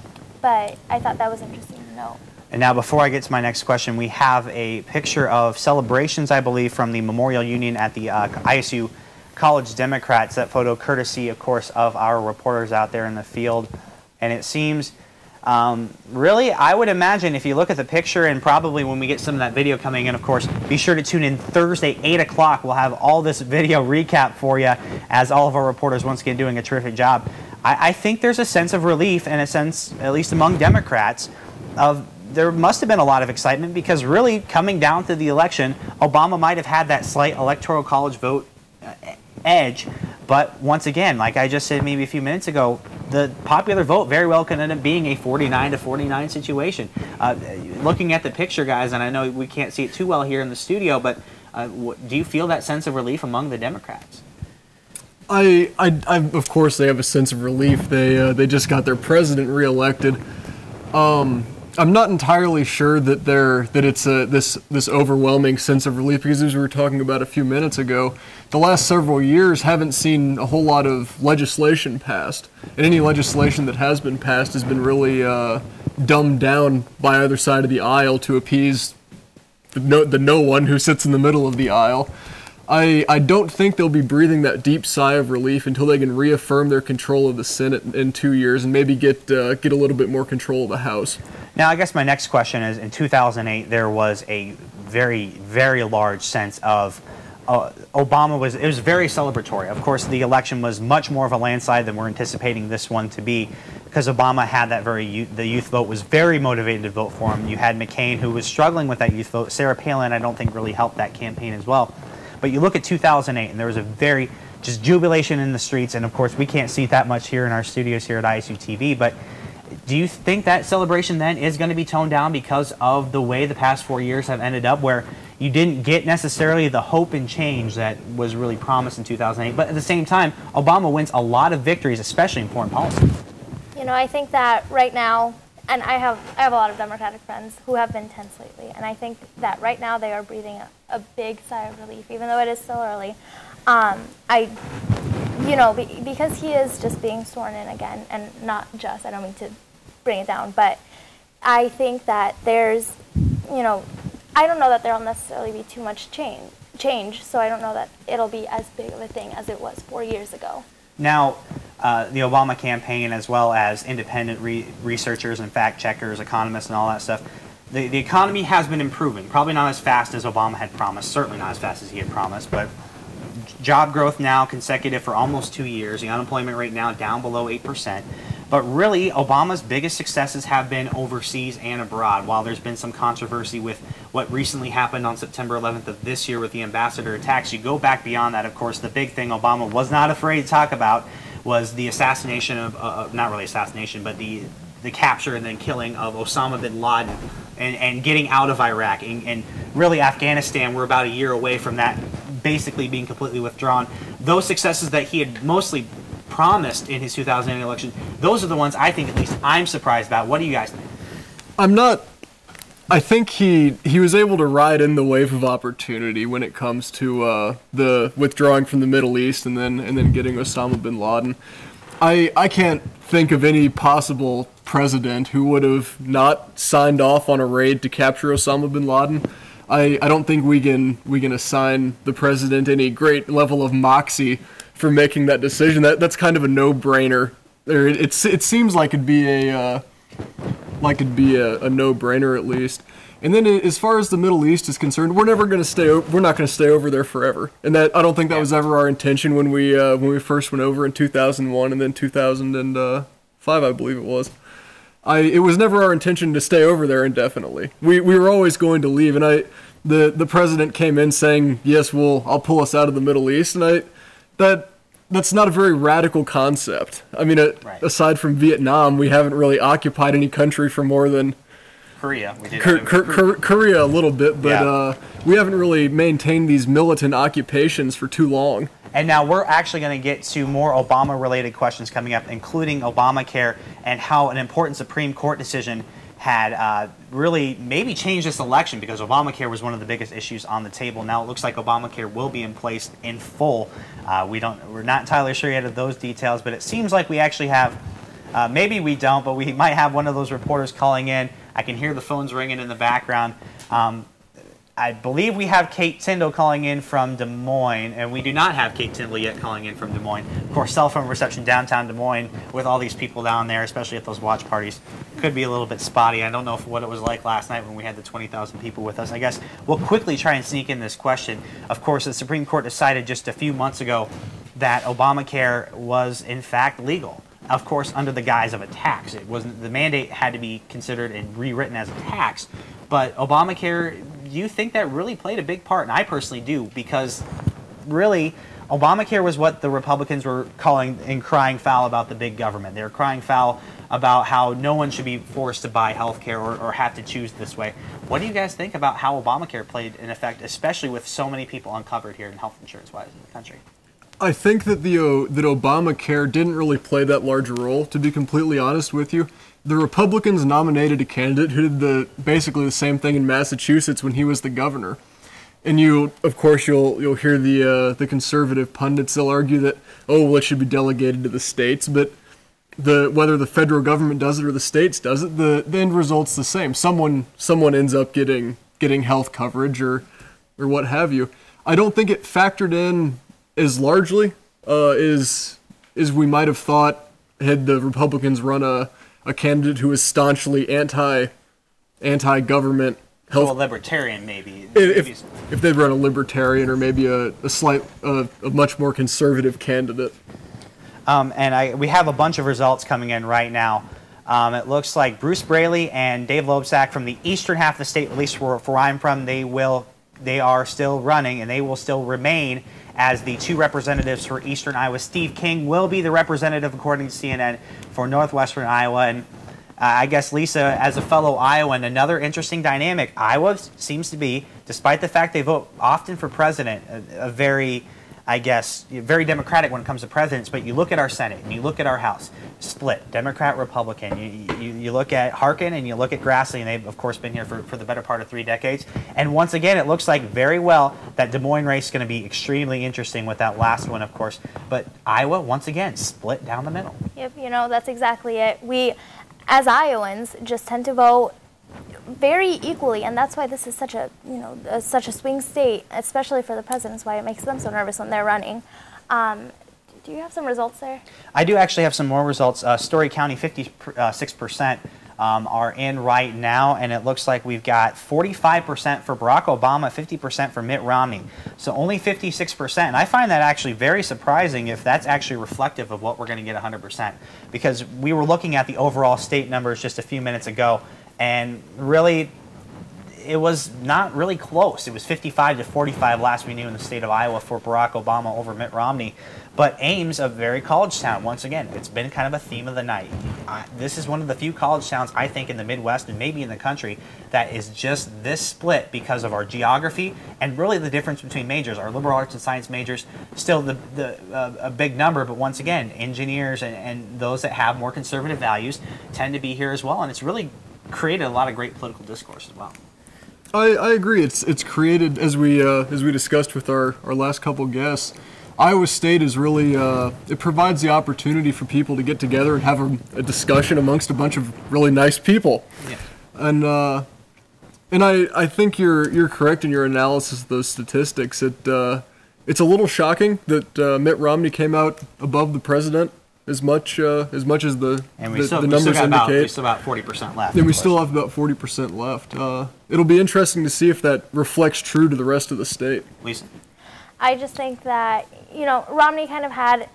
but I thought that was interesting to note. And now, before I get to my next question, we have a picture of celebrations, I believe, from the Memorial Union at the uh, I S U College Democrats. That photo courtesy, of course, of our reporters out there in the field. And it seems, um, really, I would imagine if you look at the picture, and probably when we get some of that video coming in, of course, be sure to tune in Thursday, eight o'clock. We'll have all this video recap for you, as all of our reporters, once again, doing a terrific job. I, I think there's a sense of relief, and a sense, at least among Democrats, of there must have been a lot of excitement, because really, coming down to the election, Obama might have had that slight electoral college vote uh, edge. But once again, like I just said maybe a few minutes ago, the popular vote very well could end up being a forty-nine to forty-nine situation. Uh, looking at the picture, guys, and I know we can't see it too well here in the studio, but uh, do you feel that sense of relief among the Democrats? I, I, I of course, they have a sense of relief. They, uh, they just got their president reelected. Um, I'm not entirely sure that they're that it's a, this this overwhelming sense of relief, because as we were talking about a few minutes ago, the last several years haven't seen a whole lot of legislation passed, and any legislation that has been passed has been really uh, dumbed down by either side of the aisle to appease the no, the no one who sits in the middle of the aisle. I, I don't think they'll be breathing that deep sigh of relief until they can reaffirm their control of the Senate in two years and maybe get uh, get a little bit more control of the House. Now, I guess my next question is, in two thousand eight, there was a very, very large sense of uh, Obama was, it was very celebratory. Of course, the election was much more of a landslide than we're anticipating this one to be, because Obama had that very, youth, the youth vote was very motivated to vote for him. You had McCain, who was struggling with that youth vote. Sarah Palin, I don't think, really helped that campaign as well. But you look at two thousand eight, and there was a very just jubilation in the streets, and of course we can't see that much here in our studios here at I S U T V, but do you think that celebration then is going to be toned down because of the way the past four years have ended up, where you didn't get necessarily the hope and change that was really promised in two thousand eight, but at the same time, Obama wins a lot of victories, especially in foreign policy? You know, I think that right now, and I have I have a lot of Democratic friends who have been tense lately, and I think that right now they are breathing a, a big sigh of relief, even though it is still early. Um, I, you know, be, because he is just being sworn in again, and not just, I don't mean to bring it down, but I think that there's, you know, I don't know that there'll necessarily be too much change, change, so I don't know that it'll be as big of a thing as it was four years ago. Now, uh, the Obama campaign, as well as independent re researchers and fact checkers, economists, and all that stuff, the, the economy has been improving. Probably not as fast as Obama had promised, certainly not as fast as he had promised, but job growth now consecutive for almost two years. The unemployment rate now down below eight percent. But really, Obama's biggest successes have been overseas and abroad. While there's been some controversy with what recently happened on September eleventh of this year with the ambassador attacks, you go back beyond that, of course, the big thing Obama was not afraid to talk about was the assassination of, uh, not really assassination, but the, the capture and then killing of Osama bin Laden, and, and getting out of Iraq. And, and really, Afghanistan, we're about a year away from that basically being completely withdrawn. Those successes that he had mostly promised in his two thousand eight election, those are the ones I think at least I'm surprised about. What do you guys think? I'm not. I think he he was able to ride in the wave of opportunity when it comes to uh, the withdrawing from the Middle East and then and then getting Osama bin Laden. I I can't think of any possible president who would have not signed off on a raid to capture Osama bin Laden. I, I don't think we can we can assign the president any great level of moxie for making that decision. That that's kind of a no-brainer. Or it, it's it seems like it'd be a uh, like it'd be a, a no-brainer at least. And then as far as the Middle East is concerned, we're never going to stay. We're not going to stay over there forever. And that I don't think that was ever our intention when we uh, when we first went over in two thousand one and then two thousand five, I believe it was. I it was never our intention to stay over there indefinitely. We we were always going to leave. And I the the president came in saying, yes, well, I'll pull us out of the Middle East. And I that. That's not a very radical concept. I mean, uh, right. aside from Vietnam, we haven't really occupied any country for more than Korea. We did K- K- K- Korea a little bit, but yeah. uh, we haven't really maintained these militant occupations for too long. And now we're actually going to get to more Obama-related questions coming up, including Obamacare and how an important Supreme Court decision had uh, really maybe changed this election, because Obamacare was one of the biggest issues on the table. Now it looks like Obamacare will be in place in full. Uh, we don't, we're not entirely sure yet of those details, but it seems like we actually have, uh, maybe we don't, but we might have one of those reporters calling in. I can hear the phones ringing in the background. Um, I believe we have Kate Tyndall calling in from Des Moines, and we do not have Kate Tyndall yet calling in from Des Moines. Of course, cell phone reception downtown Des Moines with all these people down there, especially at those watch parties, could be a little bit spotty. I don't know if, what it was like last night when we had the twenty thousand people with us. I guess we'll quickly try and sneak in this question. Of course, the Supreme Court decided just a few months ago that Obamacare was, in fact, legal. Of course, under the guise of a tax. It wasn't, the mandate had to be considered and rewritten as a tax. But Obamacare, do you think that really played a big part? And I personally do, because really, Obamacare was what the Republicans were calling and crying foul about the big government. They were crying foul about how no one should be forced to buy health care or, or have to choose this way. What do you guys think about how Obamacare played in effect, especially with so many people uncovered here in health insurance-wise in the country? I think that the uh, that Obamacare didn't really play that large a role, to be completely honest with you. The Republicans nominated a candidate who did the basically the same thing in Massachusetts when he was the governor. And you, of course, you'll you'll hear the uh, the conservative pundits. They'll argue that, oh, well, it should be delegated to the states, but the whether the federal government does it or the states does it, the, the end result's the same. Someone someone ends up getting getting health coverage or or what have you. I don't think it factored in as largely uh, as as we might have thought had the Republicans run a, a candidate who was staunchly anti anti government health. So a libertarian, maybe. If if, if they'd run a libertarian or maybe a, a slight uh, a much more conservative candidate. Um, and I, we have a bunch of results coming in right now. Um, it looks like Bruce Braley and Dave Loebsack from the eastern half of the state, at least where, where I'm from, they will they are still running and they will still remain as the two representatives for eastern Iowa. Steve King will be the representative, according to C N N, for northwestern Iowa. And uh, I guess, Lisa, as a fellow Iowan, another interesting dynamic. Iowa seems to be, despite the fact they vote often for president, a, a very, I guess, very Democratic when it comes to presidents, but you look at our Senate and you look at our House, split, Democrat, Republican. You, you, you look at Harkin and you look at Grassley, and they've, of course, been here for, for the better part of three decades. And once again, it looks like very well that Des Moines race is going to be extremely interesting with that last one, of course. But Iowa, once again, split down the middle. Yep, you know, that's exactly it. We, as Iowans, just tend to vote very equally, and that's why this is such a, you know, a, such a swing state, especially for the presidents, why it makes them so nervous when they're running. Um, do you have some results there? I do actually have some more results. Uh, Story County, fifty-six percent um, are in right now, and it looks like we've got forty-five percent for Barack Obama, fifty percent for Mitt Romney. So only fifty-six percent, and I find that actually very surprising if that's actually reflective of what we're going to get one hundred percent, because we were looking at the overall state numbers just a few minutes ago. And really, it was not really close. It was fifty-five to forty-five last we knew in the state of Iowa for Barack Obama over Mitt Romney. But Ames, a very college town, once again, it's been kind of a theme of the night. Uh, this is one of the few college towns, I think, in the Midwest and maybe in the country that is just this split because of our geography and really the difference between majors. Our liberal arts and science majors, still the, the uh, a big number, but once again, engineers and, and those that have more conservative values tend to be here as well, and it's really created a lot of great political discourse as well. I, I agree. It's it's created, as we uh, as we discussed with our, our last couple guests, Iowa State is really, uh, it provides the opportunity for people to get together and have a, a discussion amongst a bunch of really nice people. Yeah. And uh, and I, I think you're you're correct in your analysis of those statistics. It uh, it's a little shocking that uh, Mitt Romney came out above the president as much uh, as much as the, and we the, still, the we numbers still got indicate. About, we still about forty percent left. And we still have about forty percent left. Uh, it'll be interesting to see if that reflects true to the rest of the state. Lisa? I just think that, you know, Romney kind of had,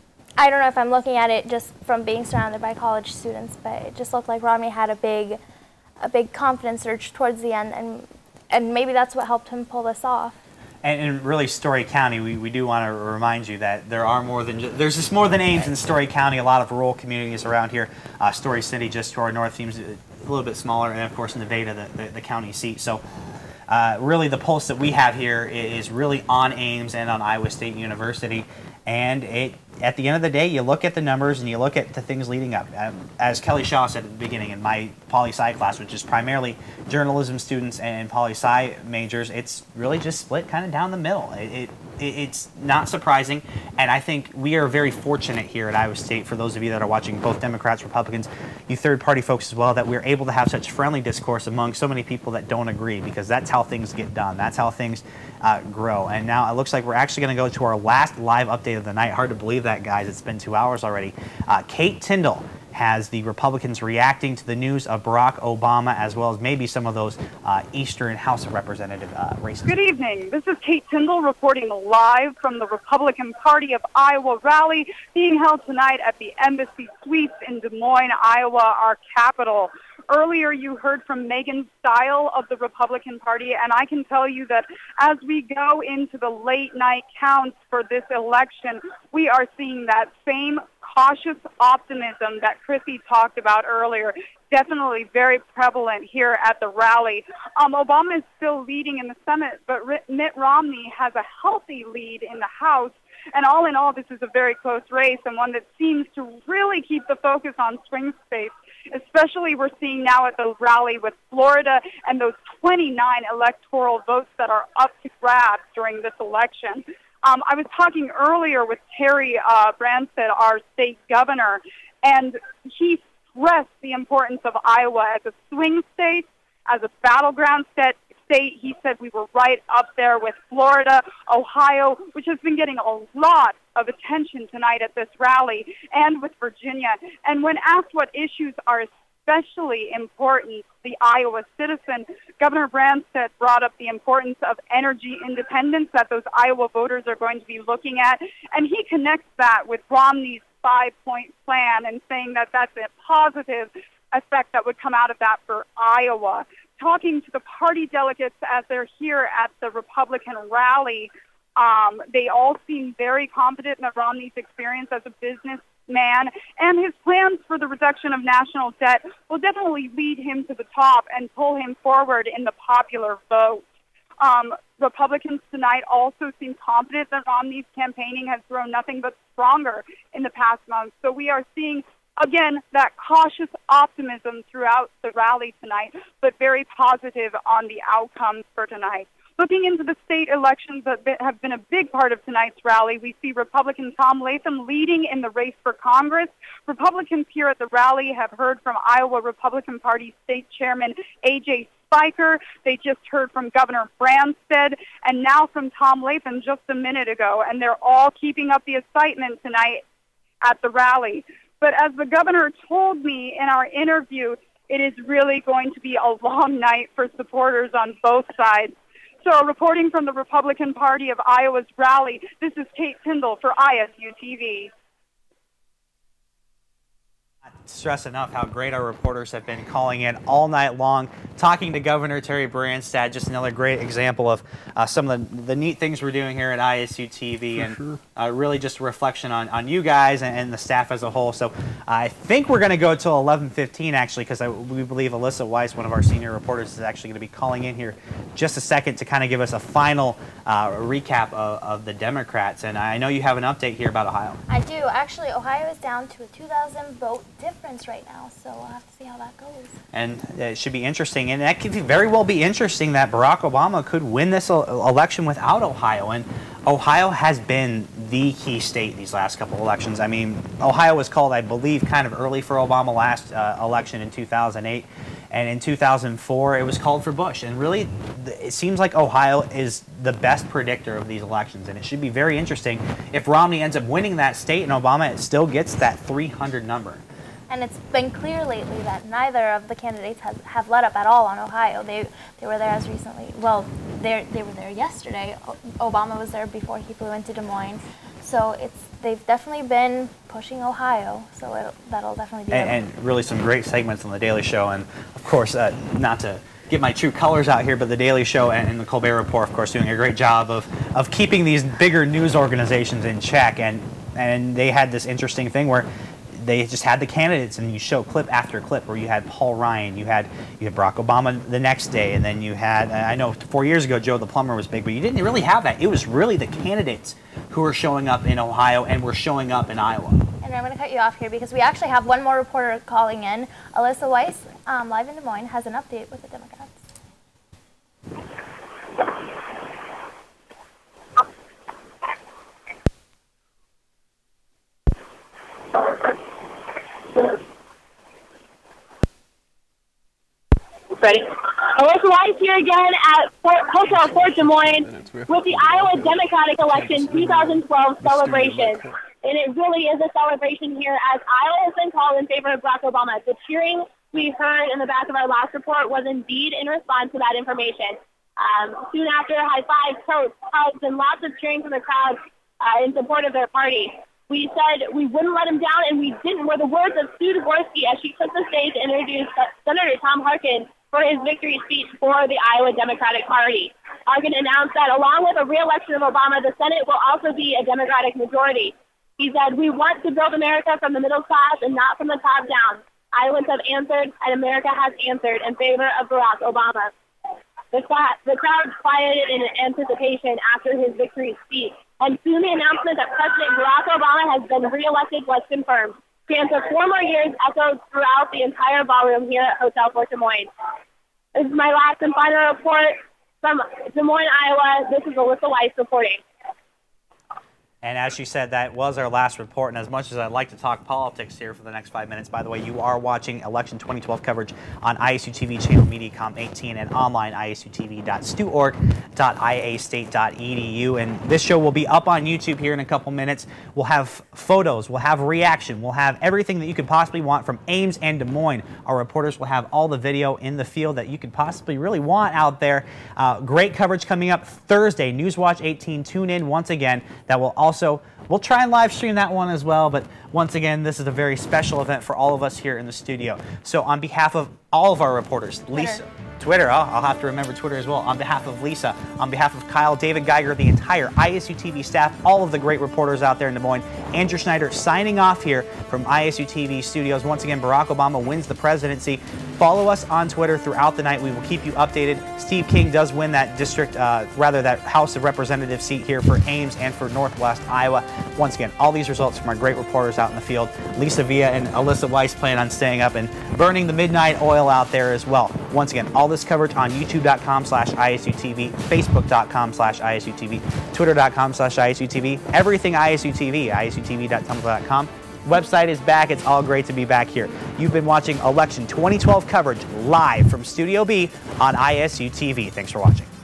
I don't know if I'm looking at it just from being surrounded by college students, but it just looked like Romney had a big, a big confidence surge towards the end, and and maybe that's what helped him pull this off. And, and really, Story County, we, we do want to remind you that there are more than just, there's just more than Ames in Story County. A lot of rural communities around here. Uh, Story City, just to our north, seems a little bit smaller, and of course, Nevada, the, the, the county seat. So. Uh, really, the pulse that we have here is really on Ames and on Iowa State University, and it, at the end of the day, you look at the numbers and you look at the things leading up. Um, as Kelly Shaw said at the beginning, in my poli-sci class, which is primarily journalism students and poli-sci majors, it's really just split kind of down the middle. It, it, it's not surprising, and I think we are very fortunate here at Iowa State, for those of you that are watching, both Democrats, Republicans, you third-party folks as well, that we're able to have such friendly discourse among so many people that don't agree, because that's how things get done. That's how things uh, grow. And now it looks like we're actually going to go to our last live update of the night. Hard to believe that, guys. It's been two hours already. Uh, Kate Tyndall has the Republicans reacting to the news of Barack Obama, as well as maybe some of those uh, Eastern House of Representative uh, races. Good evening. This is Kate Tyndall reporting live from the Republican Party of Iowa rally being held tonight at the Embassy Suites in Des Moines, Iowa, our capital. Earlier, you heard from Megan Stile of the Republican Party, and I can tell you that as we go into the late night counts for this election, we are seeing that same cautious optimism that Chrissy talked about earlier, definitely very prevalent here at the rally. Um, Obama is still leading in the Senate, but Mitt Romney has a healthy lead in the House. And all in all, this is a very close race, and one that seems to really keep the focus on swing states. Especially we're seeing now at the rally with Florida and those twenty-nine electoral votes that are up to grabs during this election. Um, I was talking earlier with Terry uh, Branstad, our state governor, and he stressed the importance of Iowa as a swing state, as a battleground state. State. He said we were right up there with Florida, Ohio, which has been getting a lot of attention tonight at this rally, and with Virginia. And when asked what issues are especially important to the Iowa citizen, Governor Branstad brought up the importance of energy independence that those Iowa voters are going to be looking at, and he connects that with Romney's five-point plan and saying that that's a positive effect that would come out of that for Iowa. Talking to the party delegates as they're here at the Republican rally, um, they all seem very confident in Romney's experience as a businessman, and his plans for the reduction of national debt will definitely lead him to the top and pull him forward in the popular vote. Um, Republicans tonight also seem confident that Romney's campaigning has grown nothing but stronger in the past month. So we are seeing, again, that cautious optimism throughout the rally tonight, but very positive on the outcomes for tonight. Looking into the state elections that have been a big part of tonight's rally, we see Republican Tom Latham leading in the race for Congress. Republicans here at the rally have heard from Iowa Republican Party State Chairman A J Spiker. They just heard from Governor Branstad, and now from Tom Latham just a minute ago, and they're all keeping up the excitement tonight at the rally. But as the governor told me in our interview, it is really going to be a long night for supporters on both sides. So reporting from the Republican Party of Iowa's rally, this is Kate Tyndall for I S U T V. Stress enough how great our reporters have been calling in all night long talking to Governor Terry Branstad. Just another great example of uh, some of the, the neat things we're doing here at I S U T V, and sure. uh, really just a reflection on, on you guys and, and the staff as a whole. So I think we're going to go till eleven fifteen, actually, because we believe Alyssa Weiss, one of our senior reporters, is actually going to be calling in here just a second to kind of give us a final uh, recap of, of the Democrats. And I know you have an update here about Ohio. I do. Actually, Ohio is down to a two thousand vote difference right now, so we'll have to see how that goes. And it should be interesting, and that could very well be interesting that Barack Obama could win this election without Ohio. And Ohio has been the key state these last couple elections. I mean, Ohio was called, I believe, kind of early for Obama last uh, election in two thousand eight. And in two thousand four, it was called for Bush. And really, it seems like Ohio is the best predictor of these elections. And it should be very interesting if Romney ends up winning that state and Obama still gets that three hundred number. And it's been clear lately that neither of the candidates has, have let up at all on Ohio. They they were there as recently, well, they they were there yesterday. O Obama was there before he flew into Des Moines. So it's they've definitely been pushing Ohio. So it'll, that'll definitely be. And, and really some great segments on The Daily Show. And of course, uh, not to get my true colors out here, but The Daily Show and, and the Colbert Report, of course, doing a great job of of keeping these bigger news organizations in check. And and they had this interesting thing where they just had the candidates, and you show clip after clip where you had Paul Ryan, you had you had Barack Obama the next day, and then you had, I know four years ago Joe the Plumber was big, but you didn't really have that. It was really the candidates who were showing up in Ohio and were showing up in Iowa. And I'm going to cut you off here because we actually have one more reporter calling in. Alyssa Weiss, um, live in Des Moines, has an update with the Democrats. Ready? Alyssa Weiss here again at Fort, Hotel Fort Des Moines with the Iowa Democratic Election twenty twelve celebration. And it really is a celebration here as Iowa has been called in favor of Barack Obama. The cheering we heard in the back of our last report was indeed in response to that information. Um, soon after, high fives, toasts, hugs, and lots of cheering from the crowd uh, in support of their party. We said we wouldn't let him down, and we didn't, were the words of Sue Dvorsky as she took the stage to introduce Senator Tom Harkin for his victory speech for the Iowa Democratic Party. Harkin announced that along with a re-election of Obama, the Senate will also be a Democratic majority. He said, "We want to build America from the middle class and not from the top down. Iowans have answered, and America has answered in favor of Barack Obama." The, the crowd quieted in anticipation after his victory speech, and soon the announcement that President Barack Obama has been re-elected was confirmed. Chants of four more years echoed throughout the entire ballroom here at Hotel Fort Des Moines. This is my last and final report from Des Moines, Iowa. This is Alyssa Weiss reporting. And as she said, that was our last report. And as much as I'd like to talk politics here for the next five minutes, by the way, you are watching election twenty twelve coverage on I S U T V channel Mediacom eighteen and online I S U T V dot stu org dot I A state dot E D U. And this show will be up on YouTube here in a couple minutes. We'll have photos, we'll have reaction, we'll have everything that you could possibly want from Ames and Des Moines. Our reporters will have all the video in the field that you could possibly really want out there. Uh, great coverage coming up Thursday, Newswatch eighteen. Tune in once again. That will also Also, we'll try and live stream that one as well, but once again, this is a very special event for all of us here in the studio. So on behalf of all of our reporters, Lisa, Twitter, I'll, I'll have to remember Twitter as well. On behalf of Lisa, on behalf of Kyle, David Geiger, the entire I S U T V staff, all of the great reporters out there in Des Moines, Andrew Schneider signing off here from I S U T V studios. Once again, Barack Obama wins the presidency. Follow us on Twitter throughout the night. We will keep you updated. Steve King does win that district, uh, rather that House of Representatives seat here for Ames and for Northwest Iowa. Once again, all these results from our great reporters out in the field. Lisa Villa and Alyssa Weiss plan on staying up and burning the midnight oil out there as well. Once again, all this coverage on youtube dot com slash I S U T V, facebook dot com slash I S U T V, twitter dot com slash I S U T V, everything I S U T V, I S U T V dot tumblr dot com. Website is back. It's all great to be back here. You've been watching Election twenty twelve coverage live from Studio B on I S U T V. Thanks for watching.